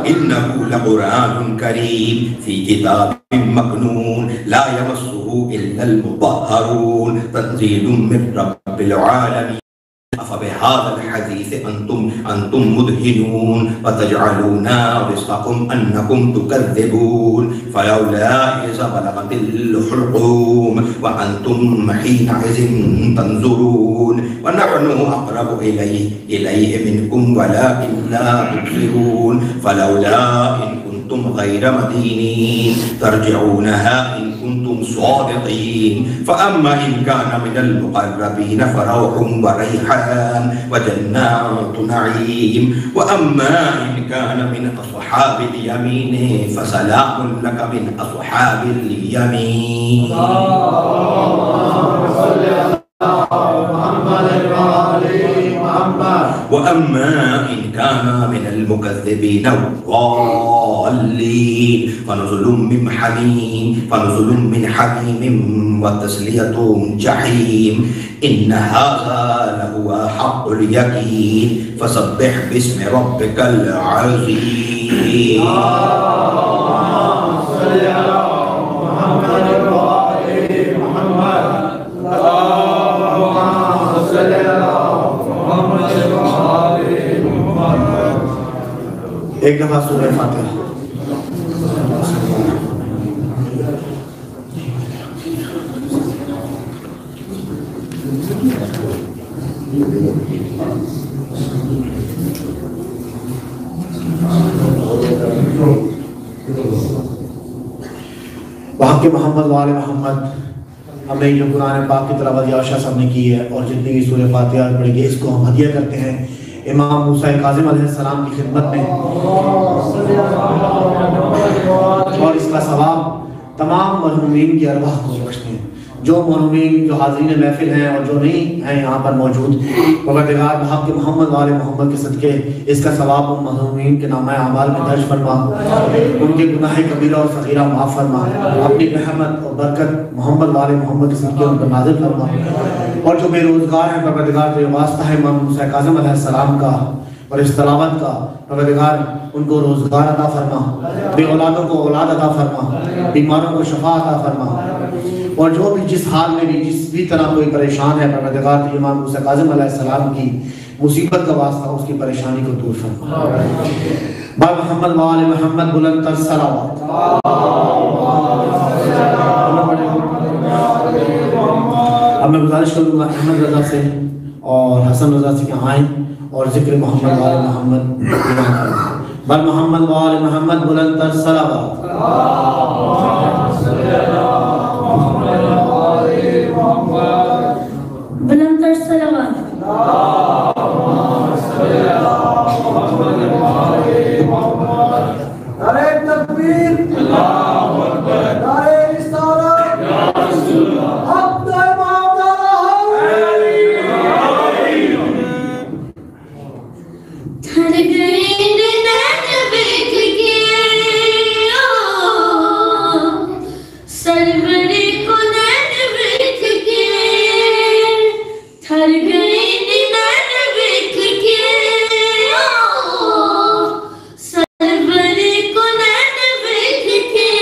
إنه لقرآن كريم في كتاب مكنون لا يمسه إلا المطهرون تنزيل من رب العالمين أفبهذا الحديث أنتم مدهنون وتجعلون رزقكم أنكم تكذبون فلولا إذا بلغت الحلقوم وأنتم حينئذ تنظرون ونحن أقرب إليه منكم ولكن لا تبصرون فلولا إن كنتم غير مدينين ترجعونها إن كنتم صادقين فأما إن كان من المقربين فروح وريحان وجنات نعيم وأما إن كان من أصحاب اليمين فسلام لك من أصحاب اليمين وأما إن كان من المكذبين الضالين فنزل من حميم وتسلية جحيم إن هذا لهو حق اليقين فسبح باسم ربك العظيم ایک دفعہ سورہ فاتحہ وہاں کے محمد وآل محمد ہمیں جو قرآن پاک کی تلاوت یاشا صاحب نے کی ہے اور جتنی بھی سورہ فاتحہ پڑھی گئی اس کو ہم ہدیہ کرتے ہیں امام موسیٰ کاظم علیہ السلام کی خدمت میں اور اس کا ثواب تمام مرحومین کی ارواح کو بخشتے ہیں جو مرحومین جو حاضرین محفل ہیں اور جو نہیں ہیں یہاں پر موجود پروردگار بحق کے محمد والے محمد کے صدقے اس کا ثواب ان مرحومین کے نامہ اعمال میں درج فرما ان کے گناہ کبیرہ اور صغیرہ معاف فرما اپنی رحمت اور برکت محمد والے محمد کے صدقے ان پر نازل فرما اور جو بے روزگار ہیں پروردگار جو واسطہ ہے امام موسیٰ کاظم علیہ السلام کا اور اس تلاوت کا پروردگار ان کو روزگار عطا فرما بے اولادوں کو اولاد عطا فرما بیماروں کو شفا عطا فرما اور جو بھی جس حال میں بھی جس بھی طرح کوئی پریشان ہے پروردگار امام موسیٰ کاظم علیہ السلام کی مصیبت کا واسطہ اس کی پریشانی کو دور فرما با محمد وآل محمد بلند تر صلوات اب میں گزارش کروں گا احمد رضا سے اور حسن رضا سے کہ آئیں اور ذکر محمد وآل محمد بر محمد وآل محمد بلند تر صلوات بلند تر صلوات نعرہ تکبیر اللہ اکبر نعرہ رسالت یا رسول اللہ حق امام تھر گئی نین بیٹھ کے سروری کو نین بیٹھ کے تھر گئی نین بیٹھ کے سروری کو نین بیٹھ کے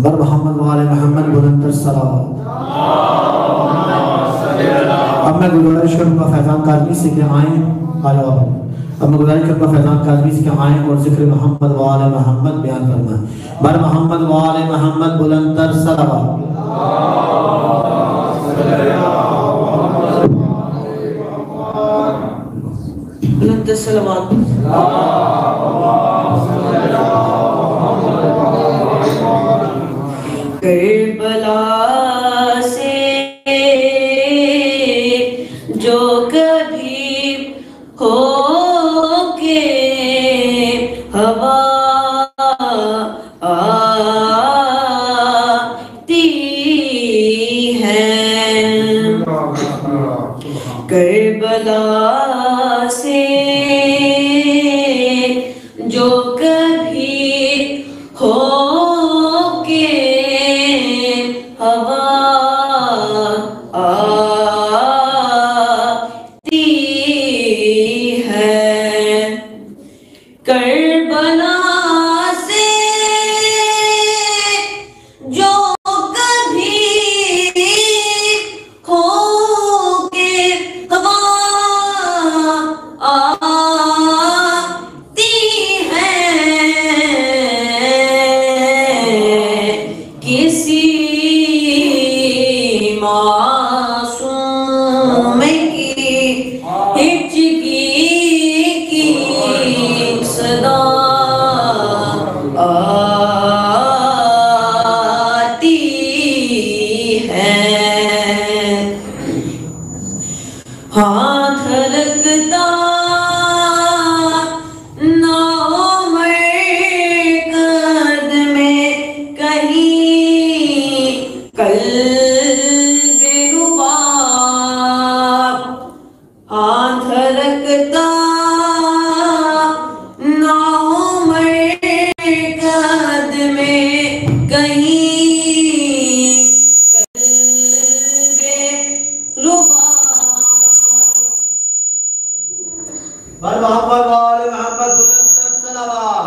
بر محمد وآل محمد بلند الصلاۃ۔ اب میں گزارش کروں گا فیضان کاظمی سے کہ آئیں، اب میں گزارش کروں گا فیضان کاظمی سے کہ آئیں اور ذکر محمد وآل محمد بیان فرمائیں۔ بر محمد وآل محمد بلند الصلاۃ۔ بلند الصلوات۔ کربلا سے جو کبھی ہو کے ہوا آتی ہے، کربلا سے جو کبھی ہو کے ہوا آتی ہے، کربلا سے جو کبھی ہو کے ہوا آتی ہے، کسی معصوم کی ہچکی کی صدا آتی ہے، ہاتھ لگتا نہ ہو مرکز میں کہیں قلب رباب، ہاتھ لگتا نہ ہو مرکز میں کہیں قلب رباب۔ بر محمد وآل محمد بلند الصلوات۔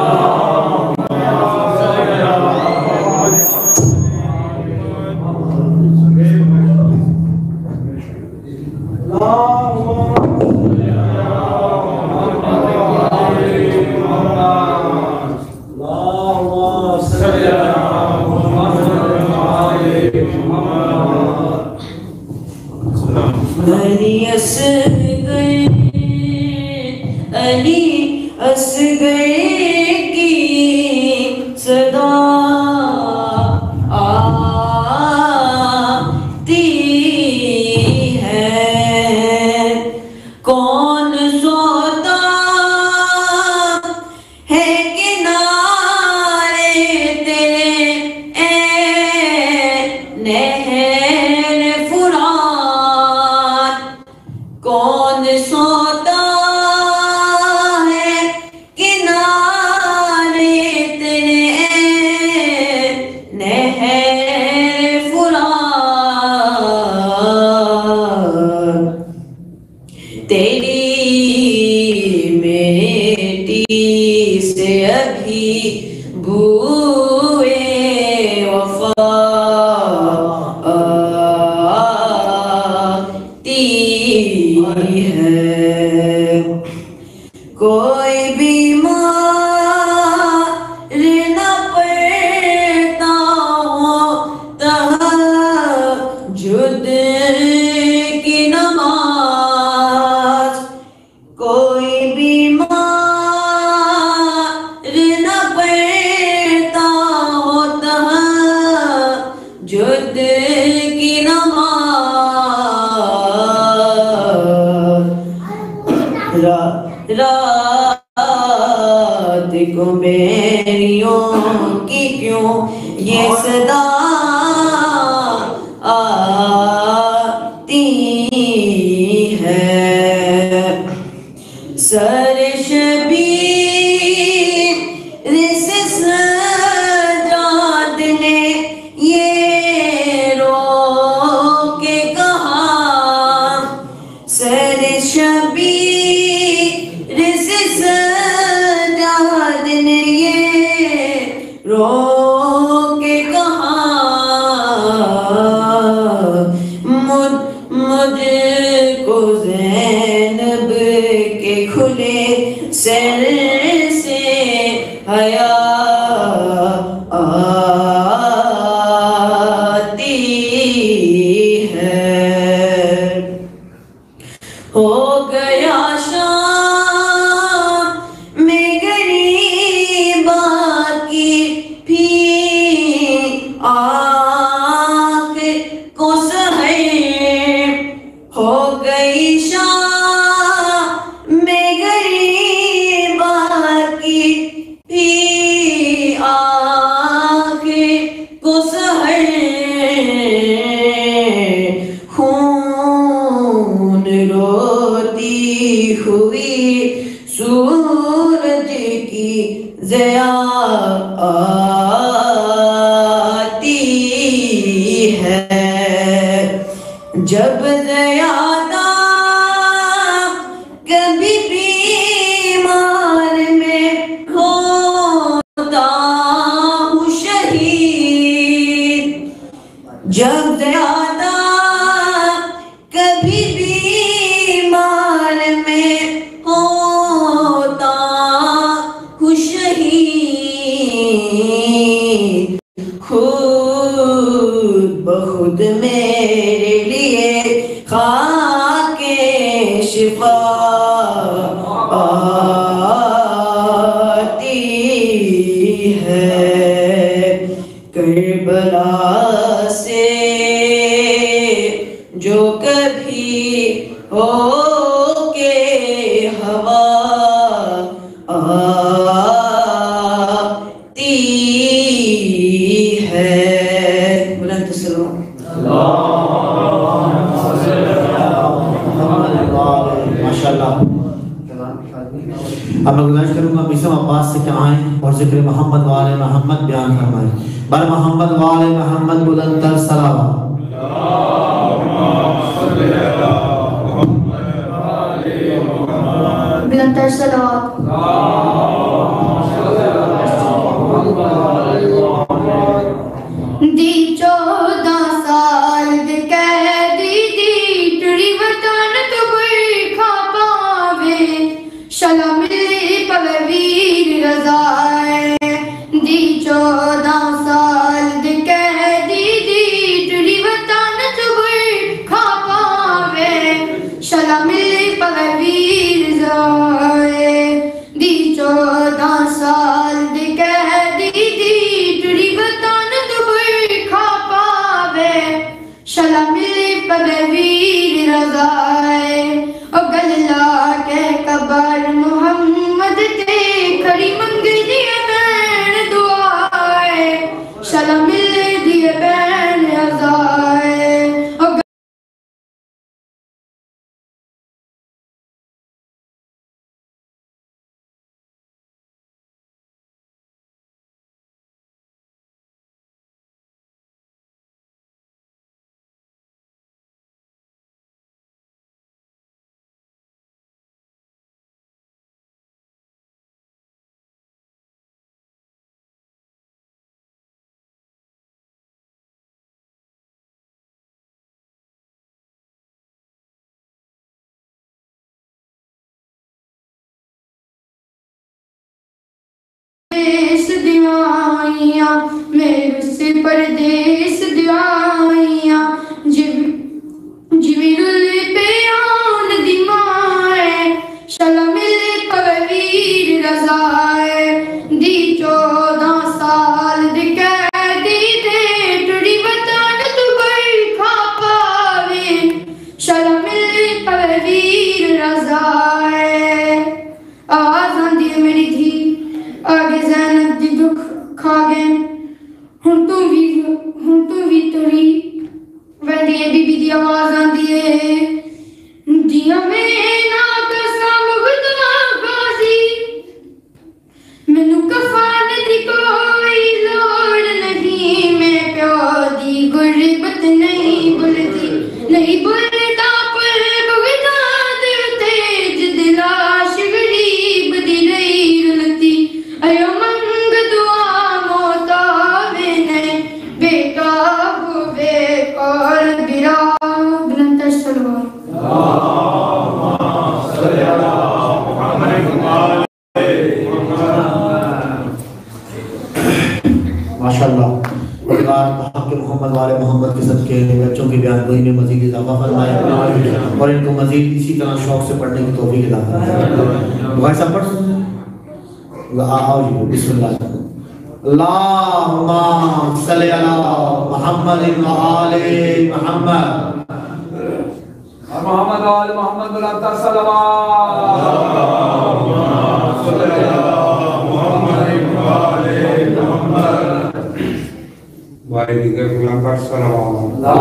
علی اصغر کی صدا آتی ہے، کون سوتا ہے کنارے تیرے اے نہر فرات، کون سوتا ہے کنارے تیرے نہر فرات، تیری میٹی سے ابھی بوئے وفا آتی ہے، کوئی بیمار نہ پڑتا ہو تہجد کی نماز، کوئی بیمار نہ پڑتا ہو تہجد کی نماز، رات کو بیریوں کی کیوں یہ صدا آتی ہے، سر شبیر سے سجاد نے یہ رو کے کہا، سر شبیر سے سجاد نے یہ رو کے آنکھ کو سحر ہو گئی شام میں غریبا کی بھی آنکھ کو سحر خون روتی ہوئی سورج کی ضیا آتی ہے جب زیادہ کبھی بیمار میں ہوتا ہوں شہید جب زیادہ کبھی بیمار میں ہوتا ہوں شہید خود بخود میرے لیے خاک شفا آتی ہے کربلا سے جو کبھی ہو کے ہوا آتی ہے بلند سلام ماشاءاللہ. اب میں گزارش کروں گا میسم عباس سے کہ آئیں اور ذکر محمد وآل محمد بیان فرمائیں. بر محمد وآل محمد بلند تر صلوات. بلند تر صلوات. دی 14 سال دے قیدی دی ٹری وطن تو کوئی کھا پاوے شلا ملی پوے ویر رضائے دی 14 سال دے قیدی دی ٹری وطن تو کوئی کھا پاوے شلا ملی پوے ویر رضائے دی 14 سال دے قیدی دی ٹری وطن تو کوئی کھا پاوے شلا ملی پوے ویر رضائے او گل لا کے قبر محمد تے کھڑی منگ دیے بین دعائے شلا ملی دیے بین رضائے او دیس دیوائیاں میرے سے پردیس دیوائیاں جوی رلی پہ آن دی مائے شلا ملی پوے ویر رضائے دی 14 سال دے قیدی دے ٹری وطن تو کوئی کھا پاوے شلا ملی پوے ویر رضائے آواز آندی ہے میری دھی آگے زینب دی دکھ کھا گئے ہن تو بھی تری ویندی ہے بی بی دی آواز آندی ہے دیا میں نا قسم خدا غازی مینوں کفن دی کوئی لوڑ نہیں میں پیو دی غربت نہیں بھلتی نہیں بھلتا پر بغداد تے جد لاش غریب دی رہی رلتی ایو منگ دعا موت آوے نہیں بیٹا ہوئے کال گرا بلند تر صلوات. ماشاءاللہ. پروردگار حق محمد والے محمد کے صدقے بچوں کی بیان گوئی میں مزید اضافہ فرمائے اور ان کو مزید اسی طرح شوق سے پڑھنے کی توفیق عطا فرمائے. بھائی صاحب پڑھ آؤ جی بسم اللہ. اللہم صلی اللہ محمد و آل محمد محمد و آل محمد بلند صلوات بھائی دیگر غلام پر صلوات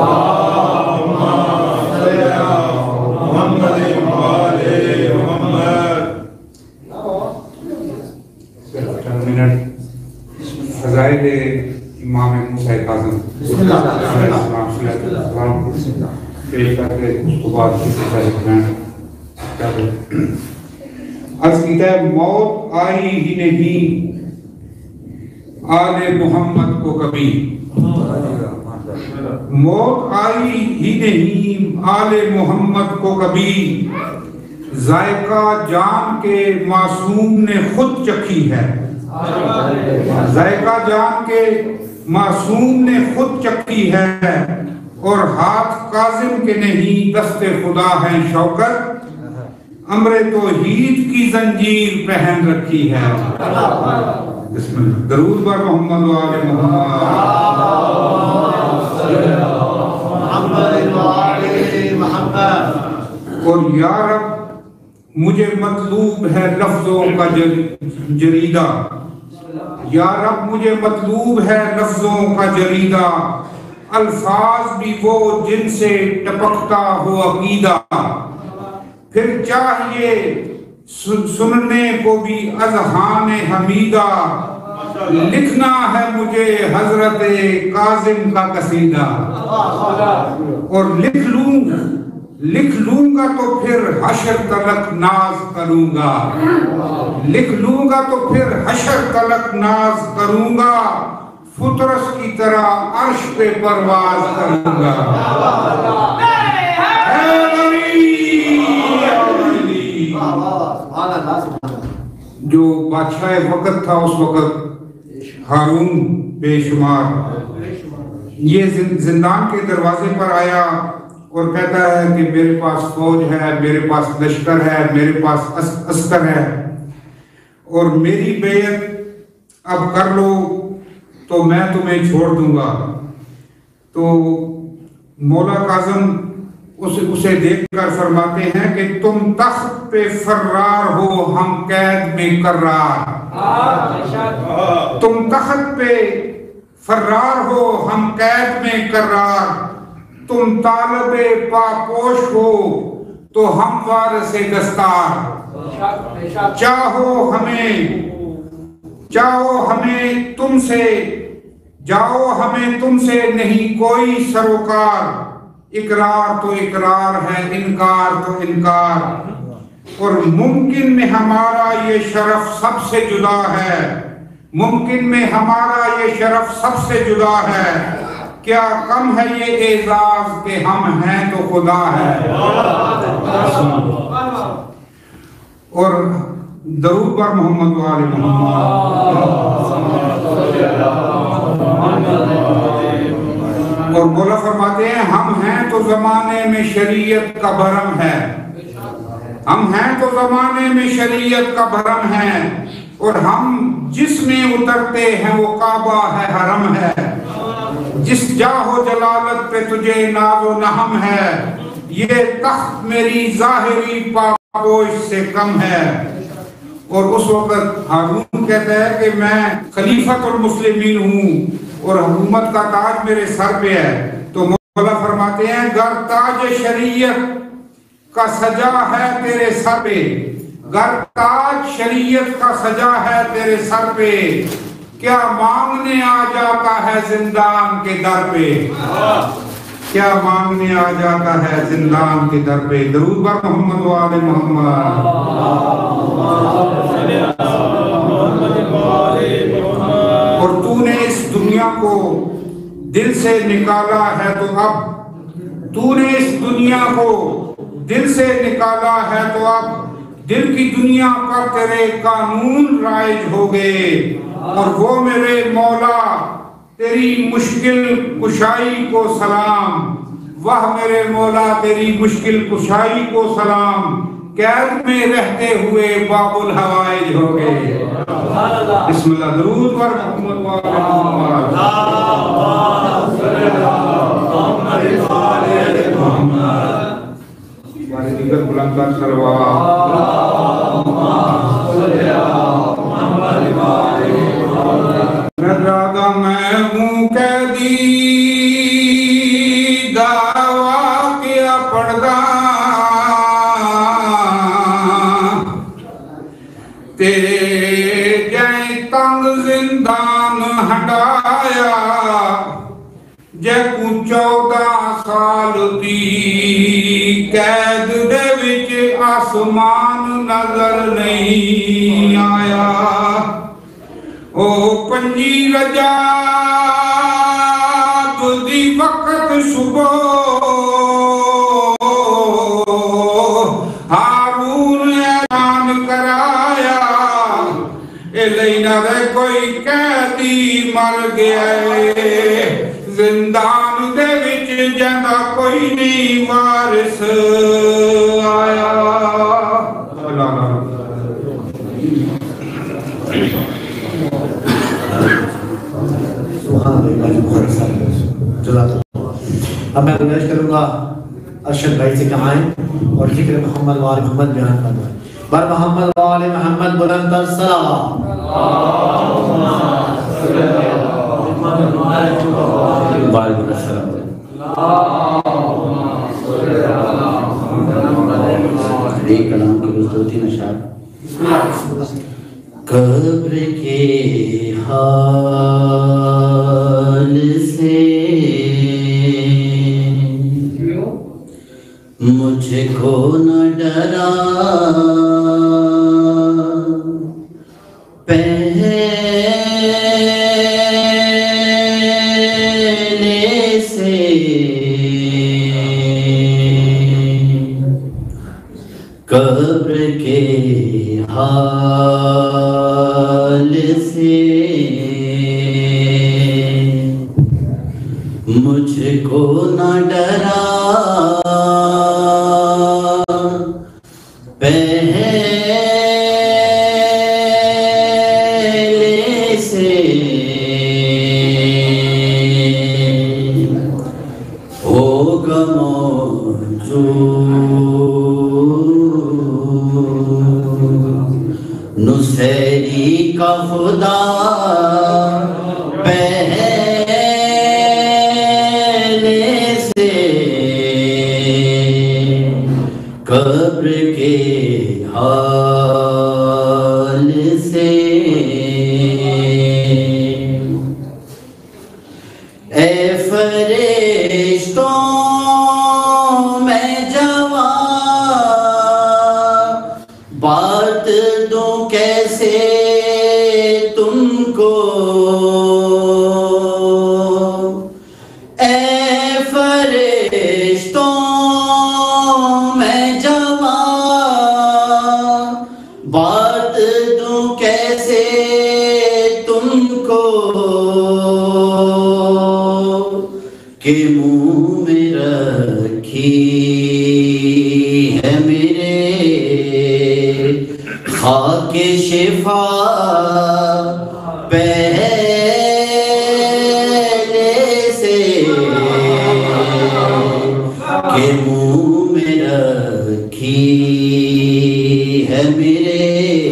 چند منٹ فضائل امام موسیٰ کاظم السلام پیش کر کے اس کو بعد کسی طرح عرض کیتا ہے موت آئی ہی نہیں آل محمد کو کبھی، موت آئی ہی نہیں آل محمد کو کبھی، ذائقہ جان کے معصوم نے خود چکھی ہے، ذائقہ جان کے معصوم نے خود چکھی ہے، اور ہاتھ کاظم کے نہیں دست خدا ہے شوکت، امر توحید کی زنجیر پہن رکھی ہے۔ بسم اللہ، درود بر محمد و آل محمد۔ اور یا رب مجھے مطلوب ہے لفظوں کا جریدہ، یا رب مجھے مطلوب ہے لفظوں کا جریدہ، الفاظ بھی وہ جن سے ٹپکتا ہو عقیدہ، پھر چاہیے سننے کو بھی اذہان حمیدہ، لکھنا ہے مجھے حضرت کاظم کا قصیدہ، اور لکھ لوں گا تو پھر حشر تلک ناز کروں گا، لکھ لوں گا تو پھر حشر تلک ناز کروں گا، فطرس کی طرح عرش پہ پرواز کروں گا۔ جو بادشاہ وقت تھا اس وقت ہارون بے شمار، یہ زندان کے دروازے پر آیا اور کہتا ہے کہ میرے پاس فوج ہے، میرے پاس لشکر ہے، میرے پاس عسکر ہے، اور میری بیعت اب کر لو تو میں تمہیں چھوڑ دوں گا۔ تو مولا کاظم اسے دیکھ کر فرماتے ہیں کہ تم تخت پہ فرار ہو ہم قید میں کرار، تم تخت پہ فرار ہو ہم قید میں کرار، تم طالب پاپوش ہو تو ہم وارث دستار، چاہو ہمیں تم سے جاؤ ہمیں تم سے نہیں کوئی سروکار، اقرار تو اقرار ہے انکار تو انکار، اور ممکن میں ہمارا یہ شرف سب سے جدا ہے، ممکن میں ہمارا یہ شرف سب سے جدا ہے، کیا کم ہے یہ اعزاز کہ ہم ہیں تو خدا ہے۔ اور درود بر محمد و آل محمد۔ اور مولا فرماتے ہیں ہم ہیں تو زمانے میں شریعت کا بھرم ہے، ہم ہیں تو زمانے میں شریعت کا بھرم ہے، اور ہم جس میں اترتے ہیں وہ کعبہ ہے حرم ہے، جس جاہ و جلالت پہ تجھے ناز و نہم ہے، یہ تخت میری ظاہری پاپوش سے کم ہے۔ اور اس وقت ہارون کہتا ہے کہ میں خلیفۃ المسلمین ہوں اور حکومت کا تاج میرے سر پہ ہے، تو مولا فرماتے ہیں گر تاج شریعت کا سجا ہے تیرے سر پہ، گر تاج شریعت کا سجا ہے تیرے سر پہ، کیا مانگنے آ جاتا ہے زندان کے در پہ، کیا مانگنے آ جاتا ہے زندان کے در پہ۔ درود بر محمد و آل محمد۔ اور تو نے اس دنیا کو دل سے نکالا ہے تو اب، تو نے اس دنیا کو دل سے نکالا ہے تو اب، دل کی دنیا پر تیرے قانون رائج ہو گئے، اور وہ میرے مولا تیری مشکل کشائی کو سلام، وہ میرے مولا تیری مشکل کشائی کو سلام، قید میں رہتے ہوئے باب الحوائج ہو گئے۔ بسم اللہ، درود پر محمد و آل محمد۔ کا سلوات نظرہ میں ہوں قیدی دعویٰ کیا پڑھدا تے جائیں تنگ زندان ہٹایا جے کو 14 سال دی قید دے وچ آسمان نظر نہیں آیا او پنجی رجب دی وقت صبح ہارون اعلان کرایا اے لینا رہ کوئی قیدی مر گیا ہے زندان دے وچ جندا کوئی نہیں وارث آیا اب میں گزارش کروں گا ارشد بھائی سے کہ آئیں اور ذکر محمد و آل محمد بیان فرمائیں بر محمد و آل محمد بلند تر صلوات وعلیکم السلام ایک کلام کی بس 2-3 اشعار قبر کے حال سے مجھ کو نہ ڈرا پہلے سے قبر کے حال سے مجھ کو نہ ڈرا پہلے سے ہوگا موجود نصیری کا خدا پہلے سے قبر کے حال سے اے فرشتوں میں جوان بات دوں کیسے تم کو اے فرشتوں میں جوان بات دوں کیسے تم کو کہ منہ میں رکھی ہے میرے خاک شفا پہلے سے کہ منہ میں رکھی ہے میرے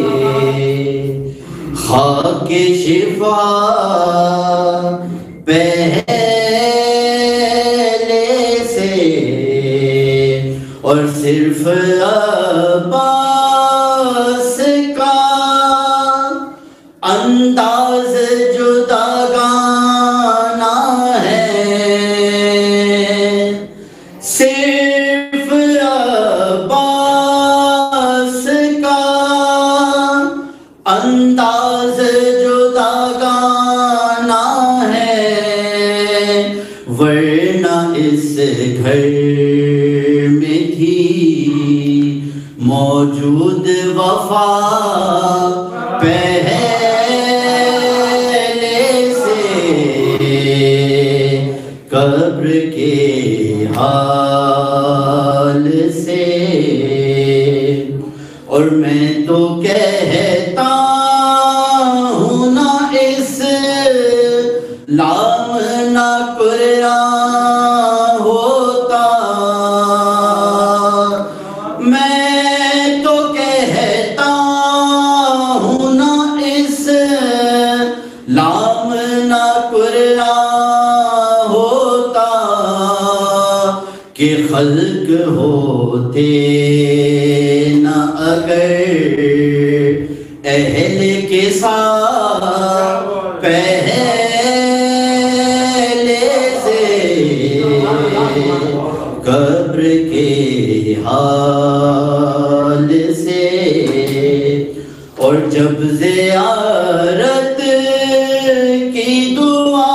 خاک شفا پہلے سے اور صرف عباس کا انداز جداگانہ ہے صرف عباس کا انداز جداگانہ ہے ورنہ اس گھر میں تھی موجود وفا پہلے سے قبر کے حال سے اور میں تو کہتا ہوں نہ اس لام نہ قرآن ہوتا میں کہ خلق ہوتے نہ اگر اہل کے ساتھ پہلے سے قبر کے حال سے، اور جب زیارت کی دعا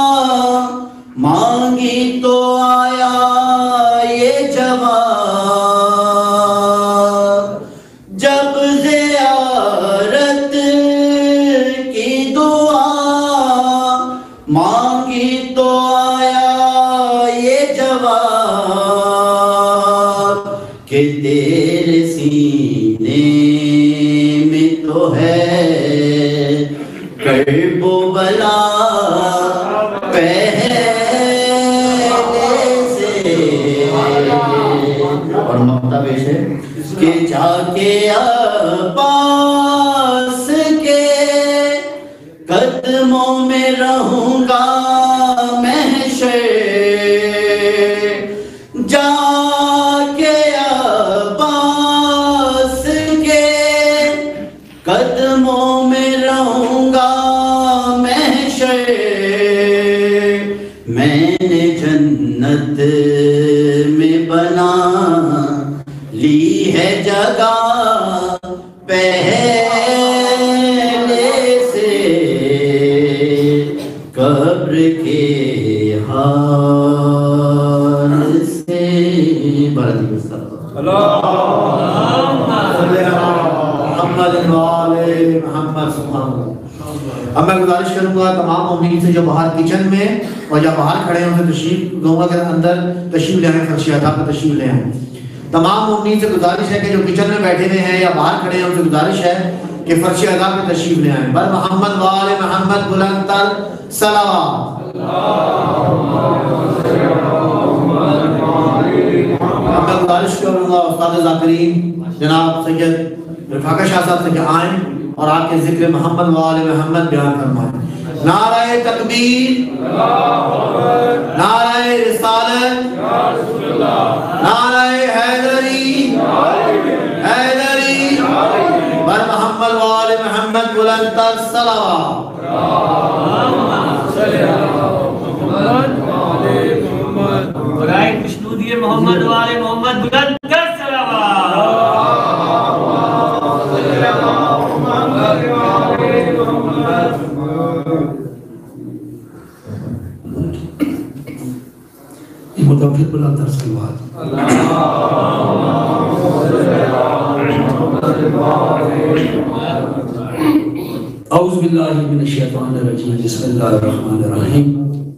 مانگی تو آیا یہ جواب، جب زیارت کی دعا مانگی تو آیا یہ جواب کہ تیرے سینے میں تو ہے کرب و بلا اور مقطع پیش ہے کہ جا کے عباس کے قدموں میں رہوں گا محشر، جا کے عباس کے قدموں میں رہوں گا محشر، میں نے جنت میں بنا لی ہے جگہ پہلے سے، قبر کے حال سے۔ اب میں گزارش کروں گا تمام مومنین سے جو باہر کچن میں اور جو باہر کھڑے ہیں ان سے تشریف دوں گا کہ اندر تشریف لے آئیں، فرش عطا پر تشریف لے آئیں۔ تمام مومنین سے گزارش ہے کہ جو کچن میں بیٹھے ہوئے ہیں یا باہر کھڑے ہیں ان سے گزارش ہے کہ فرش عطا پر تشریف لے آئیں۔ بر محمد وآل محمد بلند تر صلوات۔ میں گزارش کروں گا استاد ذاکرین جناب سید رفاقہ شاہ صاحب سے کہ آئیں اور آپ کے ذکر محمد وآل محمد بیان فرمائیں۔ نعرہ تکبیر، نعرہ رسالت، نعرہ حیدری، حیدری، بر محمد وآل محمد بلند تر صلوات۔ محمد وآل محمد بلند تر صلوات۔ متوفر بلند تر صلوات۔ اعوذ باللہ من الشیطان الرجیم، بسم اللہ الرحمن الرحیم۔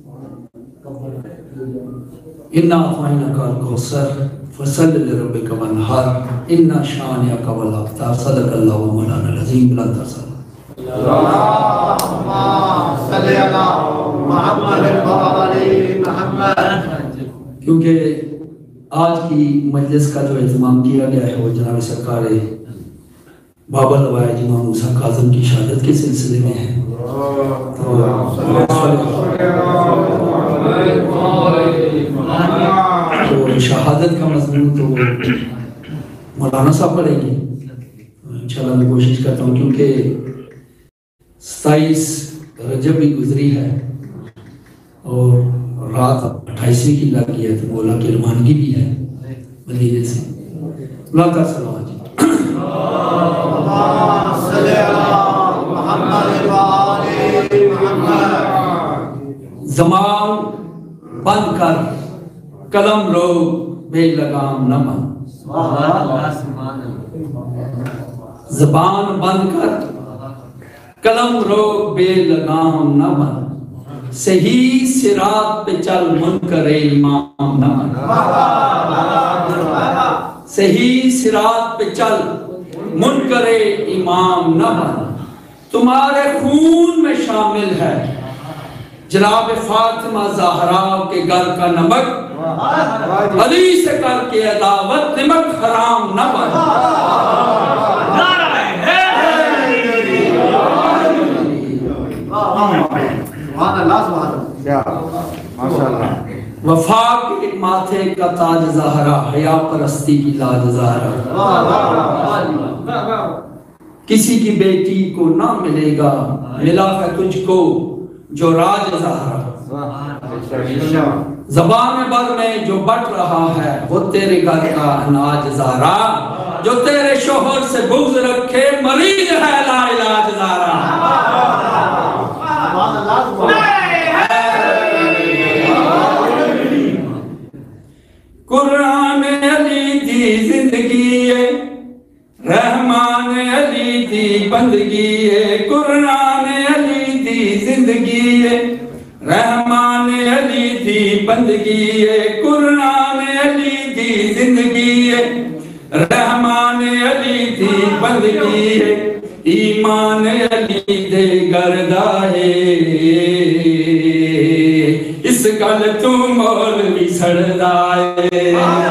انا اعطیناک الکوثر فصل لربک وانحر ان شانئک هو الابتر، صدق اللہ مولانا العظیم، بلند تر صلوات۔ اللہم صلی علی محمد وآل محمد۔ کیونکہ آج کی مجلس کا جو اہتمام کیا گیا ہے وہ جناب سرکار بابا لوائے امام موسیٰ کاظم کی شہادت کے سلسلے میں ہے، تو شہادت کا مضمون تو مولانا صاحب پڑھیں گے انشاءاللہ۔ میں کوشش کرتا ہوں کیونکہ 27 رجب بھی گزری ہے اور رات 28ویں کی لگ گئی ہے، تو مولا کی روانگی بھی ہے مدینے سے۔ اللہ کا صلوات جی۔ زمان بند کر قلم رو بے لگام نہ بن، زبان بند کر قلم رو بے لگام نہ بن، صحیح صراط پہ چل منکر امام نہ بن، صحیح صراط پہ چل منکر امام نہ بن، تمہارے خون میں شامل ہے جناب فاطمہ زہرا کے گھر کا نمک، علی سے کر کے عداوت نمک حرام نہ بن۔ سبحان اللہ، سبحان اللہ، ماشاءاللہ۔ وفا کے ماتھے کا تاج زہرا، حیا پرستی کی لاج زہرا، کسی کی بیٹی کو نہ ملے گا، ملا ہے تجھ کو جو راج زہرا، زبان بر میں جو بٹ رہا ہے وہ تیرے گھر کا اناج زہرا، جو تیرے شوہر سے بغض رکھے مریض ہے لا علاج زہرا۔ قرآن علی دی زندگی ہے، رحمان علی دی بندگی ہے، قرآن علی دی زندگی ہے، رحمان علی دی بندگی ہے، قرآن علی دی زندگی ہے، رحمان علی دی بندگی ہے، ایمان علی دے گردہ ہے، اس گل تو مولوی سڑدا ہے،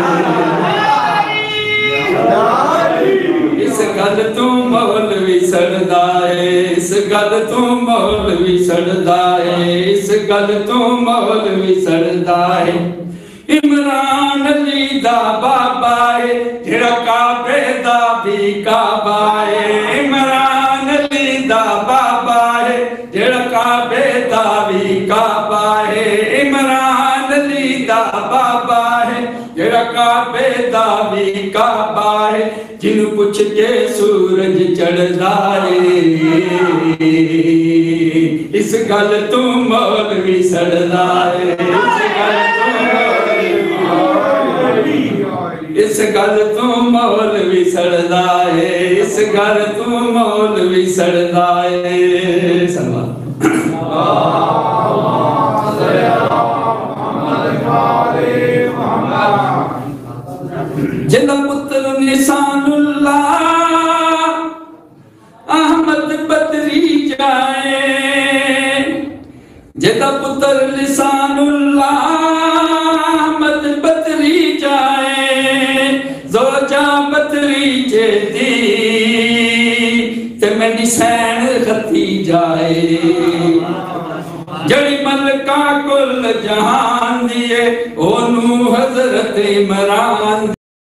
اس گل تو مولوی سڑدا ہے، اس گل تو مولوی سڑدا ہے، اس گل تو مولوی سڑدا ہے۔ عمران علی دا بابا ہے جڑا کعبے دا بھی کعبہ ہے، عمران علی دا بابا ہے جڑا کعبے دا بھی کعبہ ہے، عمران علی دا بابا ہے جڑا کعبے دا بھی کعبہ ہے، جن پوچھ کے سورج چڑھدا ہے، اس گل تو مولوی سڑدا ہے، اس گل تو مولوی سڑدا ہے، اس گل تو مولوی سڑدا ہے۔ سلام جنہ پتر نسان اللہ احمد بدری جائے، جنہ پتر لسان اللہ احمد بدری جائے، زوجہ بدری جیتی تے میں نسین خطی جائے، جڑی ملکہ کل جہان دیے اونو حضرت عمران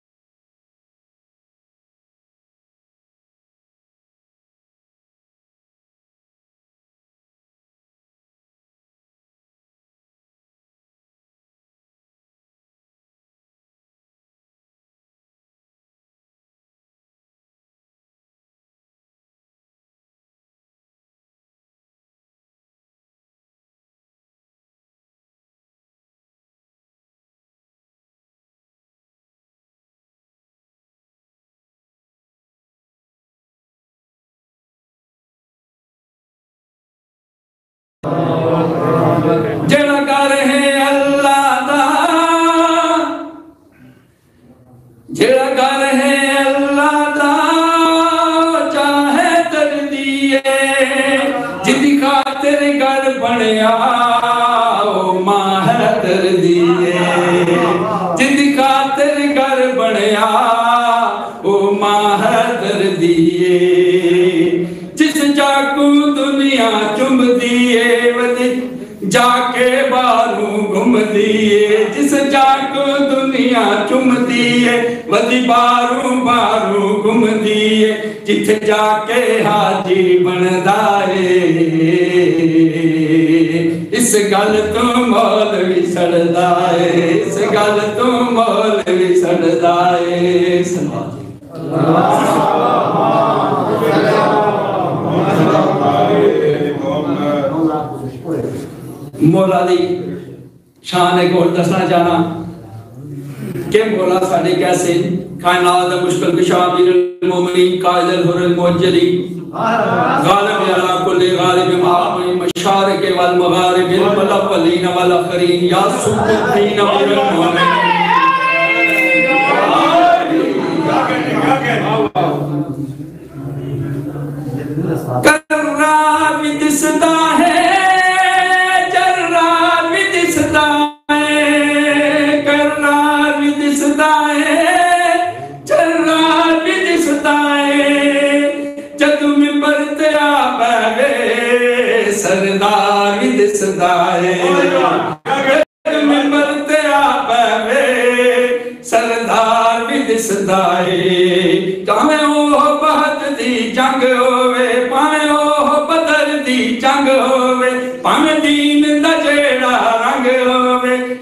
جڑا گھر ہے اللہ دا، جڑا گھر ہے اللہ دا چاہے دردی ہے، جدی خاطر گھر بنیا او ماں ہے دردی ہے، جدی خاطر گھر بنیا او ماں ہے دردی ہے، جس جاکو دنیا چم دیے جا کے باروں گھوم دیے، جس جا کو دنیا چم دیے ودی باروں باروں گھوم دیے، جتھے جا کے حاجی بندا ہے، اس گل تو مولوی سڑدا ہے، اس گل تو مولوی سڑدا ہے۔ مولا دی شان ایک اور دسنا چاہنا کہ مولا ساڑھے کیسے کائنات مشکل کشا امیر المومنین قائد الحر الموجلی غالب علا کل غالب معامل مشارق والمغارب الملفلین والاخرین یا سب الدین امیر المومنین کررا بھی دستا ہے، سردار بھی دسدا ہے، ممبر تے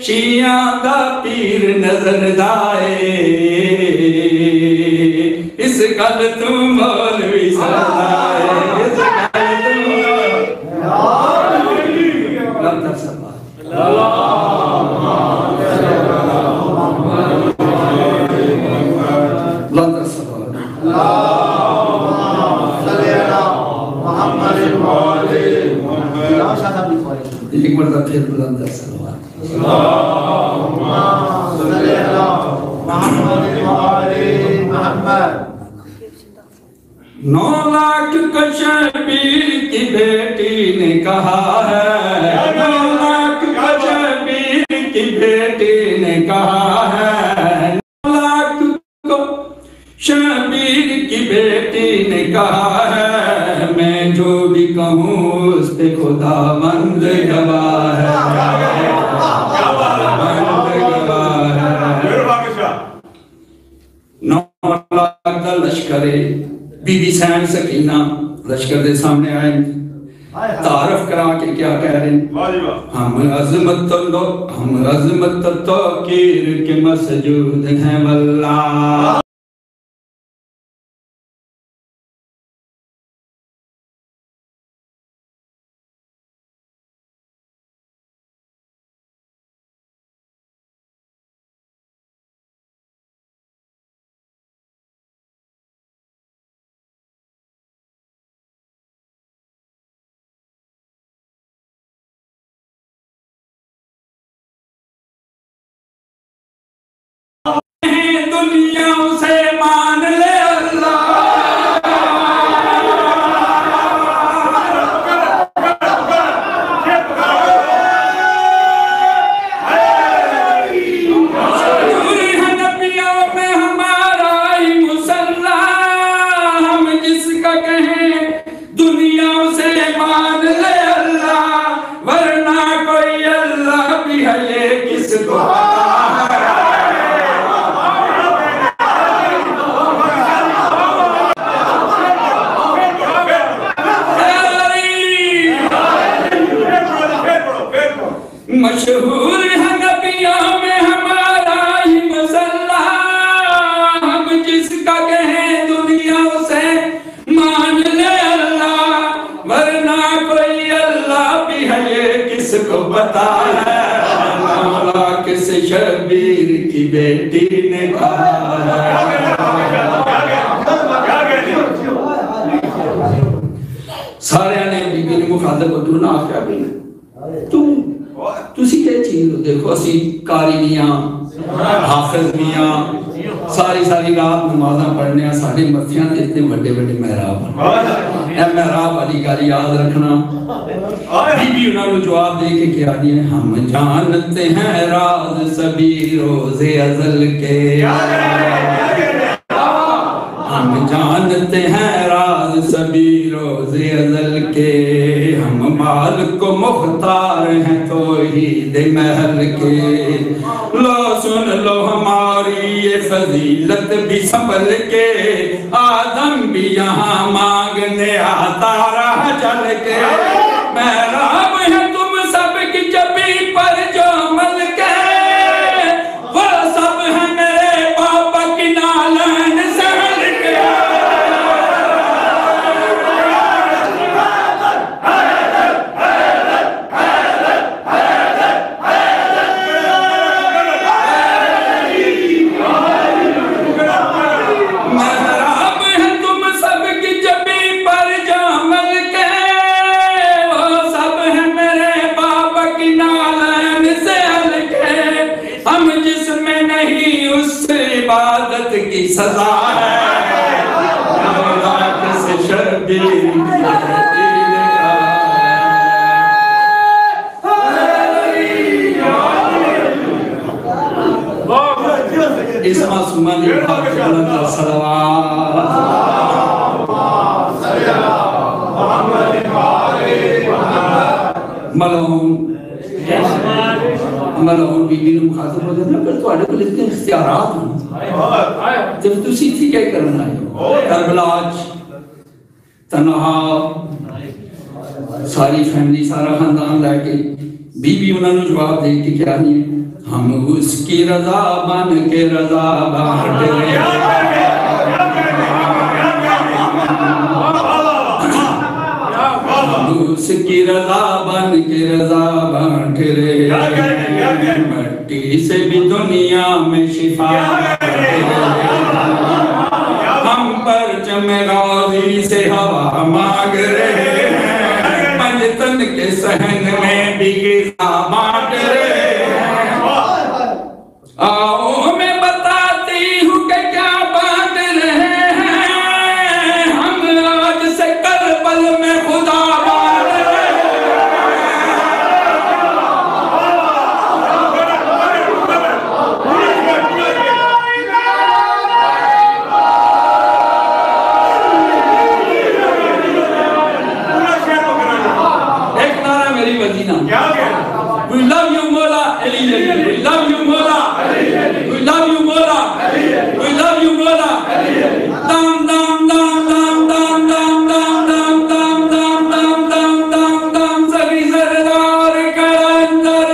شیعہ دا پیر نظر دائے اس گل تو مولوی سردائے اس گل تو ایک مرتبہ پھر بلند صلوات 9 لاکھ کو شبیر کی بیٹی نے کہا ہے 9 لاکھ کو شبیر کی بیٹی نے کہا ہے 9 لاکھ کو شبیر کی بیٹی نے کہا ہے میں جو بھی کہوں اس پہ خدا مند گواہ ہے 9 لاکھ کا لشکر بی بی سین سکینہ لشکر دے سامنے آئے تعارف کرا کے کیا کہہ رہے ہیں ہم عظمت توقیر کے مسجود ہیں واللہ دنیا سے مان لے اللہ نبیوں میں ہمارا ہی مسلح ہم جس کا کہیں دنیا سے مان لے اللہ ورنہ کوئی اللہ بھی ہے یہ کس کو مشہور ہے نبیوں میں ہمارا ہی مسلح ہم جس کا کہیں دنیا سے مان لے اللہ ورنہ کوئی اللہ بھی ہے یہ کس کو پتا ہے 9 لاکھ سے شبیر کی بیٹی نے کہا ہے سارے نے بی بی نے مخاطب کو نہ آخیا بھی تسی کیا چیز دیکھو اسی کاری میاں حافظ میاں ساری رات نمازاں پڑھنے ہیں ساڑھے مرتیاں دیتے بڑے محراب اے محراب علی کا یاد رکھنا بی بی انہوں نے جواب دے کے کیا دیئے ہم جانتے ہیں راز سبھی روز ازل کے ہم جانتے ہیں راز سبھی روز ازل کے ہم مالک کو مختار ہیں توحید محل کے لو سن لو ہماری یہ فضیلت بھی سنبھل کے آدم بھی یہاں مانگنے آتا رہا چل کے محراب ہے تم سب کی جبی پر جو عمل کے وہ سب ہیں میرے پاپا کی نالین سہل کے عبادت کی سزا ہے 9 لاکھ سے شبیر کی بیٹی نے کہا اس معصومہ نے پاک بلند صلوات ملعون بی بی نے مخاطب ہو جاتا پھر تو آڑے کو اتنے اختیارات ہیں جب تسی تھی کیا کرنا ہے کربلاج تنہا ساری فیملی سارا خاندان لے کے بی بی انہوں نے جواب دے کہ کیا نہیں ہے، ہم اس کی رضا بن کے رضا بانٹ رہے ہیں، اس کی رضا بن کے رضا بانٹ رہے ہیں، مٹی سے بھی دنیا میں شفا بانٹ رہے ہیں، ہم پرچم غازی سے ہوا مانگ رہے ہیں، پنجتن کے صحن میں بھی غذا بانٹ رہے ہیں۔ آؤ میں بتاتی ہوں کہ کیا بانٹ رہے ہیں، ہم آج سے کربل میں خدا بانٹ رہے ہیں۔ ایک نعرہ میری مدینہ، We love you مولا علی علی، We love you مولا، We love you مولا، We love you مولا، دام دام دام دام دام دام دام دام دام دام دام دام دام دام سبھی سردار کلندر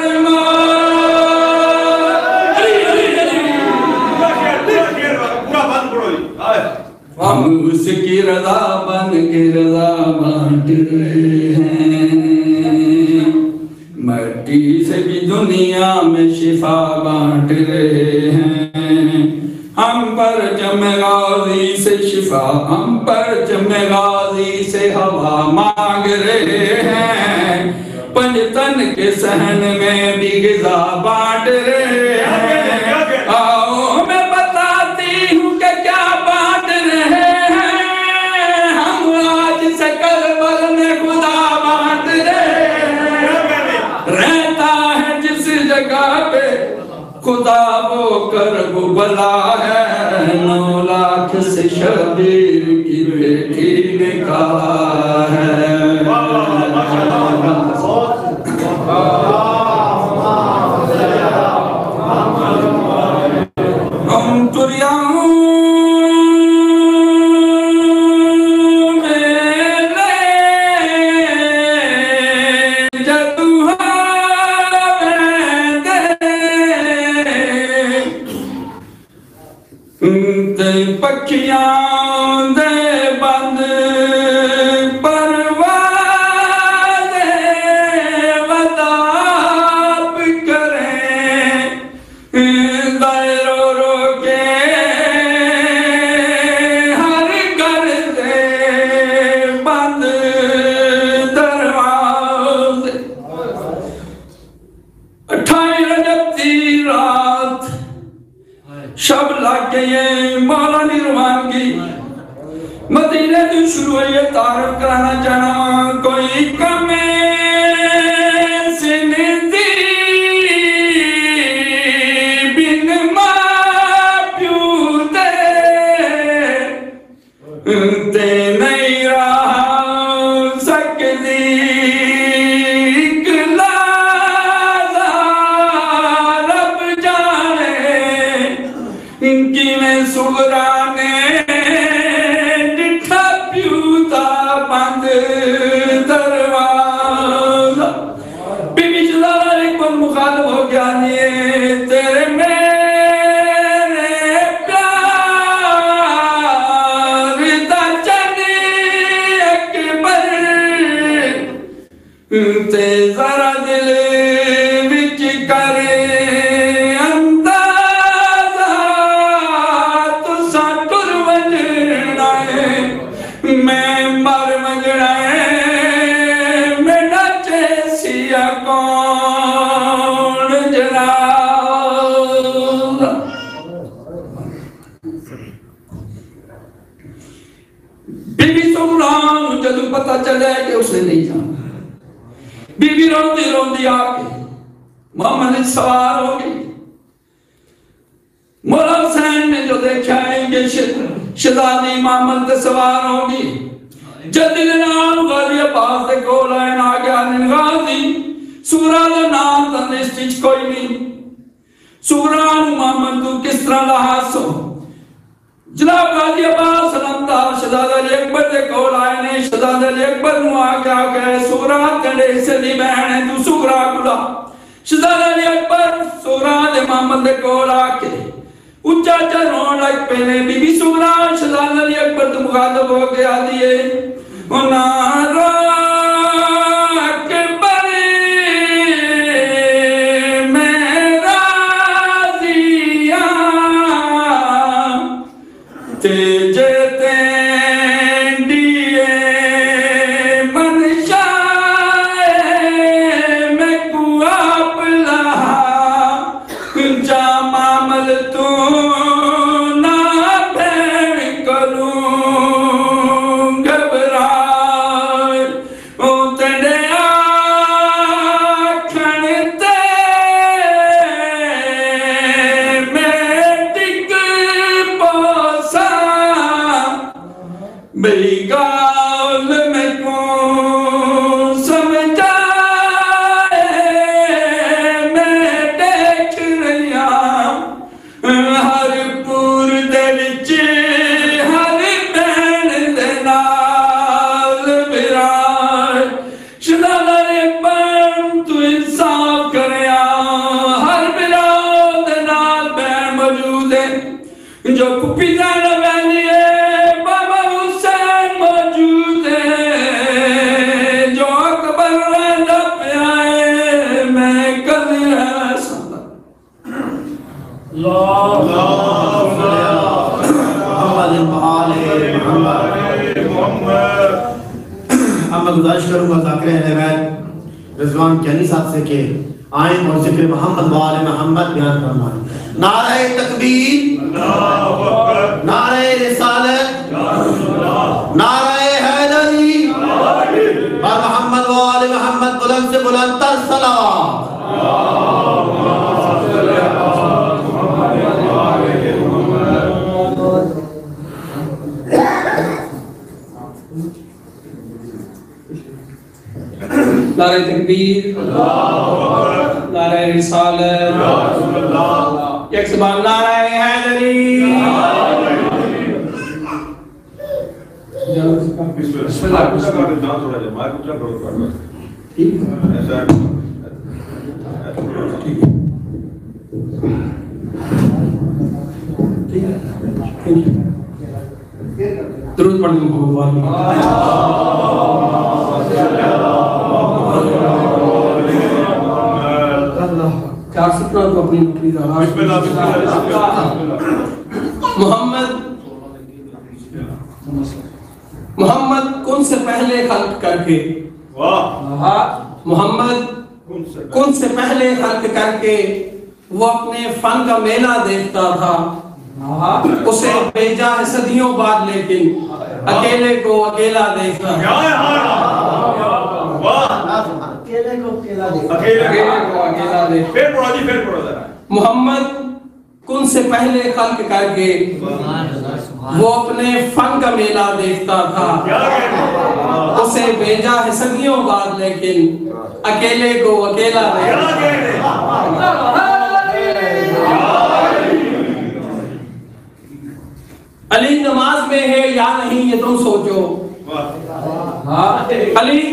علی علی علی، ہم اس کی رضا بن کے رضا بانٹ رہے ہیں، مٹی سے بھی دنیا میں شفا بانٹ رہے ہیں، ہم پرچم غازی سے شفا، ہم پرچم غازی سے ہوا مانگ رہے ہیں، پنجتن کے صحن میں بھی غذا بانٹ رہے ہیں۔ آؤ میں بتاتی ہوں کہ کیا بانٹ رہے ہیں، ہم آج سے کربل میں خدا بانٹ رہے ہیں، رہتا ہے جس جگہ پہ خدا وہ کرب بلا ہے، 9 لاکھ سے شبیر کی بیٹی نے کہا ہے۔ ہم تریاں پکھیاں دے بند پرواز وداع کریں، رو رو کے ہر گھر دے بند دروازے، 28 رجب دی رات شب لگ گئے مولا نروان کی، مدینے تو شروع ہے تعارف کرانا چاہنا، کوئی کمیں سندی بن ماں پیو تے نہیں رہا سکتی سغرانے ڈٹھا پیوتا بند دروازہ، بی بی جلالہ ایک بار مخالف ہو گیا نہیں، تیرے میرے پیار دا چلی اکبر، تے ذرا دل وچ کرے میں مر مجھنا ہے، میرا چیسیا کون جناب۔ بی بی سغران جدو پتہ چلے کہ اسے نہیں جانا، بی بی روندی روندی آگئی، محمد سوار ہو گئی، مولا حسین نے جو دیکھا ہے کہ شہزادی محمد تے سوار ہوگی، جدی نام غازی عباس دے کول آئین آ گیا، غازی سورہ دا نام دا لسٹ کوئی نہیں، سورہ محمد تو کس طرح لحاظ ہو، جناب غازی عباس سلامدار شہزادہ علی اکبر دے کول آئے نے شہزادہ علی اکبر نو آگیا کہ سورا کنڈے سے دی بہن ہے تو سورا کلا شہزادہ علی اکبر سورا دے محمد دے کول آکے اچھا اچھا رون لگ پہنے بی بی سورا شہزادہ علی اکبر تو مخاطب ہو گیا دیئے نارا اکبر میں راضیاں تیجے تینڈیے منشائے میں کو آپ لہا جا معامل تو نہ بھیڑ کروں گھبرائے او تڑے آکھنتے میں ٹک پوسا میری گال میں کون سمجھائے میں دیکھ رہیا ہر پور دل چے ہر بین دے نال برائے شہزادہ اکبر تو انصاف کریا ہر برا دے نال بین موجود ہے جو پپی زینب بہنی ہے بابا حسین موجود ہے جو اکبر رہندا پہ آئے میں کدی رہ سکتا اب میں گزارش کروں گا ذاکر اہل بیت رضوان کیانی صاحب سے کہ آئیں اور ذکر محمد و آل محمد بیان فرمائیں نعرہ تکبیر نعرہ رسالت نعرہ حیدری اور محمد و آل محمد بلند سے بلند تر صلوات نعرہ تکبیر نعرہ رسالت ایک زبان نعرہ حیدری بسم اللہ کچھ کرنے جان تھوڑا جائے مائر کچھ کرو ایسا درود پڑھنے کو بہت چار سپنا تو اپنی نوکری محمد کن سے پہلے خلق کر کے محمد کن سے پہلے خلق کر کے وہ اپنے فن کا میلہ دیکھتا تھا اسے بھیجا ہے صدیوں بعد لیکن اکیلے کو اکیلا دیکھتا ہے اکیلے کو اکیلا دیکھتا محمد کن سے پہلے خلق کر کے وہ اپنے فن کا میلہ دیکھتا تھا اسے بھیجا ہے صدیوں بعد لیکن اکیلے کو اکیلا دیکھتا علی نماز میں ہے یا نہیں یہ تم سوچو علی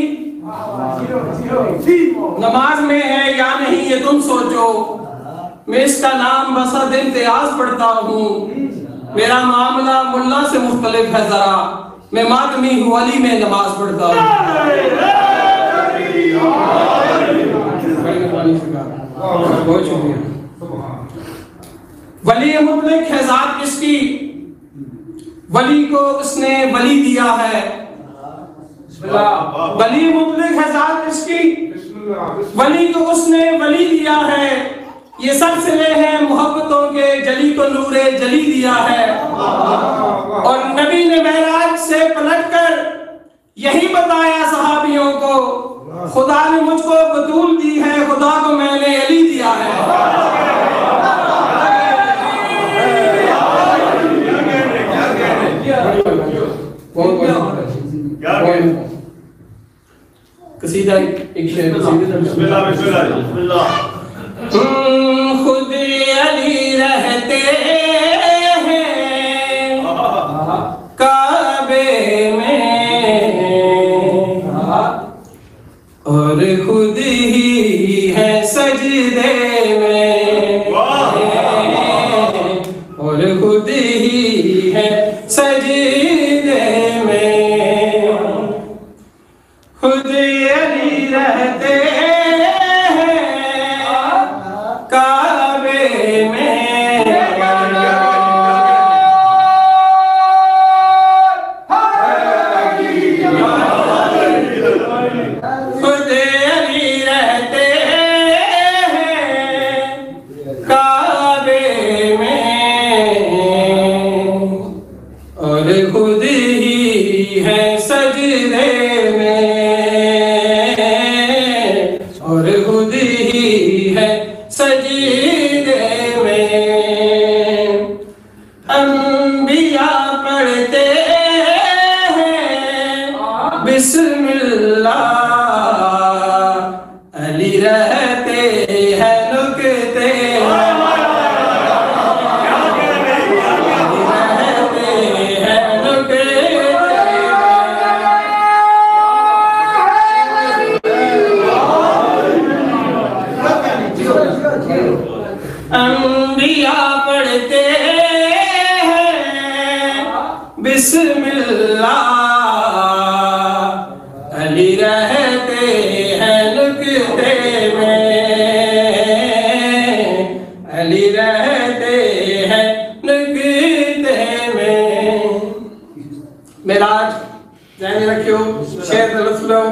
نماز میں ہے یا نہیں یہ تم سوچو میں اس کا نام بسد امتیاز پڑھتا ہوں میرا معاملہ ملا سے مختلف ہے ذرا میں ماتمی ہوں علی میں نماز پڑھتا ہوں بہت شکریہ ولی مطلق ہے ذات کس کی ولی کو اس نے ولی دیا ہے ولی مطلق ہے ذات کس کی ولی کو اس نے ولی دیا ہے یہ سلسلے ہیں محبتوں کے جلی کو نور جلی دیا ہے اور نبی نے معراج سے پلٹ کر یہی بتایا صحابیوں کو خدا نے مجھ کو بطول دی ہے خدا کو میں نے علی دیا ہے قصیدہ ایک شعر بسم اللہ بسم اللہ خود علی رہتے ہیں خود ہی ہے سجدے میں، خود علی رہتے ہیں کعبے میں، خود علی رہتے ہیں کعبے میں، اور خود ہی ہے سجدے میں، اور خود ہی ہے سجدے میں، انبیاء پڑھتے ہیں بسم اللہ، علی رہتے ہیں نکتے، انبیاء پڑھتے ہیں بسم اللہ، علی رہتے ہیں نکتے میں، علی رہتے ہیں نکتے میں۔ معراج ذہن میں رکھیو، شعر درست لو،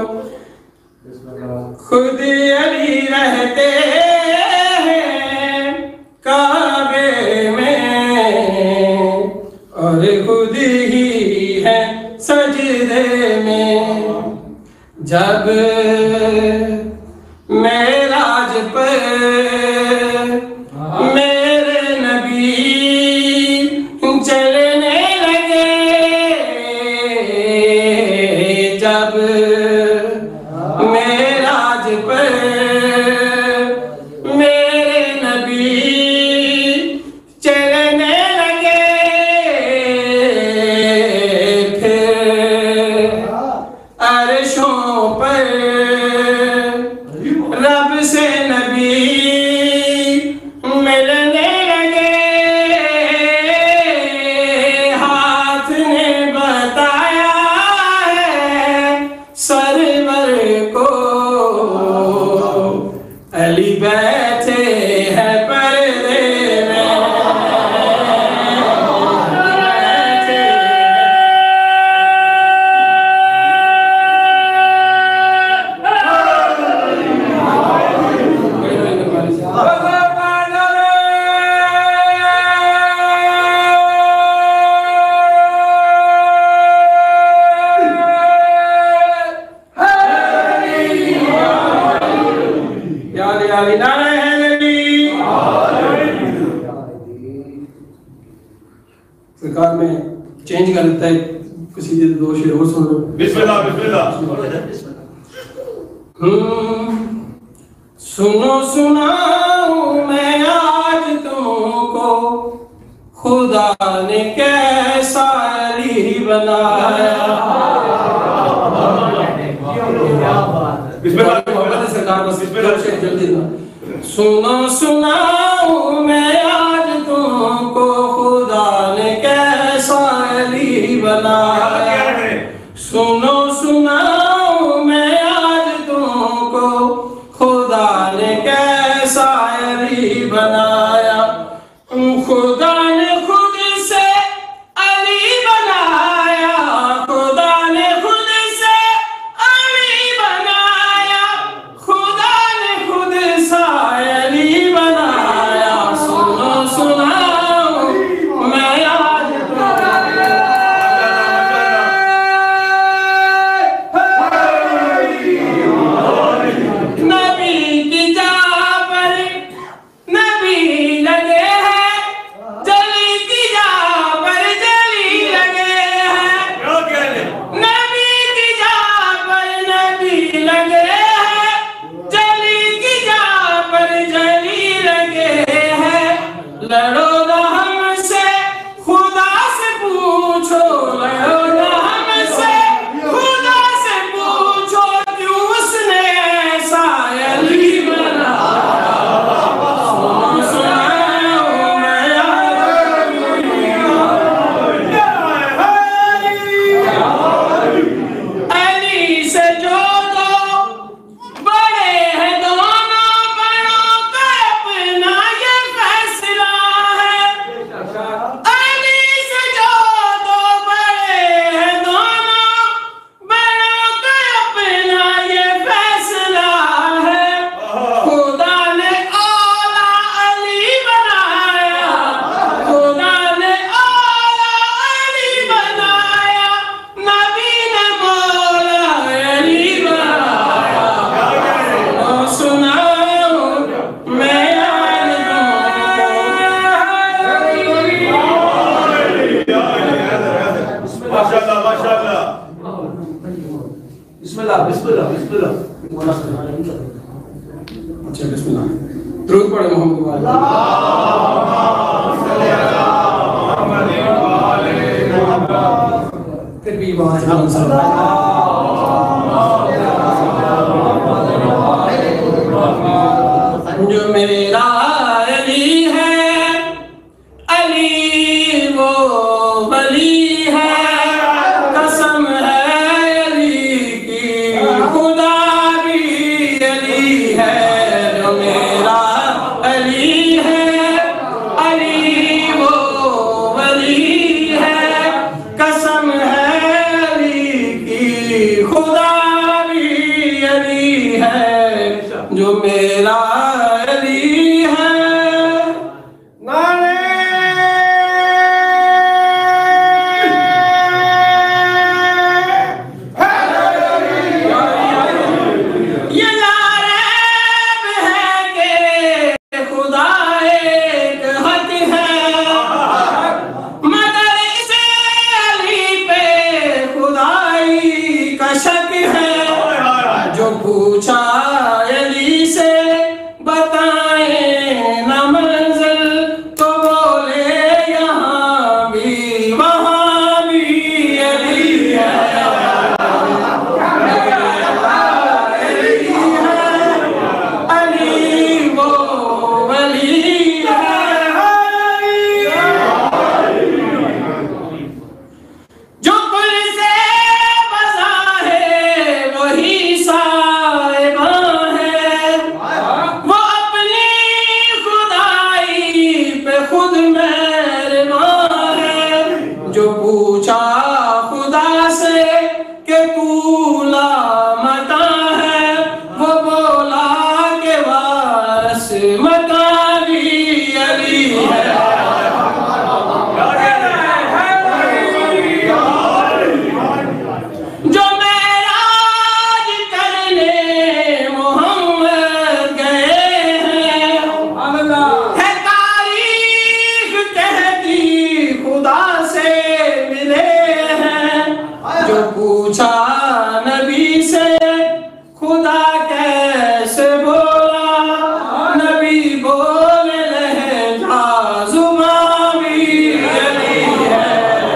خود علی رہتے ہیں کعبے میں، اور خود ہی ہے سجدے میں، جب معراج پر میرے نبی چلنے لگے، جب معراج پر میرے نبی چلنے لگے، پھر عرشوں پر رب سے نبی ملنے لگے، ہاتھ نے بتایا ہے سرور کو، علی بیٹھے ہیں پردے میں، سرکار میں چینج کر دیتا ہے، کسی دو شعر اور سن لو۔ بسم اللہ بسم اللہ۔ سنو سناؤں میں آج تم کو، خدا نے کیسا علی بنایا، بسم اللہ سرکار بس جلدی نا۔ سنو سناؤں میں آج تم کو، خدا نے کیسا علی بنایا، سنو سناؤں میں آج تم کو، خدا نے کیسا علی بنایا، خدا نے خود سے علی بنایا، خدا نے خود سے علی بنایا، خدا نے خود سے علی بنایا، سنو سناؤ میں آج نبی کی جا پر نبی لگے ہیں، جلی کی جا پر جلی لگے ہیں، نبی کی جا پر نبی لگے ہیں، جلی کی جا پر جلی لگے ہیں، لڑو نہ ہم سے خدا سے پوچھو، لڑو نہ ہم سے خدا سے پوچھو، کیوں اس نے ایسا علی بنایا، سنو سناؤ میں اچھا بسم اللہ درود پڑھے محمد پھر بھی جو میرا علی ہے علی وہ ولی ہے قسم ہے علی کی خدا بھی علی ہے جو میرا علی ہے علی وہ ولی ہے قسم ہے علی کی خدا بھی علی ہے جو میرا علی ہے یہ نعرہ ہے کہ خدا ایک حق ہے مگر اسے علی پہ خدائی کا شک ہے جو پوچھا علی سے بتائیں نہ منزل تو بولے یہاں بھی وہاں بھی علی ہے علی وہ ولی ہے جو کل سے بزا ہے وہی صاحباں ہے وہ اپنی خدائی پہ خود مہرباں ہے جو پوچھا خدا سے کہ تو لامتا ہے وہ بولا کہ وارث مکان بھی علی ہے جو معراج کرنے محمد گئے ہیں ہے تاریخ کہتی خدا سے ملے ہیں جو پوچھا نبی سے خدا کیسے بولا نبی بولے لہجہ زبان بھی علی ہے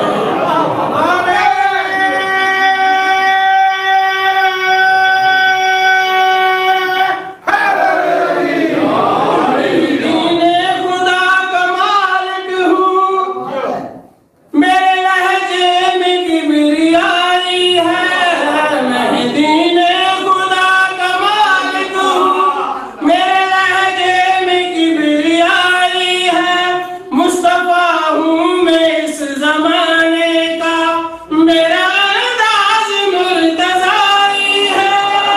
دین خدا کا مالک ہوں میرے لہجے میں کبریائی ہے میں دین خدا کا مالک ہوں میرے لہجے میں کبریائی ہے مصطفیٰ ہوں میں اس زمانے کا میرا انداز مرتضائی ہے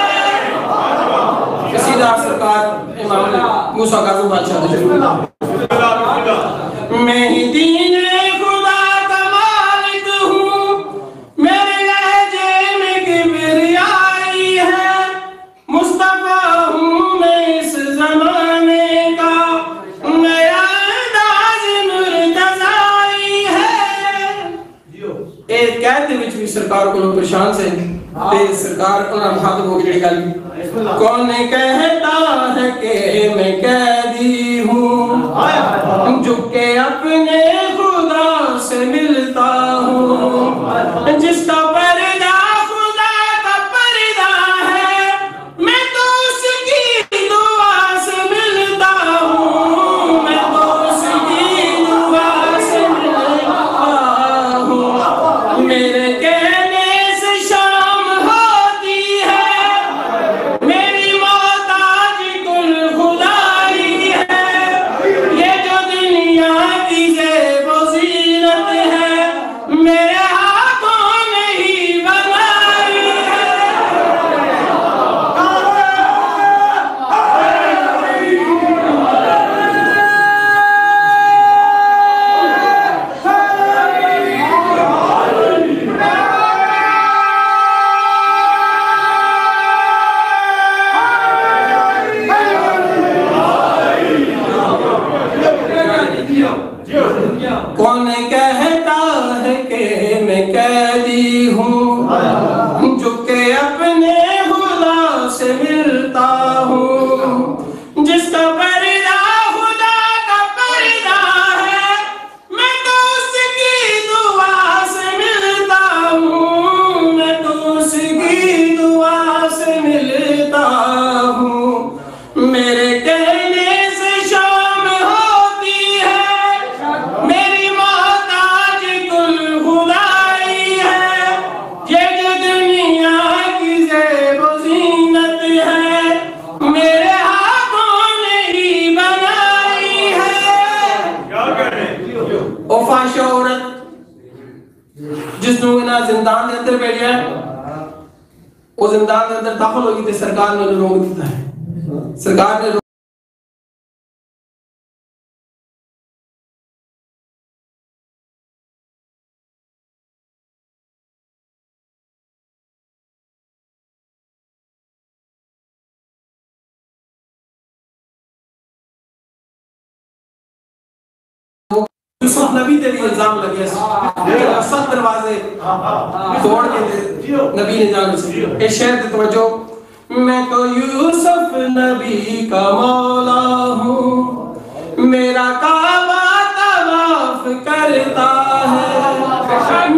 قصیدہ سرکار امام موسیٰ کاظم بادشاہ میں ہی دین خدا کا مالک ہوں میرے لہجے میں کبریائی ہے مصطفیٰ ہوں میں اس زمانے کا میرا انداز مرتضائی ہے ایک قید وچ بھی سرکار کو پریشان سے تے سرکار انہاں مخاطب ہو کے گل کون کہتا ہے کہ میں قیدی ہوں جو کہ اپنے خدا سے ملتا ہوں جس کا پردہ خدا کا پردہ ہے میں تو اس کی دعا سے ملتا ہوں میں تو اس کی دعا سے ملتا ہوں میرے کہنے سے شام ہوتی ہے میری محتاج کل خدائی ہے یہ جو دنیا کی زیب و زینت ہے میرے ہاتھوں میں ہی بنائی کون کہتا ہے کہ میں قیدی ہوں جو کہ اپنے جس نو انہاں زندان دے اندر بھیجیا ہے وہ زندان دے اندر داخل ہوگی تے سرکار نے روک دیتا ہے. سرکار نے یوسف نبی تے بھی الزام لگے سب دروازے توڑ کے نبی نے جان سے اے شہر تے توجہ میں تو یوسف نبی کا مولا ہوں میرا کعبہ طواف کرتا ہے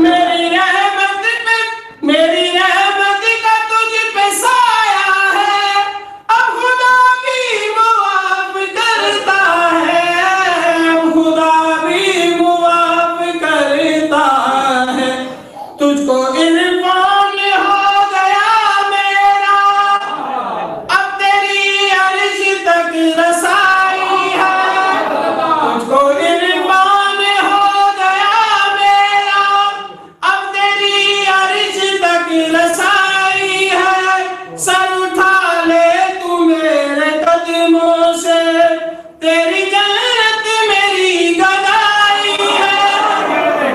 میری رحمت کا تجھ پہ سایہ ہے اب خدا بھی معاف کرتا ہے اب خدا بھی معاف کرتا ہے تجھ کو عرفان ہو گیا میرا اب تیری عرش تک رسائی ہے تجھ کو عرفان ہو گیا میرا اب تیری عرش تک رسائی ہے سر اٹھا لے تو میرے قدموں سے تیری جنت میری گدائی ہے.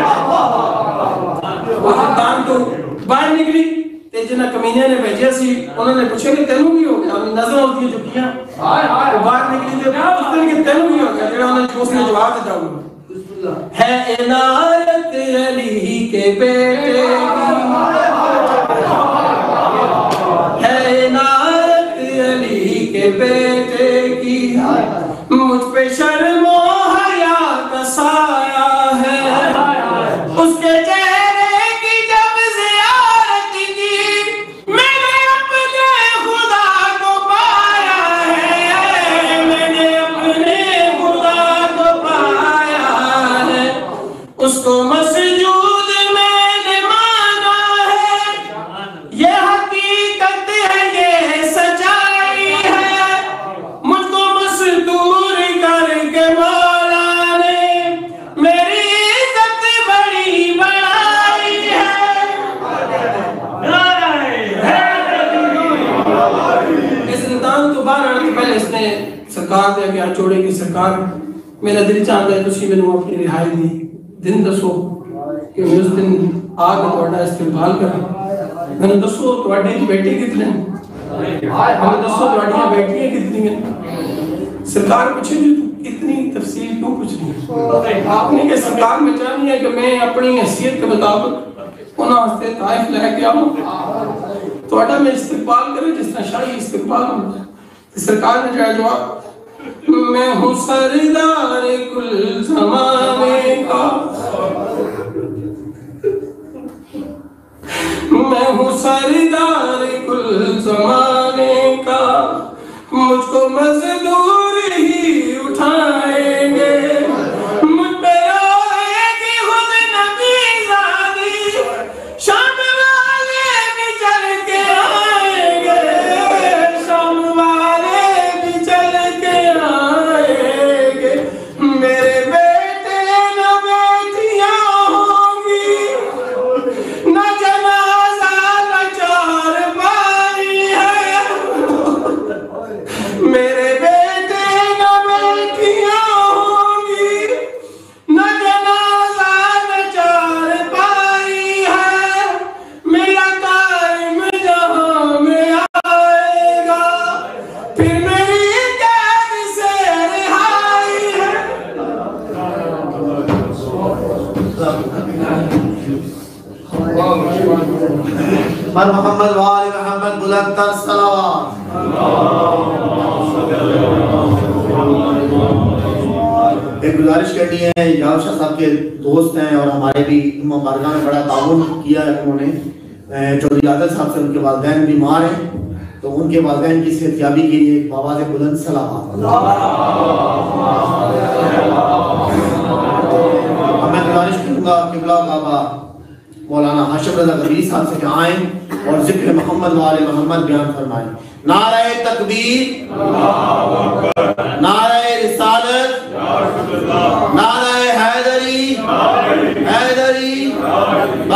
وہ زندان تو باہر نکلی تے جنہاں کمینے نے بھیجیا سی انہوں نے پوچھا کہ تینوں کی ہو گیا نظر ہوتی ہے چکیاں وہ باہر نکلی تے پوچھتے ہیں کہ تینوں کی ہو گیا جنہوں نے جواب دیتا ہوگا ہے عنایت علی کے بیٹے ہے عنایت علی کے بیٹے کی مجھ پہ شرم و حیا کا سایہ ہے اس کے چہرے کی جب زیارت کی میں نے اپنے خدا کو پایا ہے میں نے اپنے خدا کو پایا ہے اس کو مسجود میں نے مانا ہے یہ حقیقت ہے یہ سچائی ہے مجھ کو مستور کر کے مولا نے میری عزت بڑی بڑائی ہے. اس زندان تو باہر آنے کے پہلے اس نے سرکار دے کے ہاتھ جوڑے کہ سرکار میرا دل چاہتا ہے تسی مینوں اپنی رہائی دی دن دسو کہ میں اس دن آ کے تہاڈا استقبال کراں میں دسو تہاڈی بیٹی کتنے ہمیں دسو تہاڈیاں بیٹیاں کتنی ہیں. سرکار پوچھے جی تو اتنی تفصیل کیوں پوچھ رہی ہے آپ نے کہ سرکار میں چاہنی ہے کہ میں اپنی حیثیت کے مطابق انہاں ہستے طائف لے کے آؤں تہاڈا میں استقبال کرے جس طرح شاہی استقبال ہوتا ہے. سرکار نے جو جواب میں ہوں سردار کل زمانے کا میں ہوں سردار کل زمانے کا مجھ کو مزدور ہی اٹھائیں گے مجھ پہ آئے گی خود نبی زادی شام والے بھی چل کے آئیں گے شام والے بھی چل کے آئیں گے میرے بیٹے نہ بیٹیاں ہوں گی نہ جنازہ نہ چارپائی ہے میرے بیٹے نہ بیٹیاں ہوں گی نہ جنازہ نہ چارپائی ہے میرا قائم جہاں میں آئے گا پھر میری قید سے رہائی ہے. پر محمد وآل محمد بلند تر صلوات. ایک گزارش کرنی ہے یار شاہ صاحب کے دوست ہیں اور ہمارے بھی امام بارگاہ میں بڑا تعاون کیا ہے انہوں نے چودھری عادل صاحب سے ان کے والدین بیمار ہیں تو ان کے والدین کی صحتیابی کے لیے ایک آواز بلند صلوات. میں گزارش کروں گا قبلہ بابا مولانا ہاشم رضا غبری صاحب سے کہ آئیں اور ذکر محمد وآل محمد بیان فرمائیں. نعرہ تکبیر، نعرہ رسالت، نعرہ حیدری، حیدری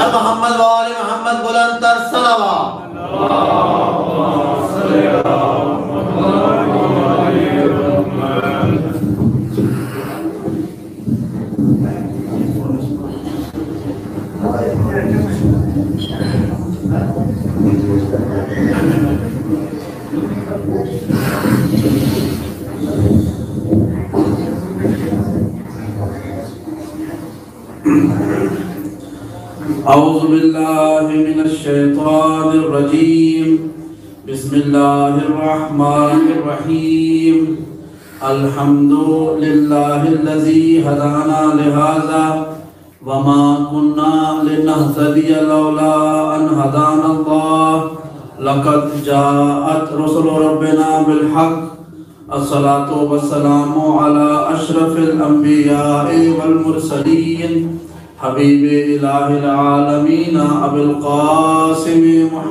اعوذ باللہ من الشیطان الرجیم بسم اللہ الرحمن الرحیم الحمد للہ الذی هدانا لہذا وما كنا لنهتدي لولا ان هدانا الله لقد جاءت رسل ربنا بالحق الصلاة والسلام على اشرف الانبیاء والمرسلین حبیب الہ العالمین ابی القاسم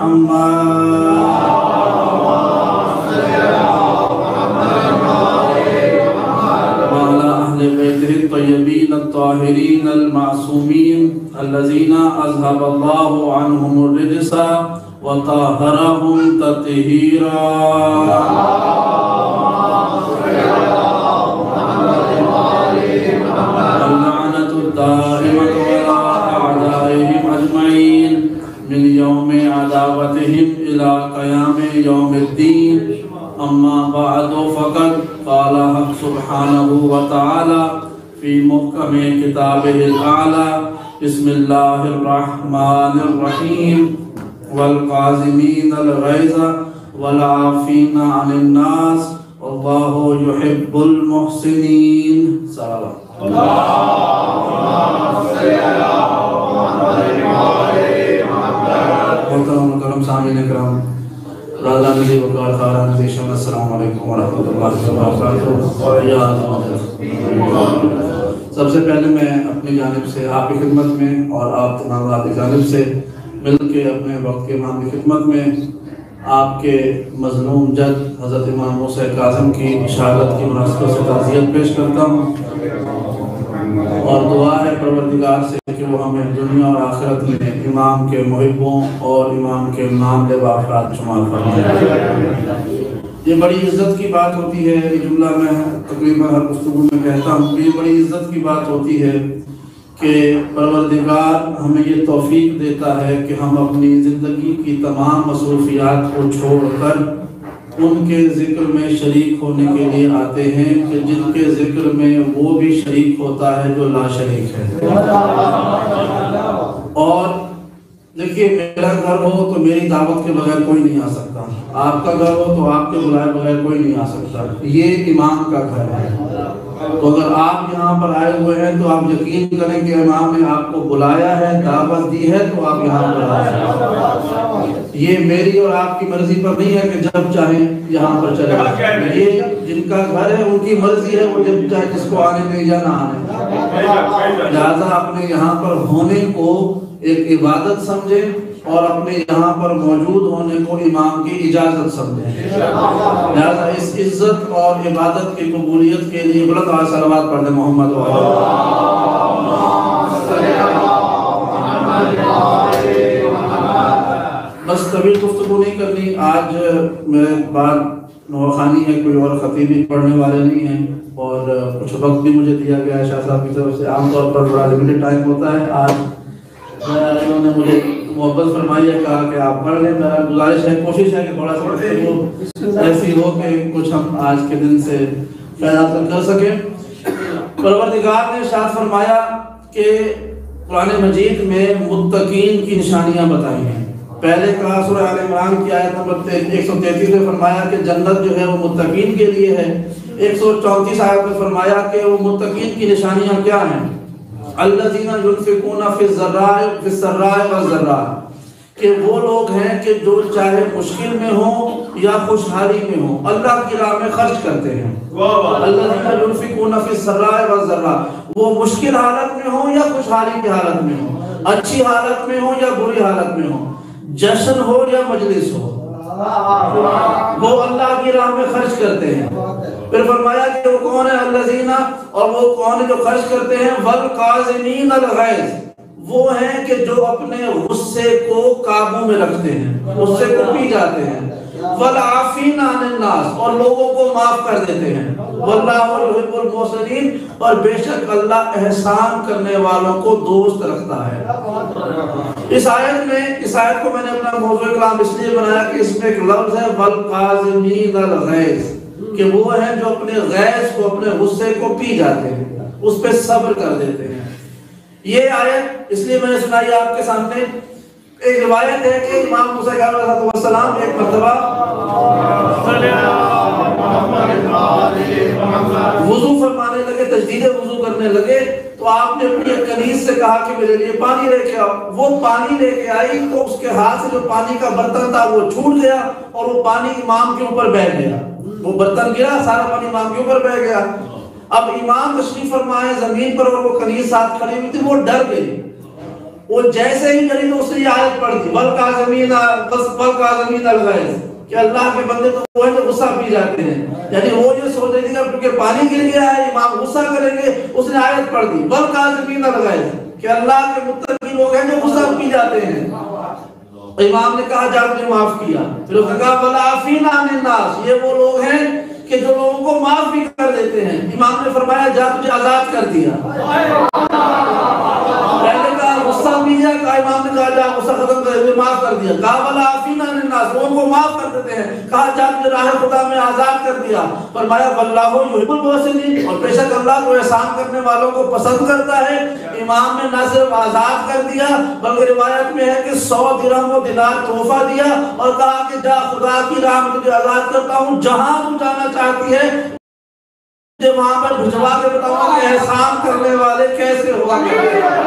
محمد بيته الطيبين الطاهرين المعصومين الذين أذهب الله عنهم الرجس وطهرهم تطهيرا اللعنة الدائمة على أعدائهم أجمعين من يوم عداوتهم إلى قيام يوم الدين اما بعد فقد قال حق سبحانه وتعالى في محكم كتابه الاعلى بسم الله الرحمن الرحيم والقاظمين الغيظ والعافين عن الناس والله يحب المحسنين صلى اللهم صل على محمد سامعین کرام راضا نبی وقار خارا نبی شمع السلام علیکم ورحمۃ اللہ وبرکاتہ. سب سے پہلے میں اپنی جانب سے آپ کی خدمت میں اور آپ تمام آپ کی جانب سے مل کے اپنے وقت کے امام کی خدمت میں آپ کے مظلوم جد حضرت امام موسیٰ کاظم کی شہادت کی مناسبت سے تعزیت پیش کرتا ہوں اور دعا ہے پروردگار سے کہ وہ ہمیں دنیا اور آخرت میں امام کے محبوں اور امام کے نام لے افراد شمار فرمائے. یہ بڑی عزت کی بات ہوتی ہے، یہ جملہ میں تقریباً ہر گفتگو میں کہتا ہوں، یہ بڑی عزت کی بات ہوتی ہے کہ پروردگار ہمیں یہ توفیق دیتا ہے کہ ہم اپنی زندگی کی تمام مصروفیات کو چھوڑ کر ان کے ذکر میں شریک ہونے کے لیے آتے ہیں کہ جن کے ذکر میں وہ بھی شریک ہوتا ہے جو لا شریک ہے. اور دیکھیے، میرا گھر ہو تو میری دعوت کے بغیر کوئی نہیں آ سکتا، آپ کا گھر ہو تو آپ کے بلائے بغیر کوئی نہیں آ سکتا. یہ امام کا گھر ہے، تو اگر آپ یہاں پر آئے ہوئے ہیں تو آپ یقین کریں کہ امام نے آپ کو بلایا ہے، دعوت دی ہے، تو آپ یہاں پر آئے ہیں. یہ میری اور آپ کی مرضی پر نہیں ہے کہ جب چاہیں یہاں پر چلے جائیں. یہ جن کا گھر ہے ان کی مرضی ہے، وہ جب چاہے جس کو آنے دیں یا نہ آنے دیں. لہٰذا اپنے یہاں پر ہونے کو ایک عبادت سمجھیں اور اپنے یہاں پر موجود ہونے کو امام کی اجازت سمجھیں. لہٰذا اس عزت اور عبادت کی قبولیت کے لیے بلند آواز صلوات پڑھ دیں محمد بس طویل گفتگو نہیں کرنی. آج میرے بعد نوخانی ہے، کوئی اور خطیب بھی پڑھنے والے نہیں ہیں اور کچھ وقت بھی مجھے دیا گیا ہے شاہ صاحب کی طرف سے. عام طور پر بڑا لمیٹڈ ٹائم ہوتا ہے. آج انہوں نے مجھے محبت فرمائی ہے، کہا کہ آپ پڑھ لیں. میرا گزارش ہے، کوشش ہے کہ تھوڑا سا وہ ایسی ہو کہ کچھ ہم آج کے دن سے فیض کر سکیں. پروردگار نے ارشاد فرمایا کہ قرآن مجید میں متقین کی نشانیاں بتائی ہیں. پہلے کہا سورہ آل عمران کی آیت نمبر 133 میں فرمایا کہ جنت جو ہے وہ متقین کے لیے ہے. 134 آیت میں فرمایا کہ وہ متقین کی نشانیاں کیا ہیں؟ الذین ينفقون فی السراء والضراء، کہ وہ لوگ ہیں کہ جو چاہے مشکل میں ہوں یا خوشحالی میں ہوں اللہ کی راہ میں خرچ کرتے ہیں. الذین ينفقون فی السراء والضراء، وہ مشکل حالت میں ہوں یا خوشحالی کی حالت میں ہوں، اچھی حالت میں ہوں یا بری حالت میں ہوں، جشن ہو یا مجلس ہو، وہ اللہ کی راہ میں خرچ کرتے ہیں. پھر فرمایا کہ وہ کون ہے الذین، اور وہ کون ہے جو خرچ کرتے ہیں والقاظمین الغیظ، وہ ہیں کہ جو اپنے غصے کو قابو میں رکھتے ہیں، غصے کو پی جاتے ہیں. والعافین عن الناس، اور لوگوں کو معاف کر دیتے ہیں، واللہ یحب المحسنین، اور بے شک اللہ احسان کرنے والوں کو دوست رکھتا ہے۔ اس آیت کو میں نے اپنا موضوع کلام اس لیے بنایا کہ اس میں ایک لفظ ہے والقاظمین الغیظ، کہ وہ ہیں جو اپنے غیظ کو، اپنے غصے کو پی جاتے ہیں، اس پہ صبر کر دیتے ہیں۔ یہ آیت اس لیے میں نے سنائی آپ کے سامنے۔ ایک روایت ہے کہ امام موسیٰ علیہ السلام ایک مرتبہ وضو فرمانے لگے، تجدید وضو کرنے لگے، تو آپ نے اپنی کنیز سے کہا کہ میرے لیے پانی لے کے آؤ۔ وہ پانی لے کے آئی تو اس کے ہاتھ سے جو پانی کا برتن تھا وہ چھوٹ گیا اور وہ پانی امام کے اوپر بہہ گیا، وہ برتن گرا، سارا پانی امام کے اوپر بہہ گیا۔ اب امام تشریف فرمائے زمین پر اور وہ کنیز ساتھ کھڑی ہوئی تھی، وہ ڈر گئی، وہ جیسے ہی ڈری تو اس نے یہ آیت پڑھ دی والقاظمین الغیظ، کہ اللہ کے بندے تو وہ ہیں جو غصہ پی جاتے ہیں، یعنی وہ یہ سوچ رہی تھی کہ کیونکہ پانی گر گیا ہے امام غصہ کریں گے، اس نے آیت پڑھ دی والقاظمین الغیظ، کہ اللہ کے متقی لوگ ہیں جو غصہ پی جاتے ہیں۔ امام نے کہا جا مجھے معاف کیا، پھر اس نے کہا والعافین عن الناس، یہ وہ لوگ ہیں کہ جو لوگوں کو معاف بھی کر دیتے ہیں۔ امام نے فرمایا جا تجھے آزاد کر دیا، پہلے کہا غصہ پی جا، کہا امام نے کہا جا غصہ ختم کر دیا، معاف کر دیا، کہا والعافین عن الناس، لوگوں کو معاف کر دیتے ہیں، کہا جا تجھے راہ خدا میں آزاد کر دیا، فرمایا واللہ یحب المحسنین، اور بے شک اللہ کو احسان کرنے والوں کو پسند کرتا ہے۔ امام نے نہ صرف آزاد کر دیا بلکہ روایت میں ہے کہ 100 درہم و دینار تحفہ دیا اور کہا کہ جا خدا کی راہ میں تجھے آزاد کرتا ہوں، جہاں تو جانا چاہتی ہے مجھے وہاں پر بھجوا کے بتاؤں گا کہ احسان کرنے والے کیسے ہوا کرتے ہیں۔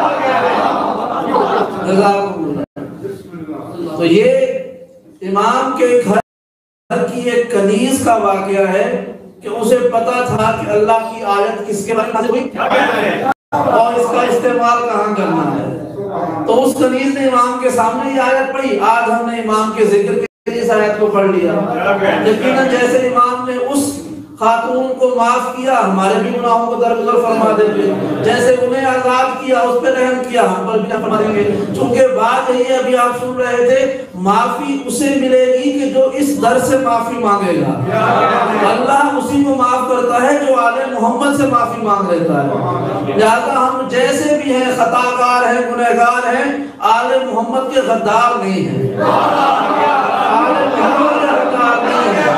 تو یہ امام کے گھر کی ایک کنیز کا واقعہ ہے کہ اسے پتا تھا کہ اللہ کی آیت کس کے بارے میں نازل ہوئی اور اس کا استعمال کہاں کرنا ہے، تو اس کنیز نے امام کے سامنے یہ آیت پڑھی۔ آج ہم نے امام کے ذکر کے لیے اس آیت کو پڑھ لیا، یقیناً جیسے امام نے اس خاتون کو معاف کیا، ہمارے بھی گناہوں کو درگزر فرما دیں گے، جیسے انہیں آزاد کیا اس پہ رحم کیا، ہم پر بھی فرما دیں گے۔ چونکہ بات یہی ہے، ابھی آپ سن رہے تھے، معافی اسے ملے گی کہ جو اس در سے معافی مانگے گا۔ اللہ اسی کو معاف کرتا ہے جو آل محمد سے معافی مانگ لیتا ہے۔ لہذا ہم جیسے بھی ہیں، خطا کار ہیں، گنہگار ہیں، آل محمد کے غدار نہیں ہیں، آل محمد کے غدار نہیں ہیں۔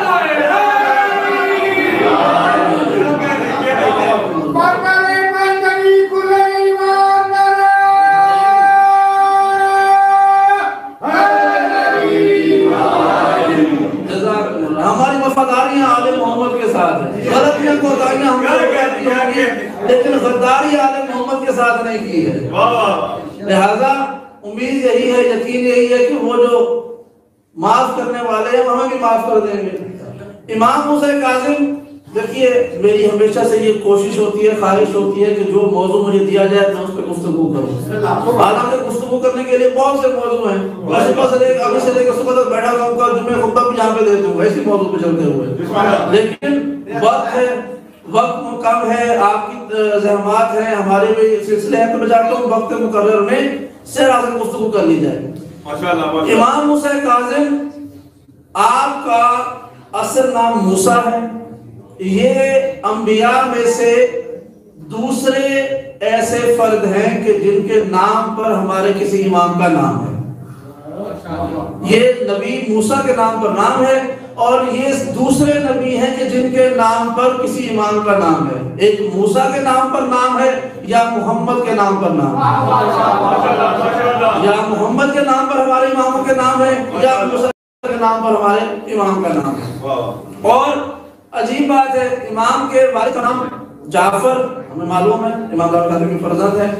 ہماری وفاداریاں آل محمد کے ساتھ ہیں، غلطیاں کوتاہیاں ہم سے کہتی ہوں گی لیکن غداری آل محمد کے ساتھ نہیں کی ہے۔ لہذا امید یہی ہے، یقین یہی ہے کہ وہ جو معاف کرنے والے ہیں ہمیں بھی معاف کر دیں گے۔ امام موسیٰ کاظم، دیکھیے میری ہمیشہ سے یہ کوشش ہوتی ہے، خواہش ہوتی ہے کہ جو موضوع مجھے دیا جائے میں اس پہ گفتگو کروں۔ حالانکہ گفتگو کرنے کے لیے بہت سے موضوع ہیں، میں صبح سے لے کر صبح تک بیٹھا رہوں گا، جمعہ خطبہ بھی جہاں پہ دیتا ہوں ایسی موضوع پہ چلتے ہوئے، لیکن وقت ہے، وقت کم ہے، آپ کی زحمات ہیں، ہمارے بھی سلسلے ہیں، تو میں چاہتا ہوں وقت مقرر میں سرا سے گفتگو کر لی جائے۔ امام موسیٰ کاظم، آپ کا اصل نام موسیٰ ہے، یہ انبیاء میں سے دوسرے ایسے فرد ہیں کہ جن کے نام پر ہمارے کسی امام کا نام ہے۔ یہ نبی موسیٰ کے نام پر نام ہے اور یہ دوسرے نبی ہیں کہ جن کے نام پر کسی امام کا نام ہے۔ ایک موسیٰ کے نام پر نام ہے یا محمد کے نام پر نام ہے، یا محمد کے نام پر ہمارے اماموں کے نام ہے یا موسیٰ کے نام پر ہمارے امام کا نام ہے۔ اور عجیب بات ہے، امام کے والد کا نام جعفر، ہمیں معلوم ہے امام دار قادری کے فرزند ہیں۔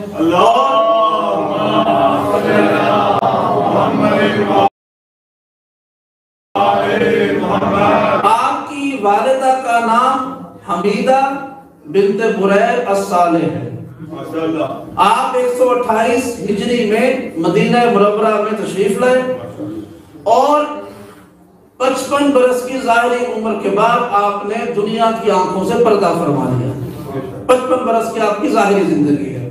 آپ کی والدہ کا نام حمیدہ بنت بریر الصالح ہے۔ آپ 128 ہجری میں مدینہ منورہ میں تشریف لائے اور 55 برس کی ظاہری عمر کے بعد آپ نے دنیا کی آنکھوں سے پردہ فرما لیا۔ 55 برس کی آپ کی ظاہری زندگی ہے۔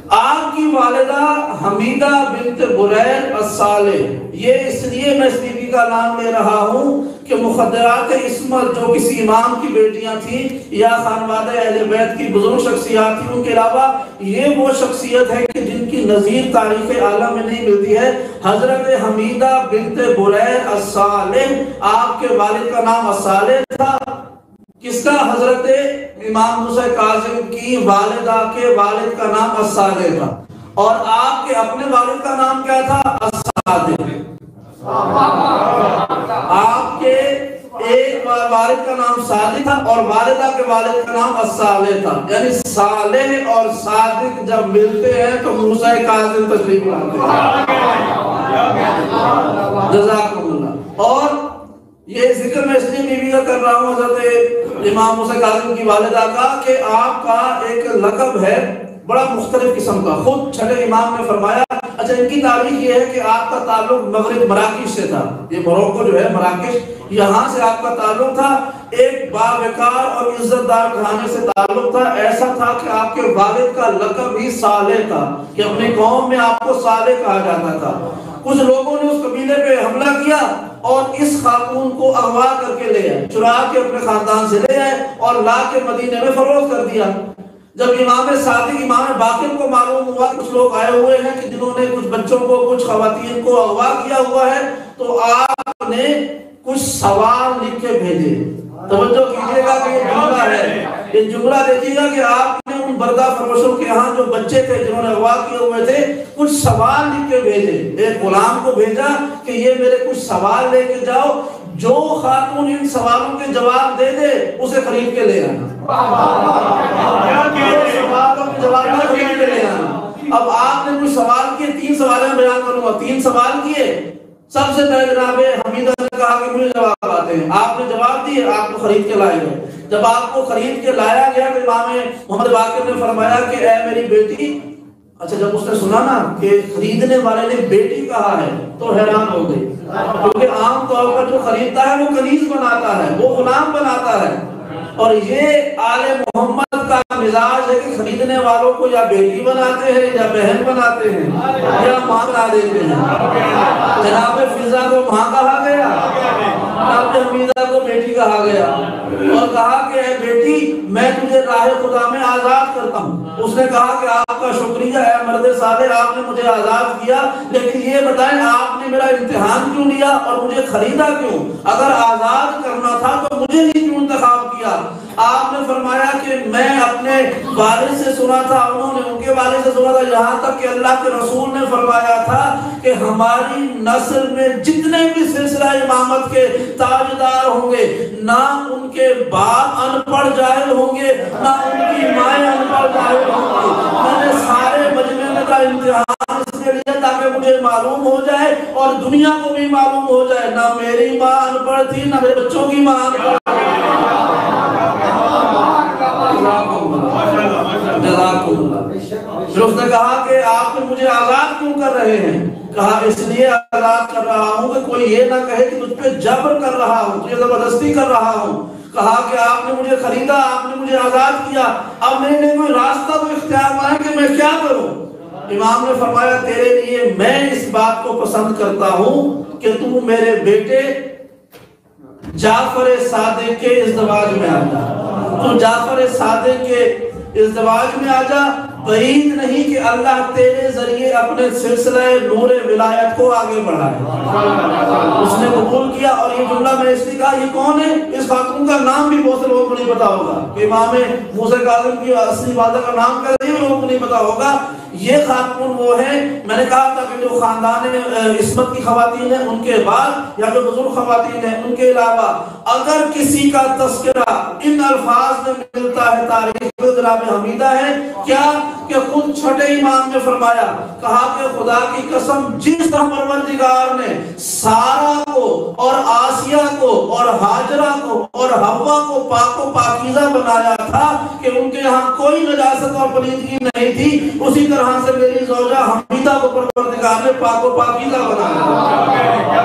آپ کی والدہ حمیدہ بنت بریر الصالح، یہ اس لیے میں اس بیوی کا نام لے رہا ہوں کہ مخدرات عصمت جو کسی امام کی بیٹیاں تھیں یا خانوادہ اہل بیت کی بزرگ شخصیات تھیں، ان کے علاوہ یہ وہ شخصیت ہے کہ جن کی نظیر تاریخ عالم میں نہیں ملتی ہے۔ حضرت حمیدہ بنت بریر الصالح، آپ کے والد کا نام الصالح تھا۔ کس کا؟ حضرت امام موسیٰ کاظم کی والدہ کے والد کا نام الصالح تھا، اور آپ کے اپنے والد کا نام کیا تھا؟ الصادق۔ آپ کے ایک والد کا نام صادق تھا اور والدہ کے والد کا نام الصالح تھا، یعنی صالح اور صادق جب ملتے ہیں تو موسیٰ کاظم تشریف لاتے ہیں۔ جزاکم اللہ۔ اور یہ ذکر میں اس لیے بیوی کا کر رہا ہوں حضرت امام موسیٰ کاظم کی والدہ کا کہ آپ کا ایک لقب ہے بڑا مختلف قسم کا۔ خود چھٹے امام نے فرمایا، اچھا ان کی تاریخ یہ ہے کہ آپ کا تعلق مغرب مراکش سے تھا، یہ موروکو جو ہے مراکش، یہاں سے آپ کا تعلق تھا۔ ایک باوقار اور عزت دار گھرانے سے تعلق تھا، ایسا تھا کہ آپ کے والد کا لقب ہی صالح تھا، کہ اپنی قوم میں آپ کو صالح کہا جاتا تھا۔ کچھ لوگوں نے اس قبیلے پہ حملہ کیا اور اس خاتون کو اغوا کر کے لے آئے، چرا کے اپنے خاندان سے لے آئے اور لا کے مدینے میں فروخت کر دیا۔ جب امام صادق امام باقر کو معلوم ہوا کچھ لوگ آئے ہوئے ہیں کہ جنہوں نے کچھ بچوں کو کچھ خواتین کو اغوا کیا ہوا ہے، تو آپ نے کچھ سوال لکھ کے بھیجے۔ توجہ کیجیے گا کہ یہ جملہ ہے، یہ جملہ دیکھیے گا کہ آپ نے ان بردہ فروشوں کے ہاں جو بچے تھے جنہوں نے اغوا کیے ہوئے تھے کچھ سوال لکھ کے بھیجے۔ ایک غلام کو بھیجا کہ یہ میرے کچھ سوال لے کے جاؤ، جو خاتون ان سوالوں کے جواب دے دے اسے خرید کے لے آنا۔ سوالوں کے جواب نہ خرید کے لے آنا۔ اب آپ نے کچھ سوال کیے، 3 سوال میں بیان کروں گا۔ 3 سوال کیے، سب سے پہلے جناب حمیدہ نے کہا کہ مجھے جواب آتے ہیں، آپ نے جواب دیے، آپ کو خرید کے لائے گئے۔ جب آپ کو خرید کے لایا گیا تو امام محمد باقر نے فرمایا کہ اے میری بیٹی، اچھا جب اس نے سنا نا کہ خریدنے والے نے بیٹی کہا ہے تو حیران ہو گئی، کیونکہ عام طور پر جو خریدتا ہے وہ کنیز بناتا ہے، وہ غلام بناتا ہے، اور یہ آل محمد کا مزاج ہے کہ خریدنے والوں کو یا بیٹی بناتے ہیں یا بہن بناتے ہیں یا ماں بنا دیتے ہیں۔ جناب فضا کو ماں کہا گیا، جناب حمیدہ کو بیٹی کہا گیا، اور کہا کہ اے بیٹی میں تجھے راہ خدا میں آزاد کرتا ہوں۔ اس نے کہا کہ آپ کا شکریہ ہے مرد صالح، آپ نے مجھے آزاد کیا، لیکن یہ بتائیں آپ نے میرا امتحان کیوں لیا اور مجھے خریدا کیوں؟ اگر آزاد کرنا تھا تو مجھے ہی کیوں انتخاب کیا؟ آپ نے فرمایا کہ میں اپنے والد سے سنا تھا، انہوں نے ان کے والد سے سنا تھا، یہاں تک کہ اللہ کے رسول نے فرمایا تھا کہ ہماری نسل میں جتنے بھی سلسلہ امامت کے تاجدار ہوں گے، نہ ان کے باپ ان پڑھ جاہل ہوں گے، نہ ان کی مائیں ان پڑھ جاہل ہوں گی۔ میں نے سارے مجمع کا امتحان اس کے لیے تاکہ مجھے معلوم ہو جائے اور دنیا کو بھی معلوم ہو جائے، نہ میری ماں ان پڑھ تھی نہ میرے بچوں کی ماں ان پڑھ تھی۔ پھر اس نے کہا کہ آپ مجھے آزاد کیوں کر رہے ہیں؟ کہا اس لیے آزاد کر رہا ہوں کہ کوئی یہ نہ کہے کہ تجھ پہ جبر کر رہا ہوں، تجھے زبردستی کر رہا ہوں۔ کہا کہ آپ نے مجھے خریدا، آپ نے مجھے آزاد کیا، اب میرے لیے کوئی راستہ تو اختیار نہ ہے کہ میں کیا کروں؟ امام نے فرمایا تیرے لیے میں اس بات کو پسند کرتا ہوں کہ تو میرے بیٹے جعفر صادق کے ازدواج میں آ جا، تو جعفر صادق کے ازدواج میں آ جا، بعید نہیں کہ اللہ تیرے ذریعے اپنے سلسلہ نور ولایت کو آگے بڑھائے۔ اس نے قبول کیا، اور یہ جملہ میں اس لیے کہا یہ کون ہے؟ اس خاتون کا نام بھی بہت سے لوگوں کو نہیں پتا ہوگا کہ امام موسیٰ کاظم کی اصلی والدہ کا نام کیا ہے، یہ لوگوں کو نہیں پتا ہوگا۔ یہ خاتون وہ ہے، میں نے کہا تھا کہ جو خاندان عصمت کی خواتین ہیں ان کے بعد یا جو بزرگ خواتین ہیں ان کے علاوہ اگر کسی کا تذکرہ ان الفاظ میں ملتا ہے تاریخ میں جناب حمیدہ ہے، کیا کہ خود چھٹے امام نے فرمایا، کہا کہ خدا کی قسم جس طرح پروردگار نے سارا کو اور آسیہ کو اور ہاجرہ کو اور حوا کو پاک و پاکیزہ بنایا تھا کہ ان کے ہاں کوئی نجاست اور پلیدگی نہیں تھی، اسی طرح سے میری زوجہ حمیدہ کو پروردگار نے پاک و پاکیزہ بنایا۔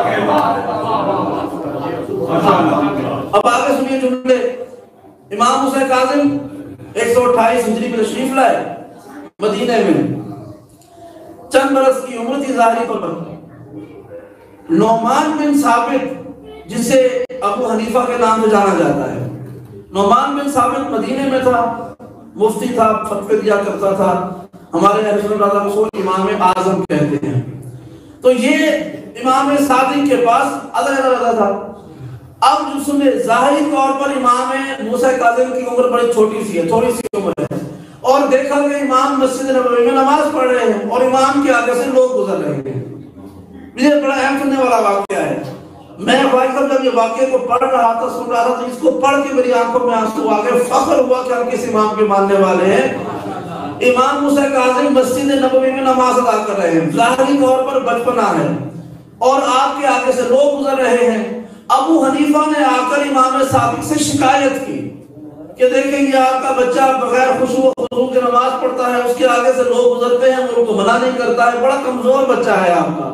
اب آگے سنیے جملے۔ امام موسیٰ کاظم 128 ہجری میں تشریف لائے مدینہ میں، چند برس کی عمر تھی ظاہری طور پر، نعمان بن ثابت جسے ابو حنیفہ کے نام سے جانا جاتا ہے، نعمان بن ثابت مدینے میں تھا، مفتی تھا، فتوے دیا کرتا تھا، ہمارے اہل سنت والجماعت کو امام اعظم کہتے ہیں۔ تو یہ امام صادق کے پاس ادھر رہتا تھا۔ اب جو سنے ظاہری طور پر امام موسیٰ کاظم کی عمر بڑی چھوٹی سی ہے، تھوڑی سی عمر ہے، اور دیکھا کہ امام مسجد نبوی میں نماز پڑھ رہے ہیں اور امام کے آگے سے لوگ گزر رہے ہیں۔ مجھے بڑا اہم سننے والا واقعہ ہے، میں بھائی صاحب جب یہ واقعے کو پڑھ رہا تھا، سن رہا تھا، تو اس کو پڑھ کے میری آنکھوں میں آنسو آ گئے، فخر ہوا کہ ہم کس امام کے ماننے والے ہیں۔ امام موسیٰ کاظم مسجد نبوی میں نماز ادا کر رہے ہیں، ظاہری طور پر بچپنا ہے، اور آپ کے آگے سے لوگ گزر رہے ہیں۔ ابو حنیفہ نے آ کر امام صادق سے شکایت کی کہ دیکھیں یہ آپ کا بچہ بغیر خشوع و خضوع کے نماز پڑھتا ہے، اس کے آگے سے لوگ گزرتے ہیں، وہ ان کو منع نہیں کرتا ہے، بڑا کمزور بچہ ہے آپ کا۔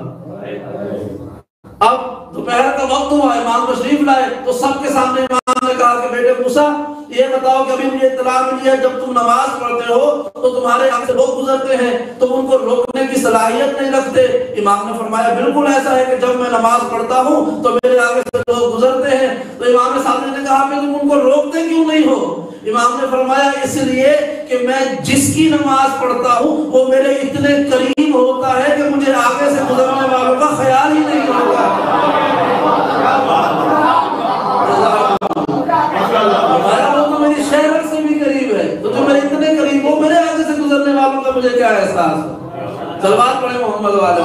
اب دوپہر کا وقت ہوا، امام تشریف لائے تو سب کے سامنے امام نے کہا کہ بیٹے موسیٰ یہ بتاؤ کہ ابھی مجھے اطلاع ملی ہے جب تم نماز پڑھتے ہو تو تمہارے آگے سے لوگ گزرتے ہیں، تم ان کو روکنے کی صلاحیت نہیں رکھتے۔ امام نے فرمایا بالکل ایسا ہے کہ جب میں نماز پڑھتا ہوں تو میرے آگے سے لوگ گزرتے ہیں۔ تو امام صادق نے کہا کہ تم ان کو روکتے کیوں نہیں ہو؟ امام نے فرمایا اس لیے کہ میں جس کی نماز پڑھتا ہوں وہ میرے اتنے قریب ہوتا ہے کہ مجھے آگے سے گزرنے والوں کا خیال ہی نہیں ہوگا۔ وہ تو میری شہر سے بھی قریب ہے، تو جو میرے اتنے قریب ہو میرے آگے سے گزرنے والوں کا مجھے کیا احساس؟ صلوات پڑھیں محمد والے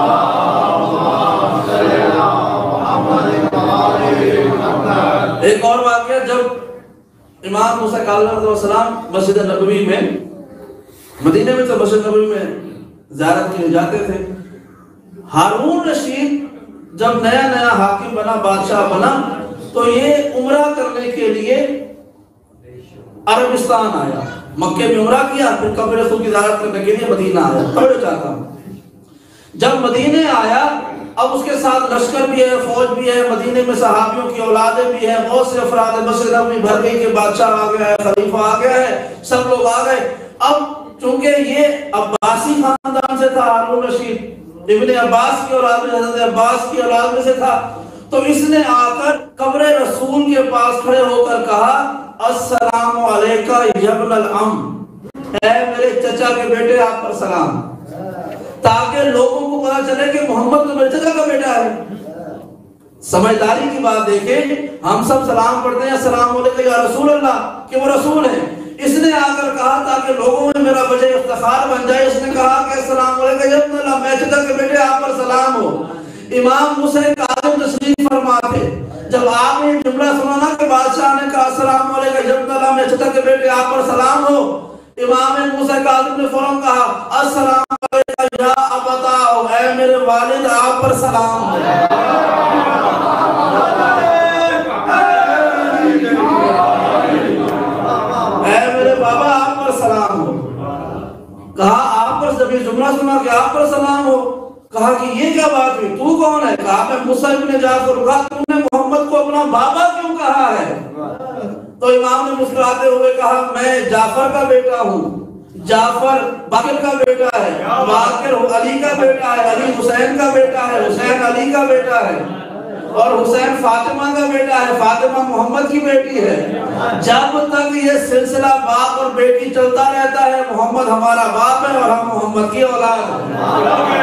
محمد۔ ایک اور واقعہ، جب امام موسیٰ کاظم علیہ السلام مسجد نبوی میں، مدینے میں تو مسجد نبوی میں زیارت کے لیے جاتے تھے، ہارون رشید جب نیا نیا حاکم بنا، بادشاہ بنا، تو یہ عمرہ کرنے کے لیے عربستان آیا، مکے میں عمرہ کیا، پھر قبر رسول کی زیارت کرنے کے لیے مدینہ آیا۔ توجہ چاہتا ہوں، جب مدینے آیا اب اس کے ساتھ لشکر بھی ہے، فوج بھی ہے، مدینے میں صحابیوں کی اولادیں بھی ہیں، بہت سے افراد مسجد نبوی بھر گئی کہ بادشاہ آ گیا ہے، خلیفہ آ گیا ہے، سب لوگ آ گئے۔ اب چونکہ یہ عباسی خاندان سے تھا، ہارون رشید ابن عباس کی اولاد میں، حضرت عباس کی اولاد میں سے تھا، تو اس نے آ کر قبر رسول کے پاس کھڑے ہو کر کہا السلام علیکہ یبن العم، اے میرے چچا کے بیٹے آپ پر سلام، تاکہ لوگوں کو پتا چلے کہ محمد تو میرے چچا کا بیٹا ہے۔ سمجھداری کی بات دیکھیں، ہم سب سلام پڑھتے ہیں السلام علیکم یا رسول اللہ کہ وہ رسول ہیں، اس نے آ کر کہا تاکہ لوگوں میں میرا وجہ افتخار بن جائے، اس نے کہا کہ السلام علیکم یا رسول اللہ، میرے چچا کے بیٹے آپ پر سلام ہو۔ امام موسیٰ کاظم تشریف فرما تھے، جب آپ نے جملہ سنا نا کہ بادشاہ نے کہا السلام علیکم یا رسول اللہ، میرے چچا کے بیٹے آپ پر سلام ہو، امام موسیٰ کاظم نے فوراً کہا السلام علیکم یا ابتا، اے میرے والد آپ پر سلام ہو، اے میرے بابا آپ پر سلام ہو۔ کہا آپ پر، جب یہ جملہ سنا کہ آپ پر سلام ہو، کہا کہ یہ کیا بات ہوئی، تو کون ہے؟ کہا میں موسیٰ ابن جعفر۔ کہا تم نے محمد کو اپنا بابا کیوں کہا ہے؟ تو امام نے مسکراتے ہوئے کہا میں جعفر کا بیٹا ہوں، جعفر باقر کا بیٹا ہے، باقر علی کا بیٹا ہے، علی حسین کا بیٹا ہے، حسین علی کا بیٹا ہے، اور حسین فاطمہ کا بیٹا ہے، فاطمہ محمد کی بیٹی ہے۔ جب تک یہ سلسلہ باپ اور بیٹی چلتا رہتا ہے، محمد ہمارا باپ ہے اور ہم محمد کی اولاد ہیں۔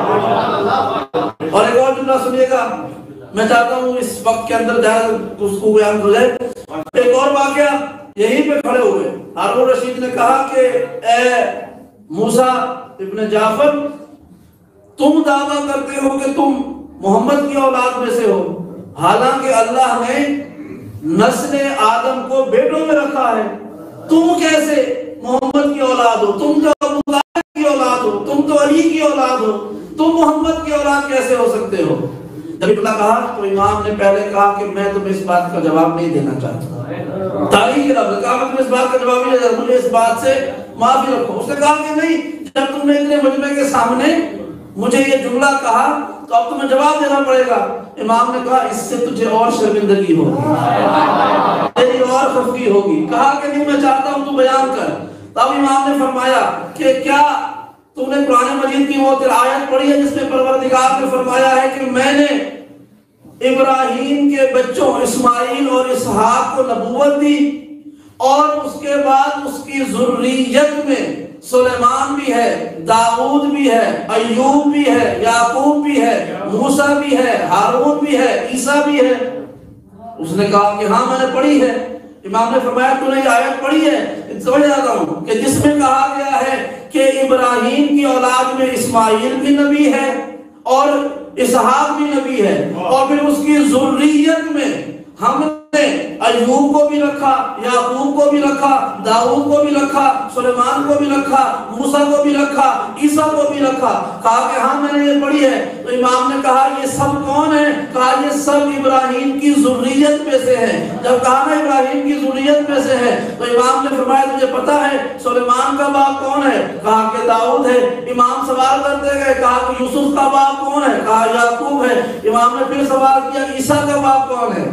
اور ایک اور جملہ سنیے گا، میں چاہتا ہوں اس وقت کے اندر جائے اس کو بیان ہو جائے۔ ایک اور واقعہ، یہیں پہ کھڑے ہوئے ہارون رشید نے کہا کہ اے موسیٰ ابن جعفر، تم دعویٰ کرتے ہو کہ تم محمد کی اولاد میں سے ہو، حالانکہ اللہ نے نسل آدم کو بیٹوں میں رکھا ہے، تم کیسے محمد کی اولاد ہو؟ تم تو ابو طالب کی اولاد ہو، تم تو علی کی اولاد ہو، تم محمد کی اولاد کیسے ہو سکتے ہو؟ جب اتنا کہا تو امام نے پہلے کہا کہ میں تمہیں اس بات کا جواب نہیں دینا چاہتا، تاریخ کے لفظ کہا میں تمہیں اس بات کا جواب نہیں دیتا، مجھے اس بات سے معافی رکھو۔ اس نے کہا کہ نہیں، جب تم نے اتنے مجمع کے سامنے مجھے یہ جملہ کہا تو اب تمہیں جواب دینا پڑے گا۔ امام نے کہا اس سے تجھے اور شرمندگی ہوگی، تیری اور خفگی ہوگی۔ کہا کہ نہیں، میں چاہتا ہوں تو بیان کر۔ تب امام نے فرمایا کہ کیا تو نے قرآن مجید کی وہ آیت پڑھی ہے جس میں پروردگار نے فرمایا ہے کہ میں نے ابراہیم کے بچوں اسماعیل اور اسحاق کو نبوت دی، اور اس کے بعد اس کی ذریت میں سلیمان بھی ہے، داؤد بھی ہے، ایوب بھی ہے، یعقوب بھی ہے، موسیٰ بھی ہے، ہارون بھی ہے، عیسیٰ بھی ہے۔ اس نے کہا کہ ہاں میں نے پڑھی ہے۔ امام نے فرمایا تو نے یہ آیت پڑھی ہے؟ سمجھ جاتا ہوں کہ جس میں کہا گیا ہے کہ ابراہیم کی اولاد میں اسماعیل بھی نبی ہے اور اسحاق بھی نبی ہے، اور پھر اس کی ذریت میں ہم نے ایوب کو بھی رکھا، یعقوب کو بھی رکھا، داؤد کو بھی رکھا، سلیمان کو بھی رکھا، موسیٰ کو بھی رکھا، عیسیٰ کو بھی رکھا۔ کہا کہ ہاں میں نے یہ پڑھی ہے۔ تو امام نے کہا یہ سب کون ہیں؟ کہا یہ سب ابراہیم کی ذریت میں سے ہیں۔ جب کہا نا ابراہیم کی ذریت میں سے ہے تو امام نے فرمایا تجھے پتا ہے سلیمان کا باپ کون ہے؟ کہا کہ داؤد ہے۔ امام سوال کرتے گئے، کہا کہ یوسف کا باپ کون ہے؟ کہا یعقوب ہے۔ امام نے پھر سوال کیا عیسیٰ کا باپ کون ہے؟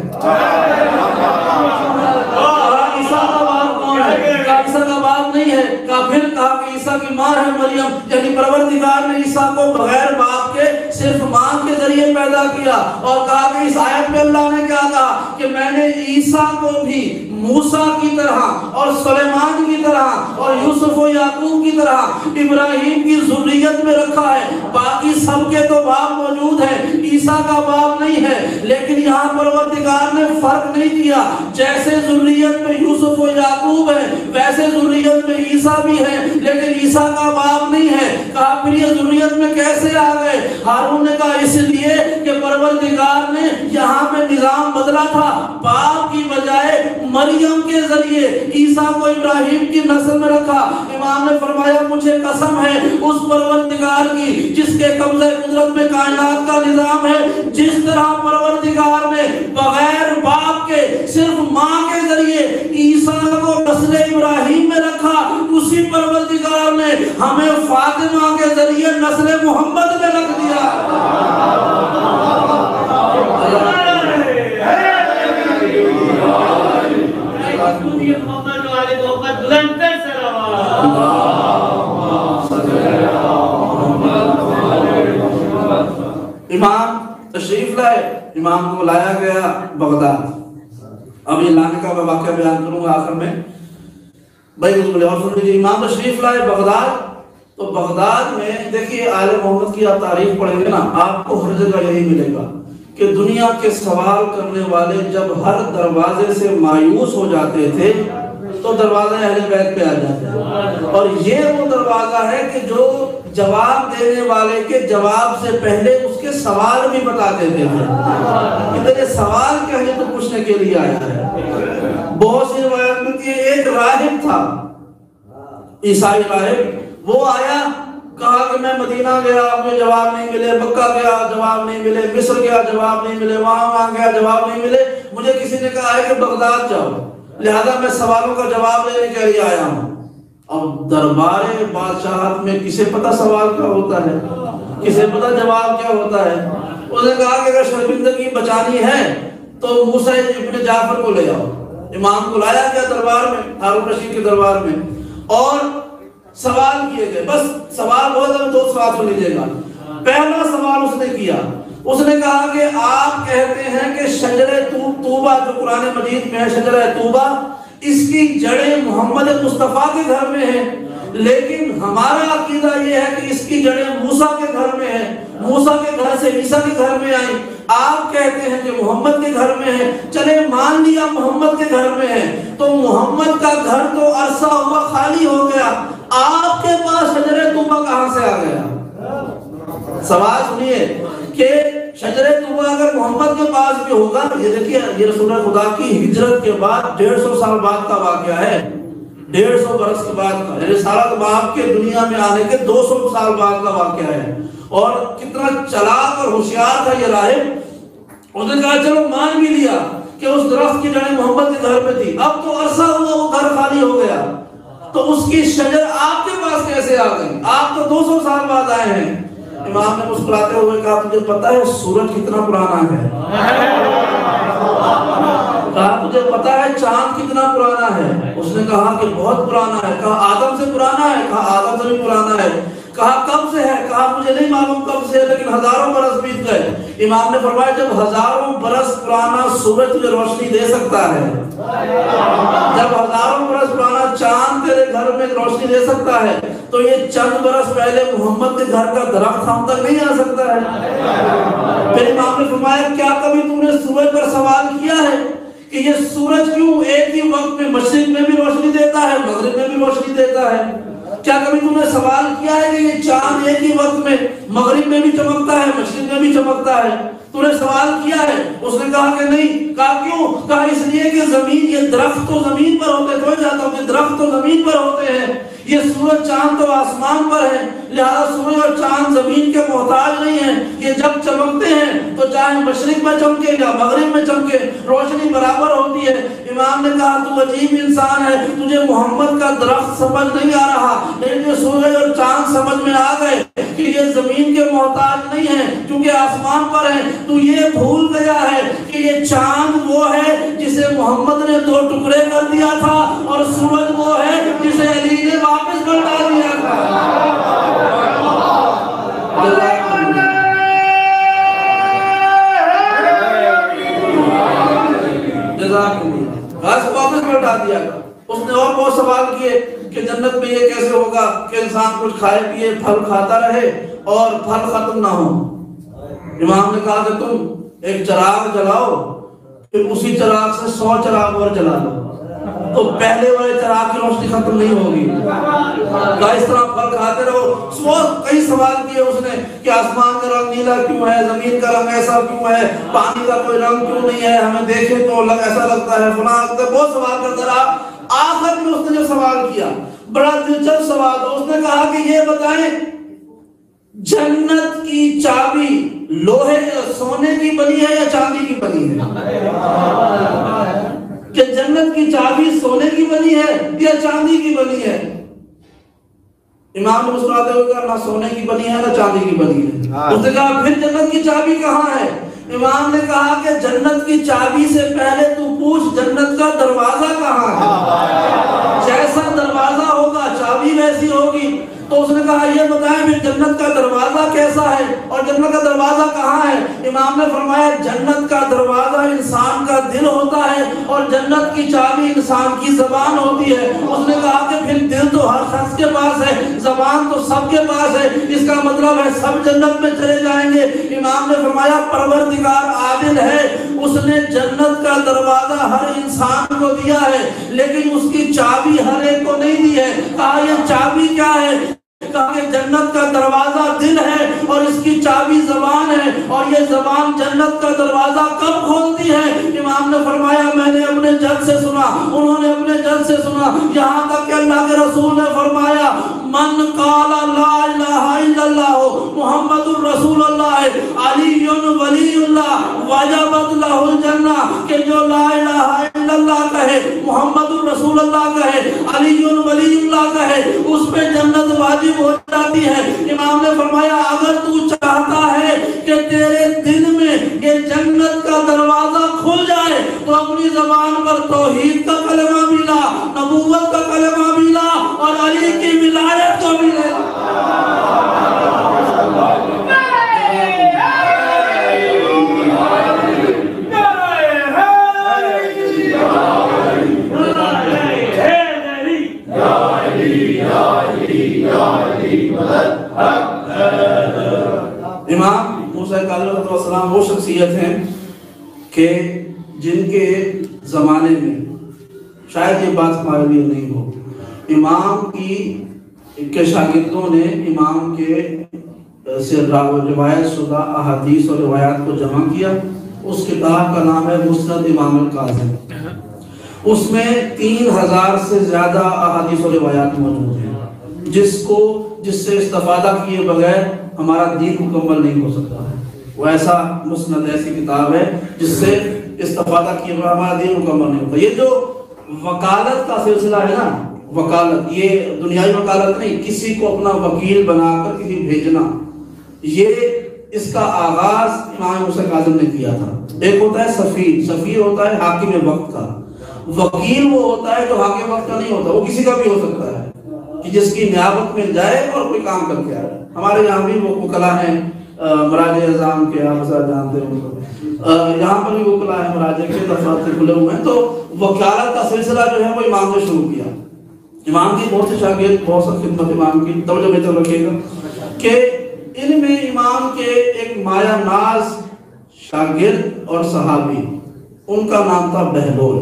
عیسیٰ کا باپ کون ہے؟ کہا عیسیٰ کا باپ نہیں ہے۔ کہا پھر کہا کہ عیسیٰ کی ماں ہے مریم، یعنی پروردگار نے عیسیٰ کو بغیر باپ کے صرف ماں کے ذریعے پیدا کیا۔ اور کہا کہ اس آیت میں اللہ نے کیا کہا کہ میں نے عیسیٰ کو بھی موسیٰ کی طرح اور سلیمان کی طرح اور یوسف و یعقوب کی طرح ابراہیم کی ذریت میں رکھا ہے۔ باقی سب کے تو باپ موجود ہیں، عیسیٰ کا باپ نہیں ہے، لیکن یہاں پروردگار نے فرق نہیں کیا۔ جیسے ذریت میں یوسف و یعقوب ہے ویسے ذریت میں عیسیٰ بھی ہے، لیکن عیسیٰ کا باپ نہیں ہے۔ کہا پھر یہ ذریت میں کیسے آ گئے؟ ہارون نے کہا اس لیے کہ پروردگار نے یہاں پہ نظام بدلا تھا، باپ کی بجائے مریم کے ذریعے عیسیٰ کو ابراہیم کی نسل میں رکھا۔ امام نے فرمایا مجھے قسم ہے اس پروردگار کی جس کے قبضہ قدرت میں کائنات کا نظام ہے، جس طرح پروردگار نے بغیر باپ کے صرف ماں کے ذریعے عیسیٰ کو نسل ابراہیم میں رکھا، اسی پروردگار نے ہمیں فاطمہ کے ذریعے نسل محمد میں رکھ دیا۔ امام تشریف لائے، امام کو لایا گیا بغداد۔ اب یہ لانے کا میں واقعہ بیان کروں گا آخر میں۔ بھائی اور سن لیجیے، امام تشریف لائے بغداد، تو بغداد میں دیکھیے آل محمد کی آپ تاریخ پڑھیں گے نا آپ کو ہر جگہ یہی ملے گا کہ دنیا کے سوال کرنے والے جب ہر دروازے سے مایوس ہو جاتے تھے تو دروازہ اہل بیت پہ آ جاتے ہیں، اور یہ وہ دروازہ ہے کہ جو جواب دینے والے کے جواب سے پہلے اس کے سوال بھی بتا دیتے ہیں کہ تیرے سوال کیا ہے تو پوچھنے کے لیے آیا ہے۔ بہت سی روایت ملتی ہے، ایک راہب تھا عیسائی راہب، وہ آیا کہا کہ میں مدینہ گیا مجھے جواب نہیں ملے، مکہ گیا جواب نہیں ملے، مصر گیا جواب نہیں ملے، وہاں گیا جواب نہیں ملے، مجھے کسی نے کہا ہے کہ بغداد جاؤ، لہذا میں سوالوں کا جواب لینے کے لیے آیا ہوں۔ اب دربار بادشاہت میں کسے پتہ سوال کیا ہوتا ہے، کسے پتہ جواب کیا ہوتا ہے۔ اس نے کہا کہ اگر شرمندگی بچانی ہے تو موسیٰ ابن جعفر کو لے آؤ۔ امام کو لایا گیا دربار میں، ہارون رشید کے دربار میں، اور سوال کیے گئے۔ بس سوال بہت ہے، 2 سوال سن لیجیے گا۔ پہلا سوال اس نے کیا، اس نے کہا کہ آپ کہتے ہیں کہ شجرہ طوبہ جو قرآن مجید میں ہے، شجرہ طوبہ، اس کی جڑیں محمد مصطفیٰ کے گھر میں ہیں، لیکن ہمارا عقیدہ یہ ہے کہ اس کی جڑیں موسیٰ کے گھر میں ہیں، موسیٰ کے گھر سے عیسیٰ کے گھر میں آئیں، آپ کہتے ہیں کہ محمد کے گھر میں ہے، چلے مان لیا محمد کے گھر میں ہے، تو محمد کا گھر تو عرصہ ہوا خالی ہو گیا، آپ کے پاس شجرہ طوبہ کہاں سے آ گیا؟ سوال سنیے کہ شجرہ طوبہ اگر محمد کے پاس بھی ہوگا، یہ دیکھیے یہ رسول خدا کی ہجرت کے بعد 150 سال بعد کا واقعہ ہے، 150 برس کے بعد کا، یعنی رسالت باپ کے دنیا میں آنے کے 200 سال بعد کا واقعہ ہے۔ اور کتنا چلاک اور ہوشیار تھا یہ راہب، اس نے کہا چلو مان بھی لیا کہ اس درخت کی جڑیں محمد کے گھر میں تھی، اب تو عرصہ ہوا وہ گھر خالی ہو گیا، تو اس کی شجر آپ کے پاس کیسے آ گئی؟ آپ تو 200 سال بعد آئے ہیں۔ امام نے مسکراتے ہوئے کہا تجھے پتا ہے سورج کتنا پرانا ہے؟ کہا تجھے پتا ہے چاند کتنا پرانا ہے؟ اس نے کہا کہ بہت پرانا ہے۔ کہا آدم سے پرانا ہے؟ کہا آدم سے بھی پرانا ہے۔ کہا کب سے ہے؟ کہا مجھے نہیں معلوم کب سے ہے، لیکن ہزاروں برس بیت گئے۔ امام نے فرمایا جب ہزاروں برس پرانا سورج تجھے روشنی دے سکتا ہے، جب ہزاروں برس پرانا چاند تیرے گھر میں روشنی دے سکتا ہے، تو یہ چند برس پہلے محمد کے گھر کا درخت ہم تک نہیں آ سکتا ہے؟ پھر امام نے فرمایا کیا کبھی تم نے سورج پر سوال کیا ہے کہ یہ سورج کیوں ایک ہی وقت میں مشرق میں بھی روشنی دیتا ہے، مغرب میں بھی روشنی دیتا ہے؟ کیا کبھی تم نے سوال کیا ہے کہ یہ چاند ایک ہی وقت میں مغرب میں بھی چمکتا ہے، مشرق میں بھی چمکتا ہے؟ تو نے سوال کیا ہے؟ اس نے کہا کہ نہیں۔ کہا کیوں؟ کہا اس لیے کہ زمین، یہ درخت تو زمین پر ہوتے ہیں، جاتا ہوں کہ درخت تو زمین پر ہوتے ہیں، یہ سورج چاند تو آسمان پر ہے، لہذا سورج اور چاند زمین کے محتاج نہیں ہیں، یہ جب چمکتے ہیں تو چاہے مشرق میں چمکے یا مغرب میں چمکے روشنی برابر ہوتی ہے۔ امام نے کہا تو عجیب انسان ہے، تجھے محمد کا درخت سمجھ نہیں آ رہا، لیکن یہ سورج اور چاند سمجھ میں آ گئے کہ یہ زمین کے محتاج نہیں ہیں کیونکہ آسمان پر ہیں۔ تو یہ بھول گیا ہے کہ یہ چاند وہ ہے جسے محمد نے 2 ٹکڑے کر دیا تھا، اور سورج وہ ہے جسے علی نے واپس لوٹا دیا تھا۔ واپس لوٹا دیا تھا۔ اس نے اور بہت سوال کیے کہ جنت میں یہ کیسے ہوگا کہ انسان کچھ کھائے پیے پھل کھاتا رہے اور پھل ختم نہ ہو۔ امام نے کہا کہ تم ایک چراغ جلاؤ، پھر اسی چراغ سے 100 چراغ اور جلا لو، تو پہلے والے چراغ کی روشنی ختم نہیں ہوگی۔ کہا اس طرح پھل کھاتے رہو۔ کئی سوال کیے اس نے کہ آسمان کا رنگ نیلا کیوں ہے، زمین کا رنگ ایسا کیوں ہے، پانی کا کوئی رنگ کیوں نہیں ہے، ہمیں دیکھے تو ایسا لگتا ہے فلاں، بہت سوال کرتا رہا۔ آخر میں اس نے جو سوال کیا بڑا دلچسپ سوال تھا۔ اس نے کہا کہ یہ بتائیں جنت کی چابی لوہے سونے کی بنی ہے یا چاندی کی بنی ہے؟ کہ جنت کی چابی سونے کی بنی ہے یا چاندی کی بنی ہے؟ امام نے مسکراتے ہوئے کہا نہ سونے کی بنی ہے نہ چاندی کی بنی ہے۔ اس نے کہا پھر جنت کی چابی کہاں ہے؟ امام نے کہا کہ جنت کی چابی سے پہلے تو پوچھ جنت کا دروازہ کہاں ہے؟ جیسا دروازہ ہوگا چابی ویسی ہوگی۔ تو اس نے کہا یہ بتائیں پھر جنت کا دروازہ کیسا ہے اور جنت کا دروازہ کہاں ہے؟ امام نے فرمایا جنت کا دروازہ انسان کا دل ہوتا ہے اور جنت کی چابی انسان کی زبان ہوتی ہے۔ اس نے کہا کہ پھر دل تو ہر شخص کے پاس ہے، زبان تو سب کے پاس ہے، اس کا مطلب ہے سب جنت میں چلے جائیں گے۔ امام نے فرمایا پروردگار عادل ہے، اس نے جنت کا دروازہ ہر انسان کو دیا ہے لیکن اس کی چابی ہر ایک کو نہیں دی ہے۔ کہا یہ چابی کیا ہے؟ کہا کہ جنت کا دروازہ دل ہے اور اس کی چابی زبان ہے، اور یہ زبان جنت کا دروازہ کب کھولتی ہے؟ امام نے فرمایا میں نے اپنے جد سے سنا، انہوں نے اپنے جد سے سنا، یہاں تک کہ اللہ کے رسول نے فرمایا من قال لا الہ الا اللہ محمد الرسول اللہ علی ولی اللہ وجبت لہ الجنہ، کہ جو لا الہ الا اللہ کہے، محمد الرسول اللہ کہے، علی ولی اللہ کہے، اس پہ جنت واجب ہو جاتی ہے۔ امام نے فرمایا اگر تو چاہتا ہے کہ تیرے دل میں یہ جنت کا دروازہ کھل جائے تو اپنی زبان پر توحید کا کلمہ بھی لا، نبوت کا کلمہ بھی لا اور علی کی ولایت کو بھی لے۔ امام موسیٰ علیہ السلام وہ شخصیت ہیں کہ جن کے زمانے میں شاید یہ بات ہمارے لیے نہیں ہو، امام کے شاگردوں نے امام کے سے روایت شدہ احادیث اور روایات کو جمع کیا۔ اس کتاب کا نام ہے مسند امام الکاظم۔ اس میں 3000 سے زیادہ احادیث و روایات موجود ہیں، جس سے استفادہ کیے بغیر ہمارا دین مکمل نہیں ہو سکتا ہے۔ وہ ایسا مسند ایسی کتاب ہے جس سے استفادہ کیے بغیر ہمارا دین مکمل نہیں ہوتا۔ یہ جو وکالت کا سلسلہ ہے نا، وکالت، یہ دنیاوی وکالت نہیں، کسی کو اپنا وکیل بنا کر کسی بھیجنا، یہ اس کا آغاز امام موسیٰ کاظم نے کیا تھا۔ ایک ہوتا ہے سفیر، سفیر ہوتا ہے حاکم وقت کا، وکیل وہ ہوتا ہے جو حاکم وقت کا نہیں ہوتا، وہ کسی کا بھی ہو سکتا ہے، کہ جس کی نیابت میں جائے اور کوئی کام کر کے آئے. ہمارے یہاں بھی وہ وکلا ہیں مراجع اعظام کے، آپ سب جانتے ہیں ان کو. یہاں پر بھی وکلا ہیں مراجع کے، دفاتر کھلے ہوئے ہیں. تو وکالت کا سلسلہ جو ہے وہ امام نے شروع کیا. امام کی بہت سے شاگرد، بہت سی خدمت امام کی. توجہ میں تو رکھیے گا کہ ان میں امام کے ایک مایہ ناز شاگرد اور صحابی، ان کا نام تھا بہلول.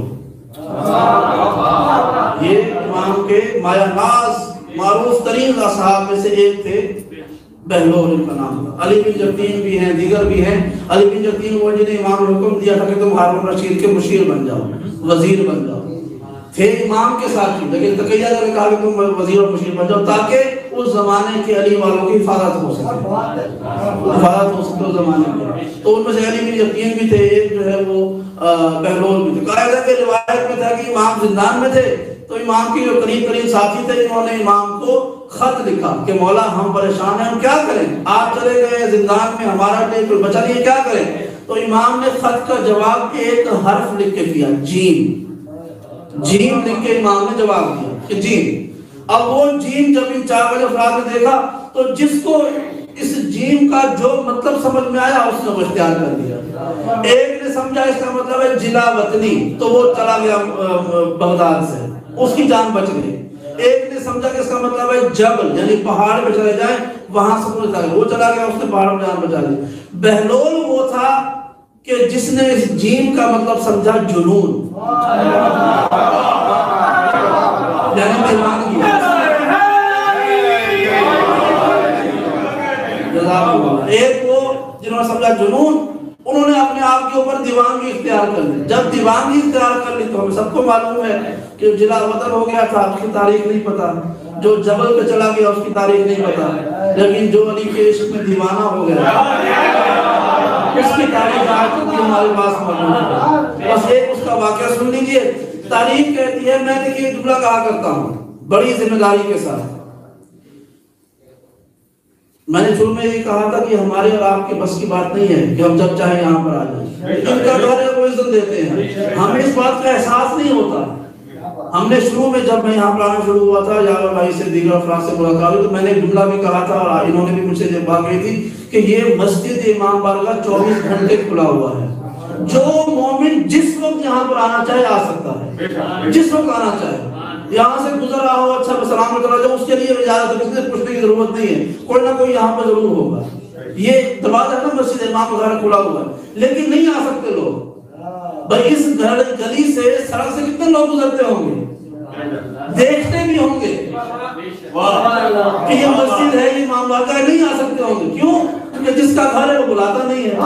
یہ امام کے مایہ ناز معروف ترین اصحاب میں سے ایک تھے بہلول، ان کا نام تھا. علی بن جتین بھی ہیں، دیگر بھی ہیں. علی بن جتین وہ جنہیں امام نے حکم دیا تھا کہ تم ہارون رشید کے مشیر بن جاؤ، وزیر بن جاؤ. تھے امام کے ساتھ ہی، لیکن تقیہ نے کہا کہ تم وزیر اور مشیر بن جاؤ تاکہ اس زمانے کے علی والوں کی حفاظت ہو سکے، حفاظت ہو سکے اس زمانے کی. تو ان میں سے علی بن جتین بھی تھے، ایک جو ہے وہ بہلول بھی تھے. قاعدہ کہ روایت میں تھا کہ امام زندان میں تھے تو امام کے جو قریب قریب ساتھی تھے انہوں نے امام کو خط لکھا کہ مولا ہم پریشان ہیں، ہم کیا کریں، آپ چلے گئے زندان میں، ہمارا کوئی بچا نہیں، کیا کریں. تو امام نے خط کا جواب ایک حرف لکھ کے دیا، جیم. جیم لکھ کے امام نے جواب دیا کہ جیم. اب وہ جیم جب ان 4 بجے افراد نے دیکھا تو جس کو اس جیم کا جو مطلب سمجھ میں آیا اس نے وہ اختیار کر دیا. ایک نے سمجھا اس کا مطلب ہے جلا وطنی، تو وہ چلا گیا بغداد سے، اس کی جان بچ گئی. ایک نے سمجھا کہ اس کا مطلب ہے جبل، یعنی پہاڑ پہ چلے جائیں وہاں سے وہ چلا گیا، اس نے پہاڑ پہ جان بچا لی. بہلول وہ تھا کہ جس نے اس جیم کا مطلب سمجھا جنون، یعنی دیوانگی. ایک وہ جنہوں نے سمجھا جنون، انہوں نے اپنے آپ کے اوپر دیوانگی اختیار کر لی. جب دیوانگی اختیار کر لی تو ہمیں سب کو معلوم ہے کہ جلا وطن ہو گیا تھا، اس کی تاریخ نہیں پتا. جو جبل پہ چلا گیا اس کی تاریخ نہیں پتا. لیکن جو علی کے عشق میں دیوانہ ہو گیا اس کی تاریخ آج تک ہمارے پاس موجود ہے. بس ایک اس کا واقعہ سن لیجئے. تاریخ کہتی ہے، میں نے یہ جملہ کہا کرتا ہوں بڑی ذمہ داری کے ساتھ. میں نے شروع میں یہ کہا تھا کہ ہمارے اور آپ کے بس کی بات نہیں ہے کہ ہم جب چاہیں یہاں پر آ جائیں. ان کا گھر ہے وہ عزت دیتے ہیں، ہمیں اس بات کا احساس نہیں ہوتا. ہم نے شروع میں جب میں یہاں پر آنا شروع ہوا تھا، یاور بھائی سے دیگر افراد سے ملاقات ہوئی تو میں نے جملہ بھی کہا تھا اور انہوں نے بھی مجھ سے یہ بات کہی تھی کہ یہ مسجد امام بارگاہ 24 گھنٹے کھلا ہوا ہے. جو مومن جس وقت یہاں پر آنا چاہے آ سکتا ہے، جس وقت آنا چاہے. یہاں سے گزر رہا ہو، اچھا سلام کرنا چاہو، اس کے لیے اجازت ہے، کسی سے پوچھنے کی ضرورت نہیں ہے. کوئی نہ کوئی یہاں پر ضرور ہوگا. یہ دروازہ ہے نا مسجد امام بارگاہ کھلا ہوا ہے، لیکن نہیں آ سکتے لوگ. بھائی اس گلی سے، سڑک سے کتنے لوگ گزرتے ہوں گے، دیکھتے بھی ہوں گے کہ یہ مسجد ہے، یہ امام بارگاہ، نہیں آ سکتے ہوں گے. کیوں؟ کیونکہ جس کا گھر ہے وہ بلاتا نہیں ہے.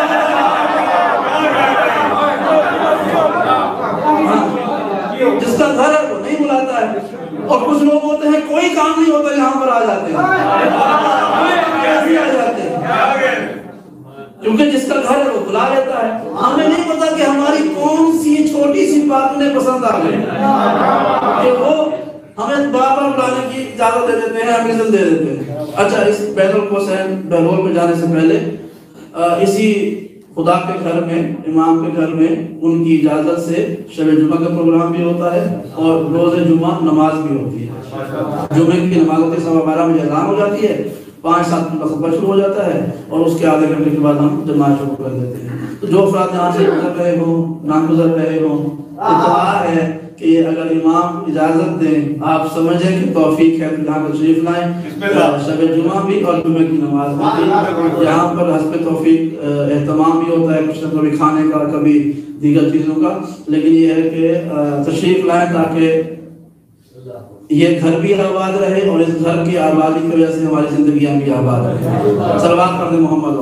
جس کا گھر ہے وہ نہیں بلاتا ہے. اور کچھ لوگ ہوتے ہیں کوئی کام نہیں ہوتا یہاں پر آ جاتے ہیں. کیسے آ جاتے ہیں؟ کیونکہ جس کا گھر ہے وہ بلا لیتا ہے. ہمیں نہیں پتا کہ ہماری کون سی چھوٹی سی بات انہیں پسند آ گئی کہ وہ ہمیں بار بار بلانے کی اجازت دے دیتے ہیں، ہم اذن دے دیتے ہیں. اچھا، اس بین القوسین بہلول میں جانے سے پہلے اسی خدا کے گھر میں، امام کے گھر میں ان کی اجازت سے شب جمعہ کا پروگرام بھی ہوتا ہے اور روز جمعہ نماز بھی ہوتی ہے. جمعہ کی نماز ہوتی ہے 12:15 بجے اذان ہو جاتی ہے، 5-7 منٹ کا خطبہ شروع ہو جاتا ہے اور اس کے آدھے گھنٹے کے بعد ہم جماعت شروع کر دیتے ہیں. تو جو افراد یہاں سے گزر رہے ہوں، نہ گزر رہے ہوں، اتفاق ہے کہ اگر امام اجازت دیں، آپ سمجھیں کہ توفیق ہے، یہاں پر تشریف لائیں. شب جمعہ بھی اور جمعہ کی نماز بھی یہاں پر حسب توفیق اہتمام بھی ہوتا ہے، کچھ نہ کبھی کھانے کا، کبھی دیگر چیزوں کا. لیکن یہ ہے کہ تشریف لائیں تاکہ یہ گھر بھی آباد رہے اور اس گھر کی آبادی کی وجہ سے ہماری زندگیاں بھی آباد رہے. صلوات پڑھیں محمد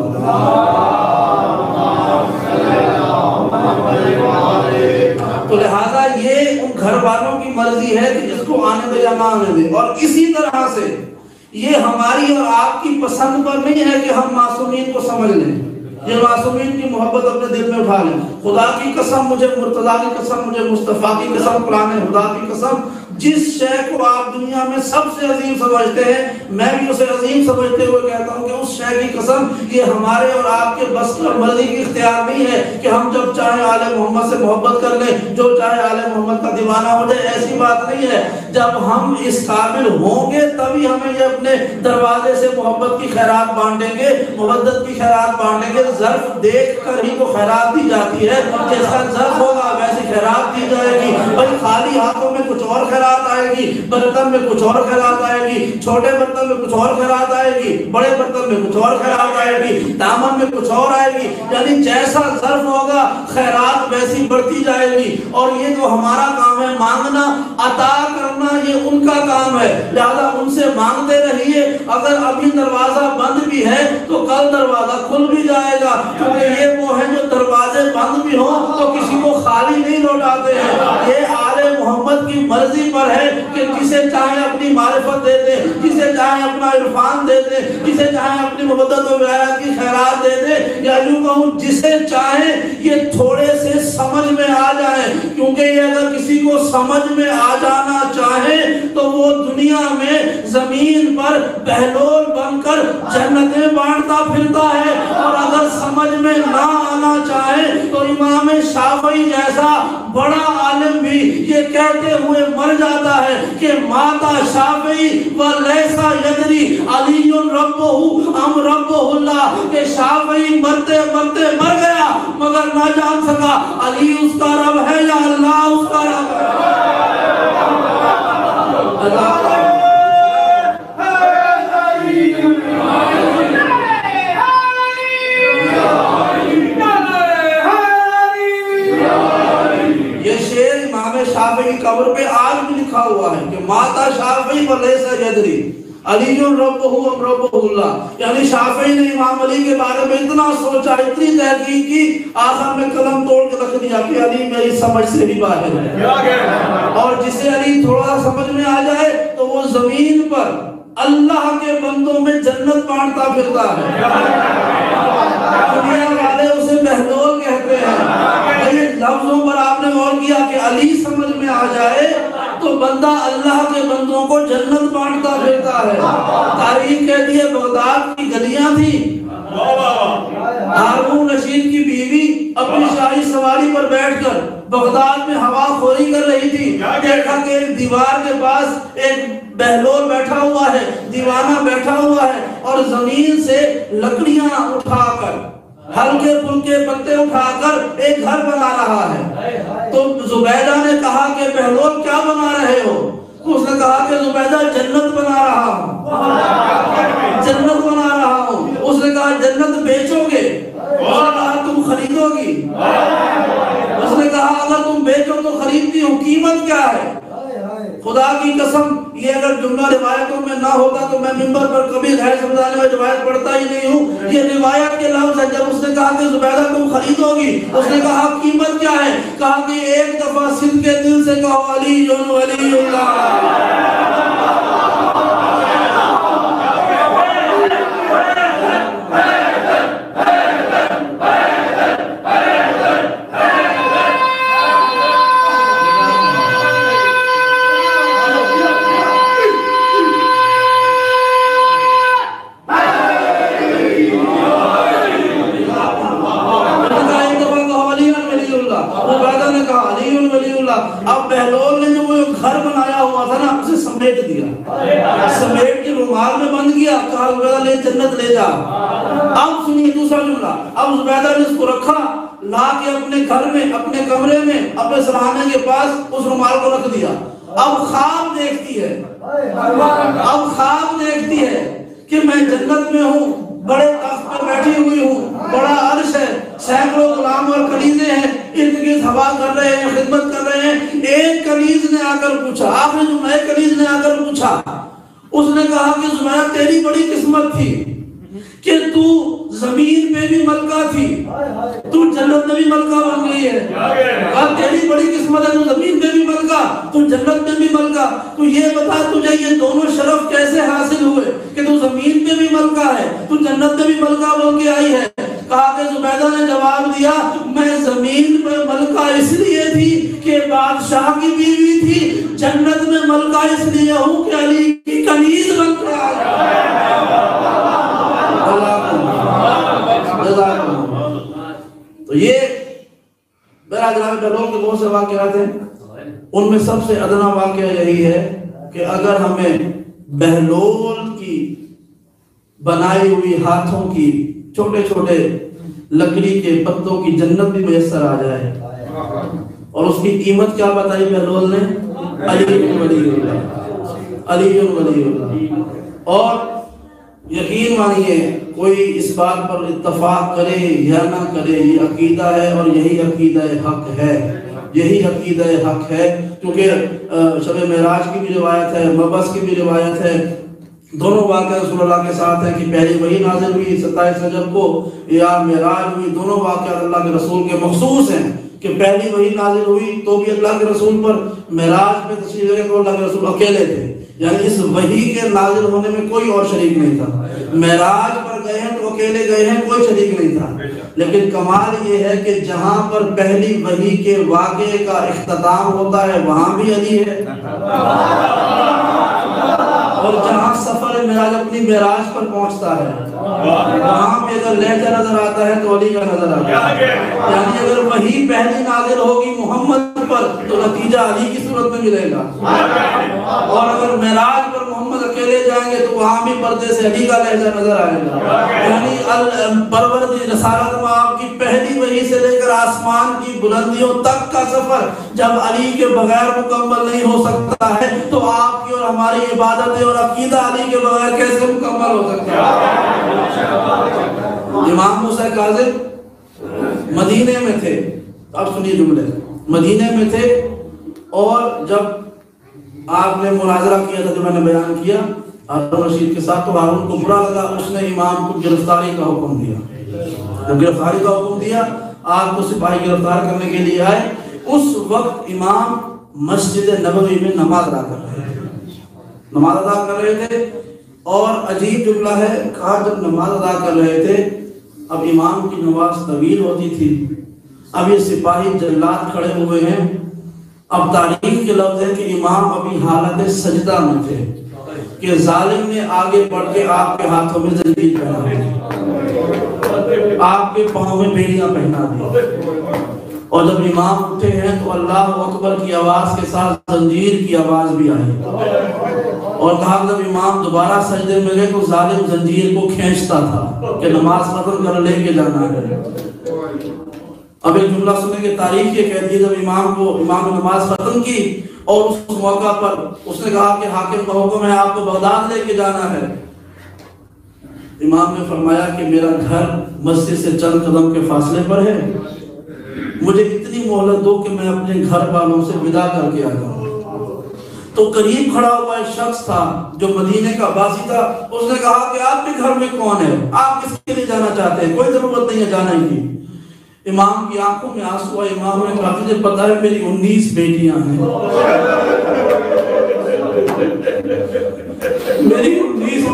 تو لہذا یہ ان گھر والوں کی مرضی ہے کہ جس کو آنے دے یا نہ آنے دے. اور اسی طرح سے یہ ہماری اور آپ کی پسند پر نہیں ہے کہ ہم معصومین کو سمجھ لیں، یہ معصومین کی محبت اپنے دل میں اٹھا لیں. خدا کی قسم، مجھے مرتضیٰ کی قسم، مجھے مصطفیٰ کی قسم، قرآن خدا کی قسم، جس شے کو آپ دنیا میں سب سے عظیم سمجھتے ہیں، میں بھی اسے عظیم سمجھتے ہوئے کہتا ہوں کہ اس شے کی قسم یہ ہمارے اور آپ کے بس اور مرضی کی اختیار نہیں ہے کہ ہم جب چاہے آل محمد سے محبت کر لیں، جو چاہے آل محمد کا دیوانہ ہو جائے، ایسی بات نہیں ہے۔ جب ہم اس قابل ہوں گے تبھی ہمیں یہ اپنے دروازے سے محبت کی خیرات بانٹیں گے، محبت کی خیرات بانٹیں گے۔ ظرف دیکھ کر ہی کو خیرات دی جاتی ہے، جیسا ظرف ہوگا ویسی خیرات دی جائے گی۔ بھائی خالی ہاتھوں میں کچھ اور خیرات آئے گی، برتن میں کچھ اور خیرات آئے گی، چھوٹے برتن میں کچھ اور خیرات آئے گی، بڑے برتن میں کچھ اور خیرات آئے گی، دامن میں کچھ اور آئے گی، یعنی جیسا ظرف ہوگا خیرات ویسی بڑھتی جائے گی۔ اور یہ جو ہمارا کام ہے مانگنا، عطا کرنا، یہ ان کا کام ہے، لہذا ان سے مانگتے رہیے۔ اگر ابھی دروازہ بند بھی ہے تو کل دروازہ کھل بھی جائے گا، کیونکہ یہ وہ ہیں جو دروازے بند بھی ہوں تو کسی کو خالی نہیں لوٹاتے ہیں۔ یہ آل محمد کی مرضی پر ہے کہ جسے چاہے اپنی معرفت دے دے، جسے چاہے اپنا عرفان دے دے، جسے چاہے اپنی محبت و ولایت کی خیرات دے دے، یا یوں کہوں جسے چاہے یہ تھوڑے سے سمجھ میں آ جائے، کیونکہ یہ اگر کسی کو سمجھ میں آ جانا چاہے تو وہ دنیا میں زمین پر بہلول بن کر جنتیں بانٹتا پھرتا ہے، اور اگر سمجھ میں نہ آنا چاہے تو امام شافعی جیسا بڑا عالم بھی یہ کہتے ہوئے مر جاتا ہے کہ ماتا شافعی ولیسا یدری علی ربہ ام ربہ اللہ، کہ شافعی مرتے مرتے مر گیا مگر نہ جان سکا علی اس کا رب ہے یا اللہ اس کا رب ہے۔ شافعی کی قبر پہ آج بھی لکھا ہوا ہے کہ ماتا شافعی ولیسا یدری علی ربہ ام ربہ اللہ، یعنی شافعی نے امام علی کے بارے میں اتنا سوچا، اتنی تحقیق کی، آخر میں قلم توڑ کے رکھ دیا کہ علی میری سمجھ سے بھی باہر ہے۔ اور جسے علی تھوڑا سمجھ میں آ جائے تو وہ زمین پر اللہ کے بندوں میں جنت بانٹتا پھرتا ہے۔ دنیا والے اسے بہلول کہتے ہیں۔ یہ لفظوں پر آپ نے غور کیا کہ علی سمجھ میں آ جائے تو بندہ اللہ کے بندوں کو جنت بانٹتا پھرتا ہے۔ تاریخ کے لیے بغداد کی گلیاں تھی، ہارون رشید کی بیوی اپنی شاہی سواری پر بیٹھ کر بغداد میں ہوا خوری کر رہی تھی، دیکھا کہ ایک دیوار کے پاس ایک بہلول بیٹھا ہوا ہے، دیوانہ بیٹھا ہوا ہے، اور زمین سے لکڑیاں اٹھا کر، ہلکے پھلکے پتے اٹھا کر ایک گھر بنا رہا ہے۔ تو زبیدہ نے کہا کہ بہلول کیا بنا رہے ہو؟ اس نے کہا کہ زبیدہ جنت بنا رہا ہوں، جنت بنا رہا ہوں۔ اس نے کہا جنت بیچو گے؟ اس نے کہا تم خریدو گی؟ اس نے کہا اگر تم بیچو تو خریدتی ہوں، قیمت کیا ہے؟ خدا کی قسم یہ اگر جملہ روایتوں میں نہ ہوتا تو میں منبر پر کبھی غیر سمجھانے میں روایت پڑھتا ہی نہیں ہوں۔ یہ روایت کے لفظ ہے۔ جب اس نے کہا کہ زبیدہ تم خریدو گی، اس نے کہا قیمت کیا ہے؟ کہا کہ ایک دفعہ صدق کے دل سے کہو علی ولی اللہ۔ اب بہلول نے جو وہ گھر بنایا ہوا تھا نا اسے سمیٹ دیا، سمیٹ کے رومال میں بند کیا، کہا زبیدہ لے جنت لے جا۔ اب سنیے دوسرا جملہ، اب زبیدہ نے اس کو رکھا، لا کے اپنے گھر میں، اپنے کمرے میں، اپنے سرہانے کے پاس اس رومال کو رکھ دیا۔ اب خواب دیکھتی ہے، اب خواب دیکھتی ہے کہ میں جنت میں ہوں، بڑے تخت پر بیٹھی ہوئی ہوں، بڑا عرش ہے، سینکڑوں غلام اور کنیزیں ہیں، ارد گرد ہوا کر رہے ہیں، خدمت کر رہے ہیں۔ ایک کنیز نے آ کر پوچھا، آخری جو ایک کنیز نے آ کر پوچھا، اس نے کہا کہ زبیدہ تیری بڑی قسمت تھی کہ تو زمین پہ بھی ملکہ تھی، تو جنت میں بھی ملکہ بن گئی ہے۔ اور تیری بڑی قسمت ہے، تو زمین پہ بھی ملکہ، تو جنت میں بھی ملکہ۔ تو یہ بتا تجھے یہ دونوں شرف کیسے حاصل ہوئے کہ تو زمین پہ بھی ملکہ ہے، تو جنت میں بھی ملکہ بن کے آئی ہے؟ کہا کہ زبیدہ نے جواب دیا میں زمین پر ملکہ اس لیے تھی کہ بادشاہ کی بیوی تھی، جنت میں ملکہ اس لیے ہوں کہ علی کی کنیز بن کر تو یہ میرا جناب بہلول کے بہت سے واقعات ہیں، ان میں سب سے ادنا واقعہ یہی ہے کہ اگر ہمیں بہلول کی بنائی ہوئی ہاتھوں کی چھوٹے چھوٹے لکڑی کے پتوں کی جنت بھی میسر آ جائے، اور اس کی قیمت کیا بتائی بہلول نے؟ علی بن ولی اللہ، علی بن ولی اللہ۔ اور یقین مانیے کوئی اس بات پر اتفاق کرے یا نہ کرے، یہ عقیدہ ہے اور یہی عقیدہ حق ہے، یہی عقیدہ حق ہے، کیونکہ شب معراج کی بھی روایت ہے، مبعث کی بھی روایت ہے، دونوں واقعہ رسول اللہ کے ساتھ ہیں کہ پہلی وحی نازل ہوئی 27 رجب کو یا معراج ہوئی، دونوں واقعات اللہ کے رسول کے مخصوص ہیں کہ پہلی وحی نازل ہوئی تو بھی اللہ کے رسول پر، معراج پہ تشریف لے تو اللہ کے رسول اکیلے تھے، یعنی اس وحی کے نازل ہونے میں کوئی اور شریک نہیں تھا۔ معراج پر گئے ہیں تو اکیلے گئے ہیں، کوئی شریک نہیں تھا، لیکن کمال یہ ہے کہ جہاں پر پہلی وحی کے واقعے کا اختتام ہوتا ہے وہاں بھی علی ہے، اور جہاں سفر معراج اپنی معراج پر پہنچتا ہے وہاں پہ اگر لہجہ نظر آتا ہے تو علی کا نظر آتا ہے، یعنی اگر وحی پہلی نازل ہوگی محمد پر تو نتیجہ علی کی صورت میں ملے گا، اور اگر معراج پر محمد اکیلے جائیں گے تو وہاں بھی پردے سے علی کا لہجہ نظر آئے گا، یعنی پروردی رسالت میں آپ کی پہلی وحی سے لے کر آسمان کی بلندیوں تک کا سفر جب علی کے بغیر مکمل نہیں ہو سکتا ہے تو آپ کی اور ہماری عبادتیں اور عقیدہ علی کے بغیر کیسے مکمل ہو سکتا ہے؟ امام موسیٰ کاظم مدینے میں تھے، اب سنیے جملے، مدینے میں تھے، اور جب آپ نے مناظرہ کیا تھا جو میں نے بیان کیا ہارون رشید کے ساتھ تو ہارون کو برا لگا، اس نے امام کو گرفتاری کا حکم دیا، جب گرفتاری کا حکم دیا آپ کو سپاہی گرفتار کرنے کے لیے آئے، اس وقت امام مسجد نبوی میں نماز ادا کر رہے تھے، اور عجیب جملہ ہے، کہا جب نماز ادا کر رہے تھے اب امام کی نماز طویل ہوتی تھی، اب یہ سپاہی جلاد کھڑے ہوئے ہیں، اب تاریخ کے لفظ ہے کہ امام ابھی حالت سجدہ میں تھے کہ ظالم نے آگے بڑھ کے آپ کے ہاتھوں میں زنجیر پہنا دی، آپ کے پاؤں میں بیڑیاں پہنا دی، اور جب امام اٹھے ہیں تو اللہ اکبر کی آواز کے ساتھ زنجیر کی آواز بھی آئی، اور کہا جب امام دوبارہ سجدے میں گئے تو ظالم زنجیر کو کھینچتا تھا کہ نماز ختم کر لے کے جانا ہے۔ اب ایک جملہ سنیں کہ تاریخ یہ کہتی ہے جب امام نے نماز ختم کی اور اس موقع پر اس نے کہا کہ حاکم کا حکم ہے آپ کو بغداد لے کے جانا ہے، امام نے فرمایا کہ میرا گھر مسجد سے چند قدم کے فاصلے پر ہے، مجھے اتنی مہلت دو کہ میں اپنے گھر والوں سے ودا کر کے آ جاؤں۔ تو قریب کھڑا ہوا ایک شخص تھا جو مدینے کا باسی تھا، اس نے کہا کہ آپ کے گھر میں کون ہے، آپ کس کے لیے جانا چاہتے ہیں، کوئی ضرورت نہیں ہے جانے کی۔ امام کی آنکھوں میں آنسو آئے، امام نے کہا مجھے پتا ہے میری 19 بیٹیاں ہیں، میری 19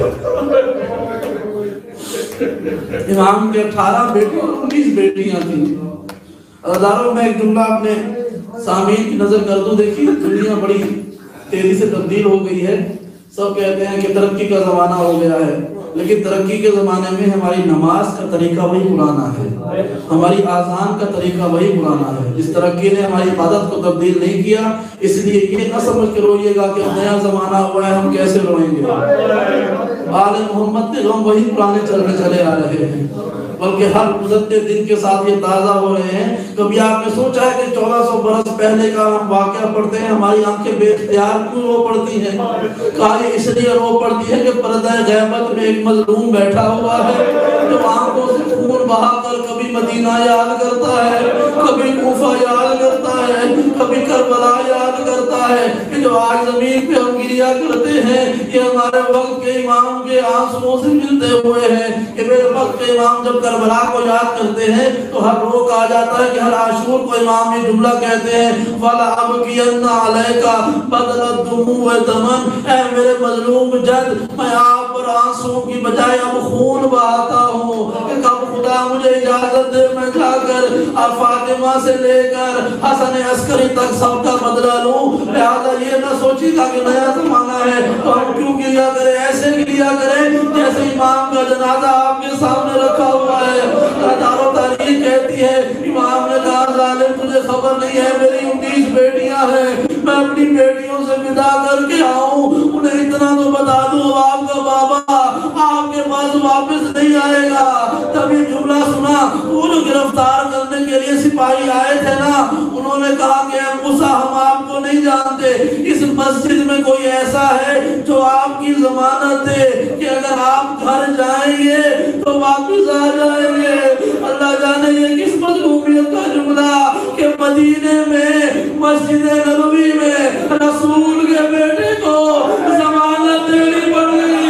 امام کے 18 بیٹے اور 19 بیٹیاں تھیں۔ ہزاروں میں ایک جملہ اپنے سامعین کی نظر کر دوں، دیکھیے دنیا بڑی تیزی سے تبدیل ہو گئی ہے، سب کہتے ہیں کہ ترقی کا زمانہ ہو گیا ہے، لیکن ترقی کے زمانے میں ہماری نماز کا طریقہ وہی پرانا ہے، ہماری آذان کا طریقہ وہی پرانا ہے۔ اس ترقی نے ہماری عبادت کو تبدیل نہیں کیا، اس لیے یہ نہ سمجھ کے روئیے گا کہ نیا زمانہ ہوا ہے ہم کیسے روئیں گے۔ آل محمد کے غم وہی پرانے چلے آ رہے ہیں، بلکہ ہر گزرتے دن کے ساتھ یہ تازہ ہو رہے ہیں۔ کبھی آپ نے سوچا ہے کہ 1400 برس پہلے کا ہم واقعہ پڑھتے ہیں ہماری آنکھیں بے اختیار کیوں رو پڑتی ہیں؟ کہا یہ اس لیے رو پڑتی ہے کہ پردہ غیبت میں ایک مظلوم بیٹھا ہوا ہے جو آنکھوں سے خون بہا کر کبھی مدینہ یاد کرتا ہے، کبھی کوفہ یاد کرتا ہے، کبھی کربلا یاد کرتا ہے، کہ جو آج زمین پہ ہم گریا کرتے ہیں یہ ہمارے وقت کے امام کے آنسوؤں سے ملتے ہوئے ہیں کہ میرے وقت کے امام جب کربلا کو یاد کرتے ہیں تو ہر روک آ جاتا ہے کہ ہر عاشور کو امام یہ جملہ کہتے ہیں وَلَأَبْكِيَنَّ عَلَيْكَ بَدْلَ الدُّمُوعِ دَمًا، اے میرے مظلوم جد میں آپ پر آنسوں کی بجائے اب خون بہاتا ہوں کہ کب خدا اللہ مجھے اجازت دے میں جا کر اب فاطمہ سے لے کر حسن عسکری تک سب کا بدلہ لوں. لہذا یہ نہ سوچی گا کہ نیا زمانہ ہے تو ہم کیوں کیا کریں, ایسے کیا کریں جیسے امام کا جنازہ آپ کے سامنے رکھا ہوا ہے. دارو تاریخ کہتی ہے امام نے کہا ظالم تجھے خبر نہیں ہے میری 19 بیٹیاں ہیں, میں اپنی بیٹیوں سے ودا کر کے آؤں, انہیں اتنا تو بتا دوں آپ کا بابا آپ کے پاس واپس نہیں آئے گا. تب یہ جملہ سنا, وہ جو گرفتار کرنے کے لیے سپاہی آئے تھے نا, انہوں نے کہا کہ اے موسیٰ ہم آپ کو نہیں جانتے, اس مسجد میں کوئی ایسا ہے جو آپ کی ضمانت دے کہ اگر آپ گھر جائیں گے تو واپس آ جائیں گے. اللہ جانے یہ کس مظلومیت کا جملہ کہ مدینے میں مسجد نبوی میں رسول کے بیٹے کو ضمانت دینی پڑ گئی.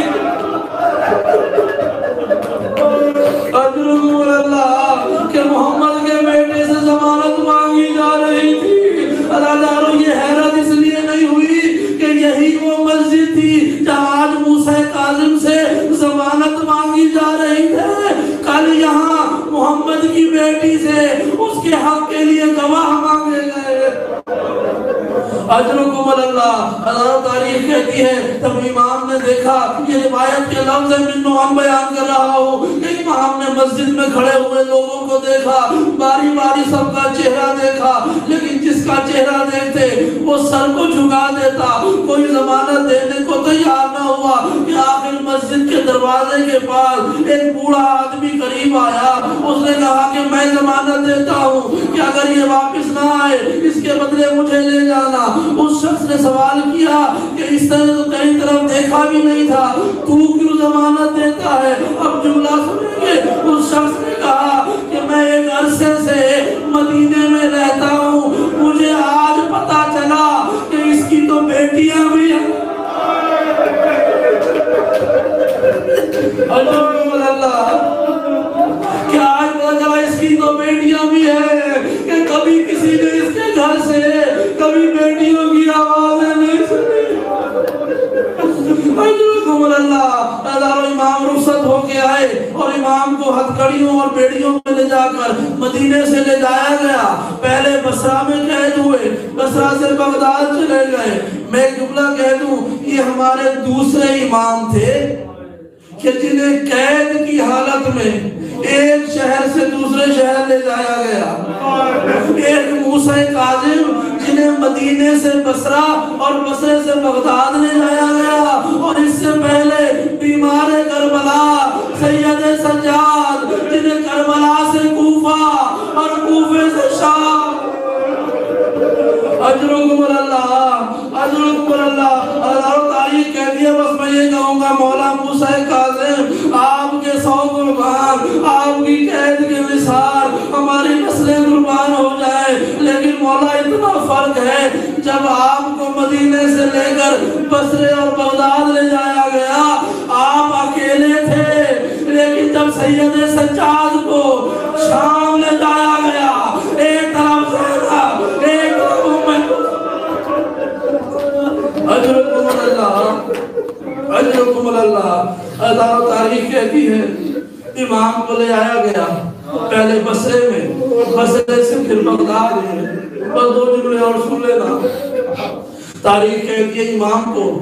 اجرکم اللہ کہ محمد کے بیٹے سے ضمانت مانگی جا رہی تھی. ادادارو یہ حیرت اس لیے نہیں ہوئی کہ یہی وہ مسجد تھی جہاں آج موسیٰ کاظم سے ضمانت مانگی جا رہی ہے, کل یہاں محمد کی بیٹی سے اس کے حق کے لیے گواہ مانگے گئے. اجرکم اللہ. اللہ تاریخ کہتی ہے تب امام نے دیکھا, یہ روایت کے لفظ منو ہم بیان کر رہا ہوں, کہ امام نے مسجد میں کھڑے ہوئے لوگوں کو دیکھا, باری باری سب کا چہرہ دیکھا, لیکن جس کا چہرہ دیکھتے وہ سر کو جھکا دیتا, کوئی ضمانت دینے کو تیار نہ ہوا. کہ آخر مسجد کے دروازے کے پاس ایک بوڑھا آدمی قریب آیا, اس نے کہا کہ میں ضمانت دیتا ہوں کہ اگر یہ واپس نہ آئے اس کے بدلے مجھے لے جانا. اس شخص نے سوال کیا کہ اس طرح تو تیری طرف دیکھا بھی نہیں تھا, تو کیوں ضمانت دیتا ہے؟ اب جملہ سنیں گے. اس شخص نے کہا کہ میں ایک عرصے سے مدینے میں رہتا ہوں, مجھے آج پتا چلا کہ اس کی تو بیٹیاں بھی ہیں. اللہ کہ آج پتا چلا اس کی تو بیٹیاں بھی ہیں, کہ کبھی کسی نے اس کے گھر سے کبھی بیٹیوں کی آوازیں نہیں سنی. اللہ امام رخصت ہو کے آئے اور امام کو ہتھکڑیوں اور بیڑیوں میں لے جا کر مدینے سے لے جایا گیا. پہلے بصرہ میں قید ہوئے, بصرہ سے بغداد چلے گئے. میں جملہ کہہ دوں, یہ ہمارے دوسرے امام تھے کہ جنہیں قید کی حالت میں ایک شہر سے دوسرے شہر لے جایا گیا. ایک موسیٰ کاظم جنہیں مدینے سے بصرہ اور بصرے سے بغداد لے جایا گیا, اور اس سے پہلے بیمار کربلا سید سجاد جنہیں کربلا سے کوفہ اور کوفے سے شام. اجرکم اللہ, اجرکم اللہ. اللہ تاریخ کہتی ہے, بس میں یہ کہوں گا مولا موسیٰ کاظم آپ کے 100 قربان, آپ کی قید کے نثار ہماری نسلیں قربان ہو جائے. لیکن مولا اتنا فرق ہے, جب آپ کو مدینے سے لے کر بصرے اور بغداد لے جایا گیا آپ اکیلے تھے, لیکن جب سید سجاد کو شام لے جایا گیا ایک طرف زیادہ ایک طرف اجرکم اللہ, اجرکم اللہ. اللہ تاریخ کہتی ہے امام کو لے آیا گیا پہلے بصرے میں, بصرے سے پھر بغداد میں. بس 2 جملے اور سن لینا. تاریخ کہتی ہے امام کو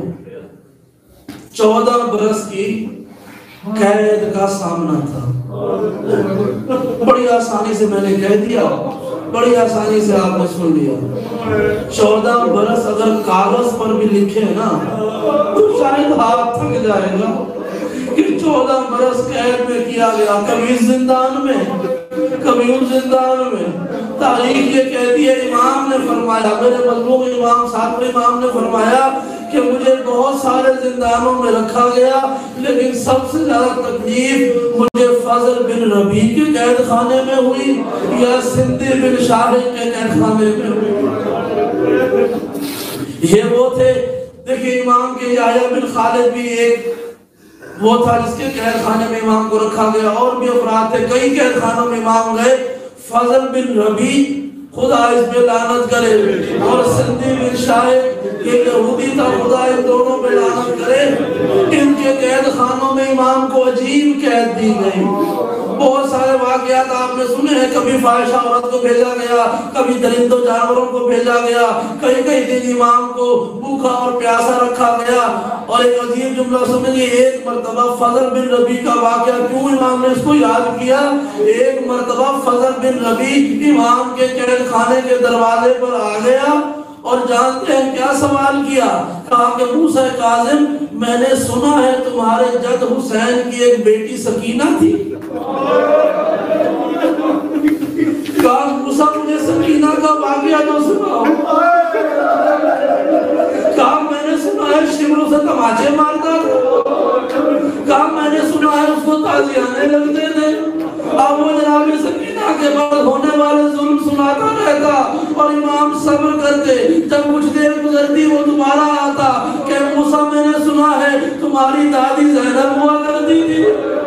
14 برس کی قید کا سامنا تھا. بڑی آسانی سے میں نے کہہ دیا, بڑی آسانی سے آپ نے سن لیا. 14 برس اگر کاغذ پر بھی لکھے نا تو شاید ہاتھ تھک جائے گا کہ 14 برس قید میں کیا گیا, کبھی زندان میں کبھی ان زندان میں. تاریخ یہ کہتی ہے امام نے فرمایا, میرے مظلوم امام ساتھ میں امام نے فرمایا کہ مجھے بہت سارے زندانوں میں رکھا گیا, لیکن سب سے زیادہ تکلیف مجھے فضل بن ربیع کے قید خانے میں ہوئی یا سندھی بن شارق کے قید خانے میں ہوئی. یہ وہ تھے, دیکھیں امام کے یحییٰ بن خالد بھی ایک وہ تھا جس کے قید خانے میں امام کو رکھا گیا. اور بھی افراد تھے, کئی قید خانوں میں امام گئے. فضل بن ربیع خدا اس پہ لعنت کرے, اور سندھی بن شارق یہ یہودی تھا, خدا ان دونوں پہ لعنت کرے. ان کے قید خانوں میں امام کو عجیب قید دی گئی. بہت سارے واقعات آپ نے سنے ہیں، کبھی فاحشہ عورت کو بھیجا گیا، کبھی درندوں جانوروں کو بھیجا گیا، کئی کئی دن امام کو بھوکا اور پیاسا رکھا گیا۔ اور ایک عجیب جملہ سنیں، ایک مرتبہ فضل بن ربی کا واقعہ، کیوں امام نے اس کو یاد کیا؟ ایک مرتبہ فضل بن ربی امام کے قید خانے کے دروازے پر آ گیا اور جانتے ہیں کیا سوال کیا؟ کہا کہ موسیٰ کاظم، میں نے سنا ہے تمہارے جد حسین کی ایک بیٹی سکینہ تھی۔ کہا موسیٰ مجھے سکینہ کا واقعہ تو سناؤ۔ کہا میں نے سنا ہے شمروں سے تماچے مارتا تھا۔ کہا میں نے سنا ہے اس کو تازیانے لگتے تھے۔ اب وہ جناب سکینہ کے بعد ہونے والے ظلم سناتا رہتا اور امام صبر کرتے۔ جب کچھ دیر گزرتی وہ دوبارہ آتا کہ موسیٰ میں نے سنا ہے تمہاری دادی زینب ہوا کرتی تھی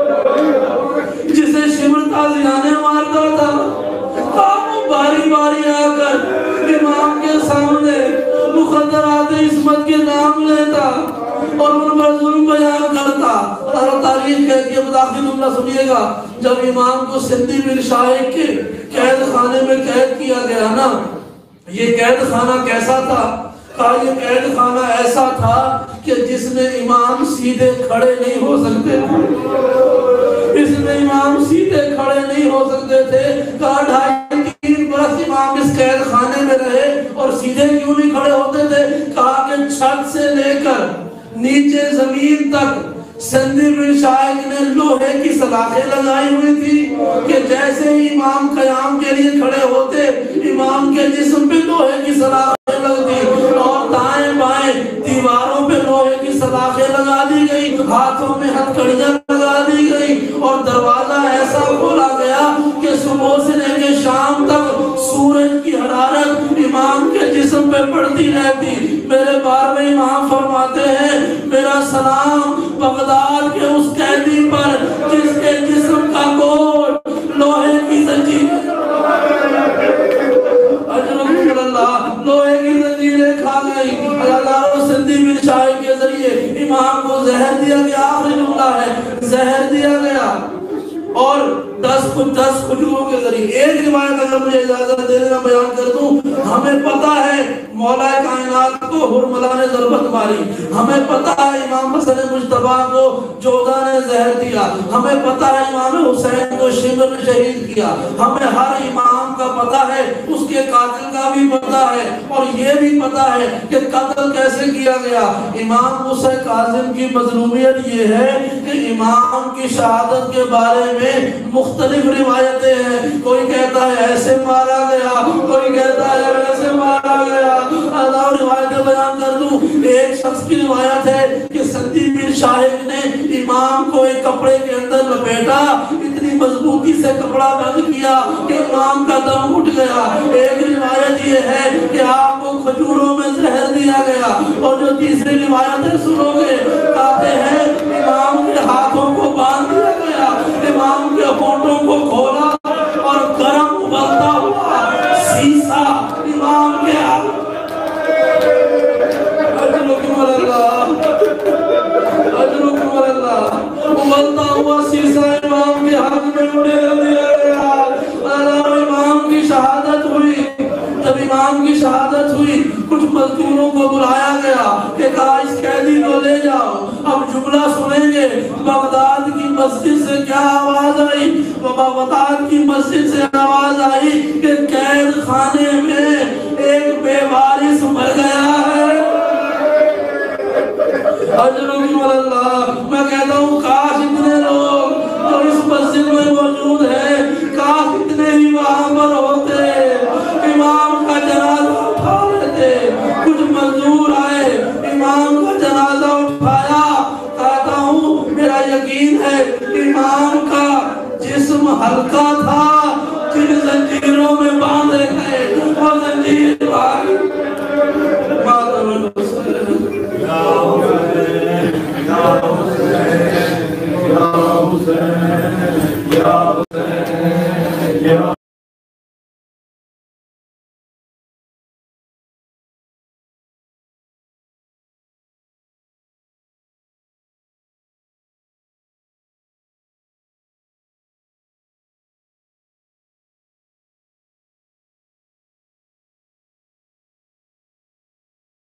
جسے شمر تازیانے مارتا تھا۔ وہ باری باری آ کر امام کے سامنے مخدرات عصمت کے نام لیتا اور ان پر ظلم بیان کرتا۔ حضرت تاریخ کہتی ہے، بداخل جملہ سنیے گا، جب امام کو سندھی بن شاہق کے قید خانے میں قید کیا گیا نا، یہ قید خانہ کیسا تھا؟ کہا یہ قید خانہ ایسا تھا کہ جس میں امام سیدھے کھڑے نہیں ہو سکتے تھے، اس میں امام سیدھے کھڑے نہیں ہو سکتے تھے۔ کہا 2.5-3 برس امام اس قید خانے میں رہے اور سیدھے کیوں نہیں کھڑے ہوتے تھے؟ کہا کہ چھت سے لے کر نیچے زمین تک سندھی بن شاہق نے لوہے کی سلاخیں لگائی ہوئی تھی کہ جیسے ہی امام قیام کے لیے کھڑے ہوتے امام کے جسم پہ لوہے کی سلاخیں لگتی، اور دائیں بائیں دیواروں پہ لوہے کی سلاخیں لگا دی گئی، ہاتھوں میں ہتھکڑیاں لگا دی گئی، اور دروازہ ایسا کھولا گیا کہ صبح سے لے کے شام تک سورج کی حرارت امام کے جسم پہ پڑتی رہتی۔ میرے بار میں امام فرماتے ہیں، میرا سلام بغداد کے اس قیدی پر جس کے جسم کا گوشت لوہے کی زنجیریں لوہے کی زنجیریں کھا گئی۔ اللہ سندھی بن شاہق کے ذریعے امام کو زہر دیا گیا، آخری جملہ ہے زہر دیا گیا، اور 10 کھجوروں کے ذریعے۔ ایک روایت اگر مجھے اجازت دے دینا بیان کر دوں، ہمیں پتا ہے مولا کائنات کو ہرملا نے ضربت ماری، ہمیں پتا ہے امام حسن مجتبیٰ کو جوزہ نے زہر دیا، ہمیں پتا ہے امام حسین کو شمر نے شہید کیا، ہمیں ہر امام کا پتا ہے، اس کے قاتل کا بھی پتا ہے، اور یہ بھی پتا ہے کہ قتل کیسے کیا گیا۔ امام موسیٰ کاظم کی مظلومیت یہ ہے کہ امام کی شہادت کے بارے میں مختلف روایتیں ہیں، کوئی کہتا ہے ایسے مارا گیا، کوئی کہتا ہے ویسے مارا گیا۔ اللہ روایتیں بیان کر دوں، ایک شخص کی روایت ہے کہ سندھی بن شاہق نے امام کو ایک کپڑے کے اندر لپیٹا، اتنی مضبوطی سے کپڑا بند کیا کہ امام کا دم اٹھ گیا۔ ایک روایت یہ ہے کہ آپ کو کھجوروں میں زہر دیا گیا، اور جو تیسری روایتیں سنو گے کہتے ہیں امام کے ہاتھوں کو باندھ دیا گیا، امام کے ہونٹوں کو کھولا اور گرم ابلتا ہوا سیسا امام کے ہاتھ ابلتا ہوا سیسا امام کے ہاتھ میں اڑے دیا گیا۔ امام کی شہادت ہوئی، جب امام کی شہادت ہوئی کچھ مزدوروں کو بلایا گیا کہ کہا اس قیدی کو لے جاؤ۔ اب جملہ سنیں گے، بغداد کی مسجد سے کیا آواز آئی؟ بغداد کی مسجد سے آواز آئی کہ قید خانے میں ایک بے وارث مر گیا ہے۔ اللہ، میں کہتا ہوں کاش اتنے لوگ جو اس مسجد میں موجود ہیں، کاش اتنے ہی وہاں پر ہوتے، امام کا جنازہ اٹھا لیتے۔ کچھ مزدور آئے، امام کا جنازہ اٹھایا۔ کہتا ہوں میرا یقین ہے امام کا جسم ہلکا تھا، جن زنجیروں میں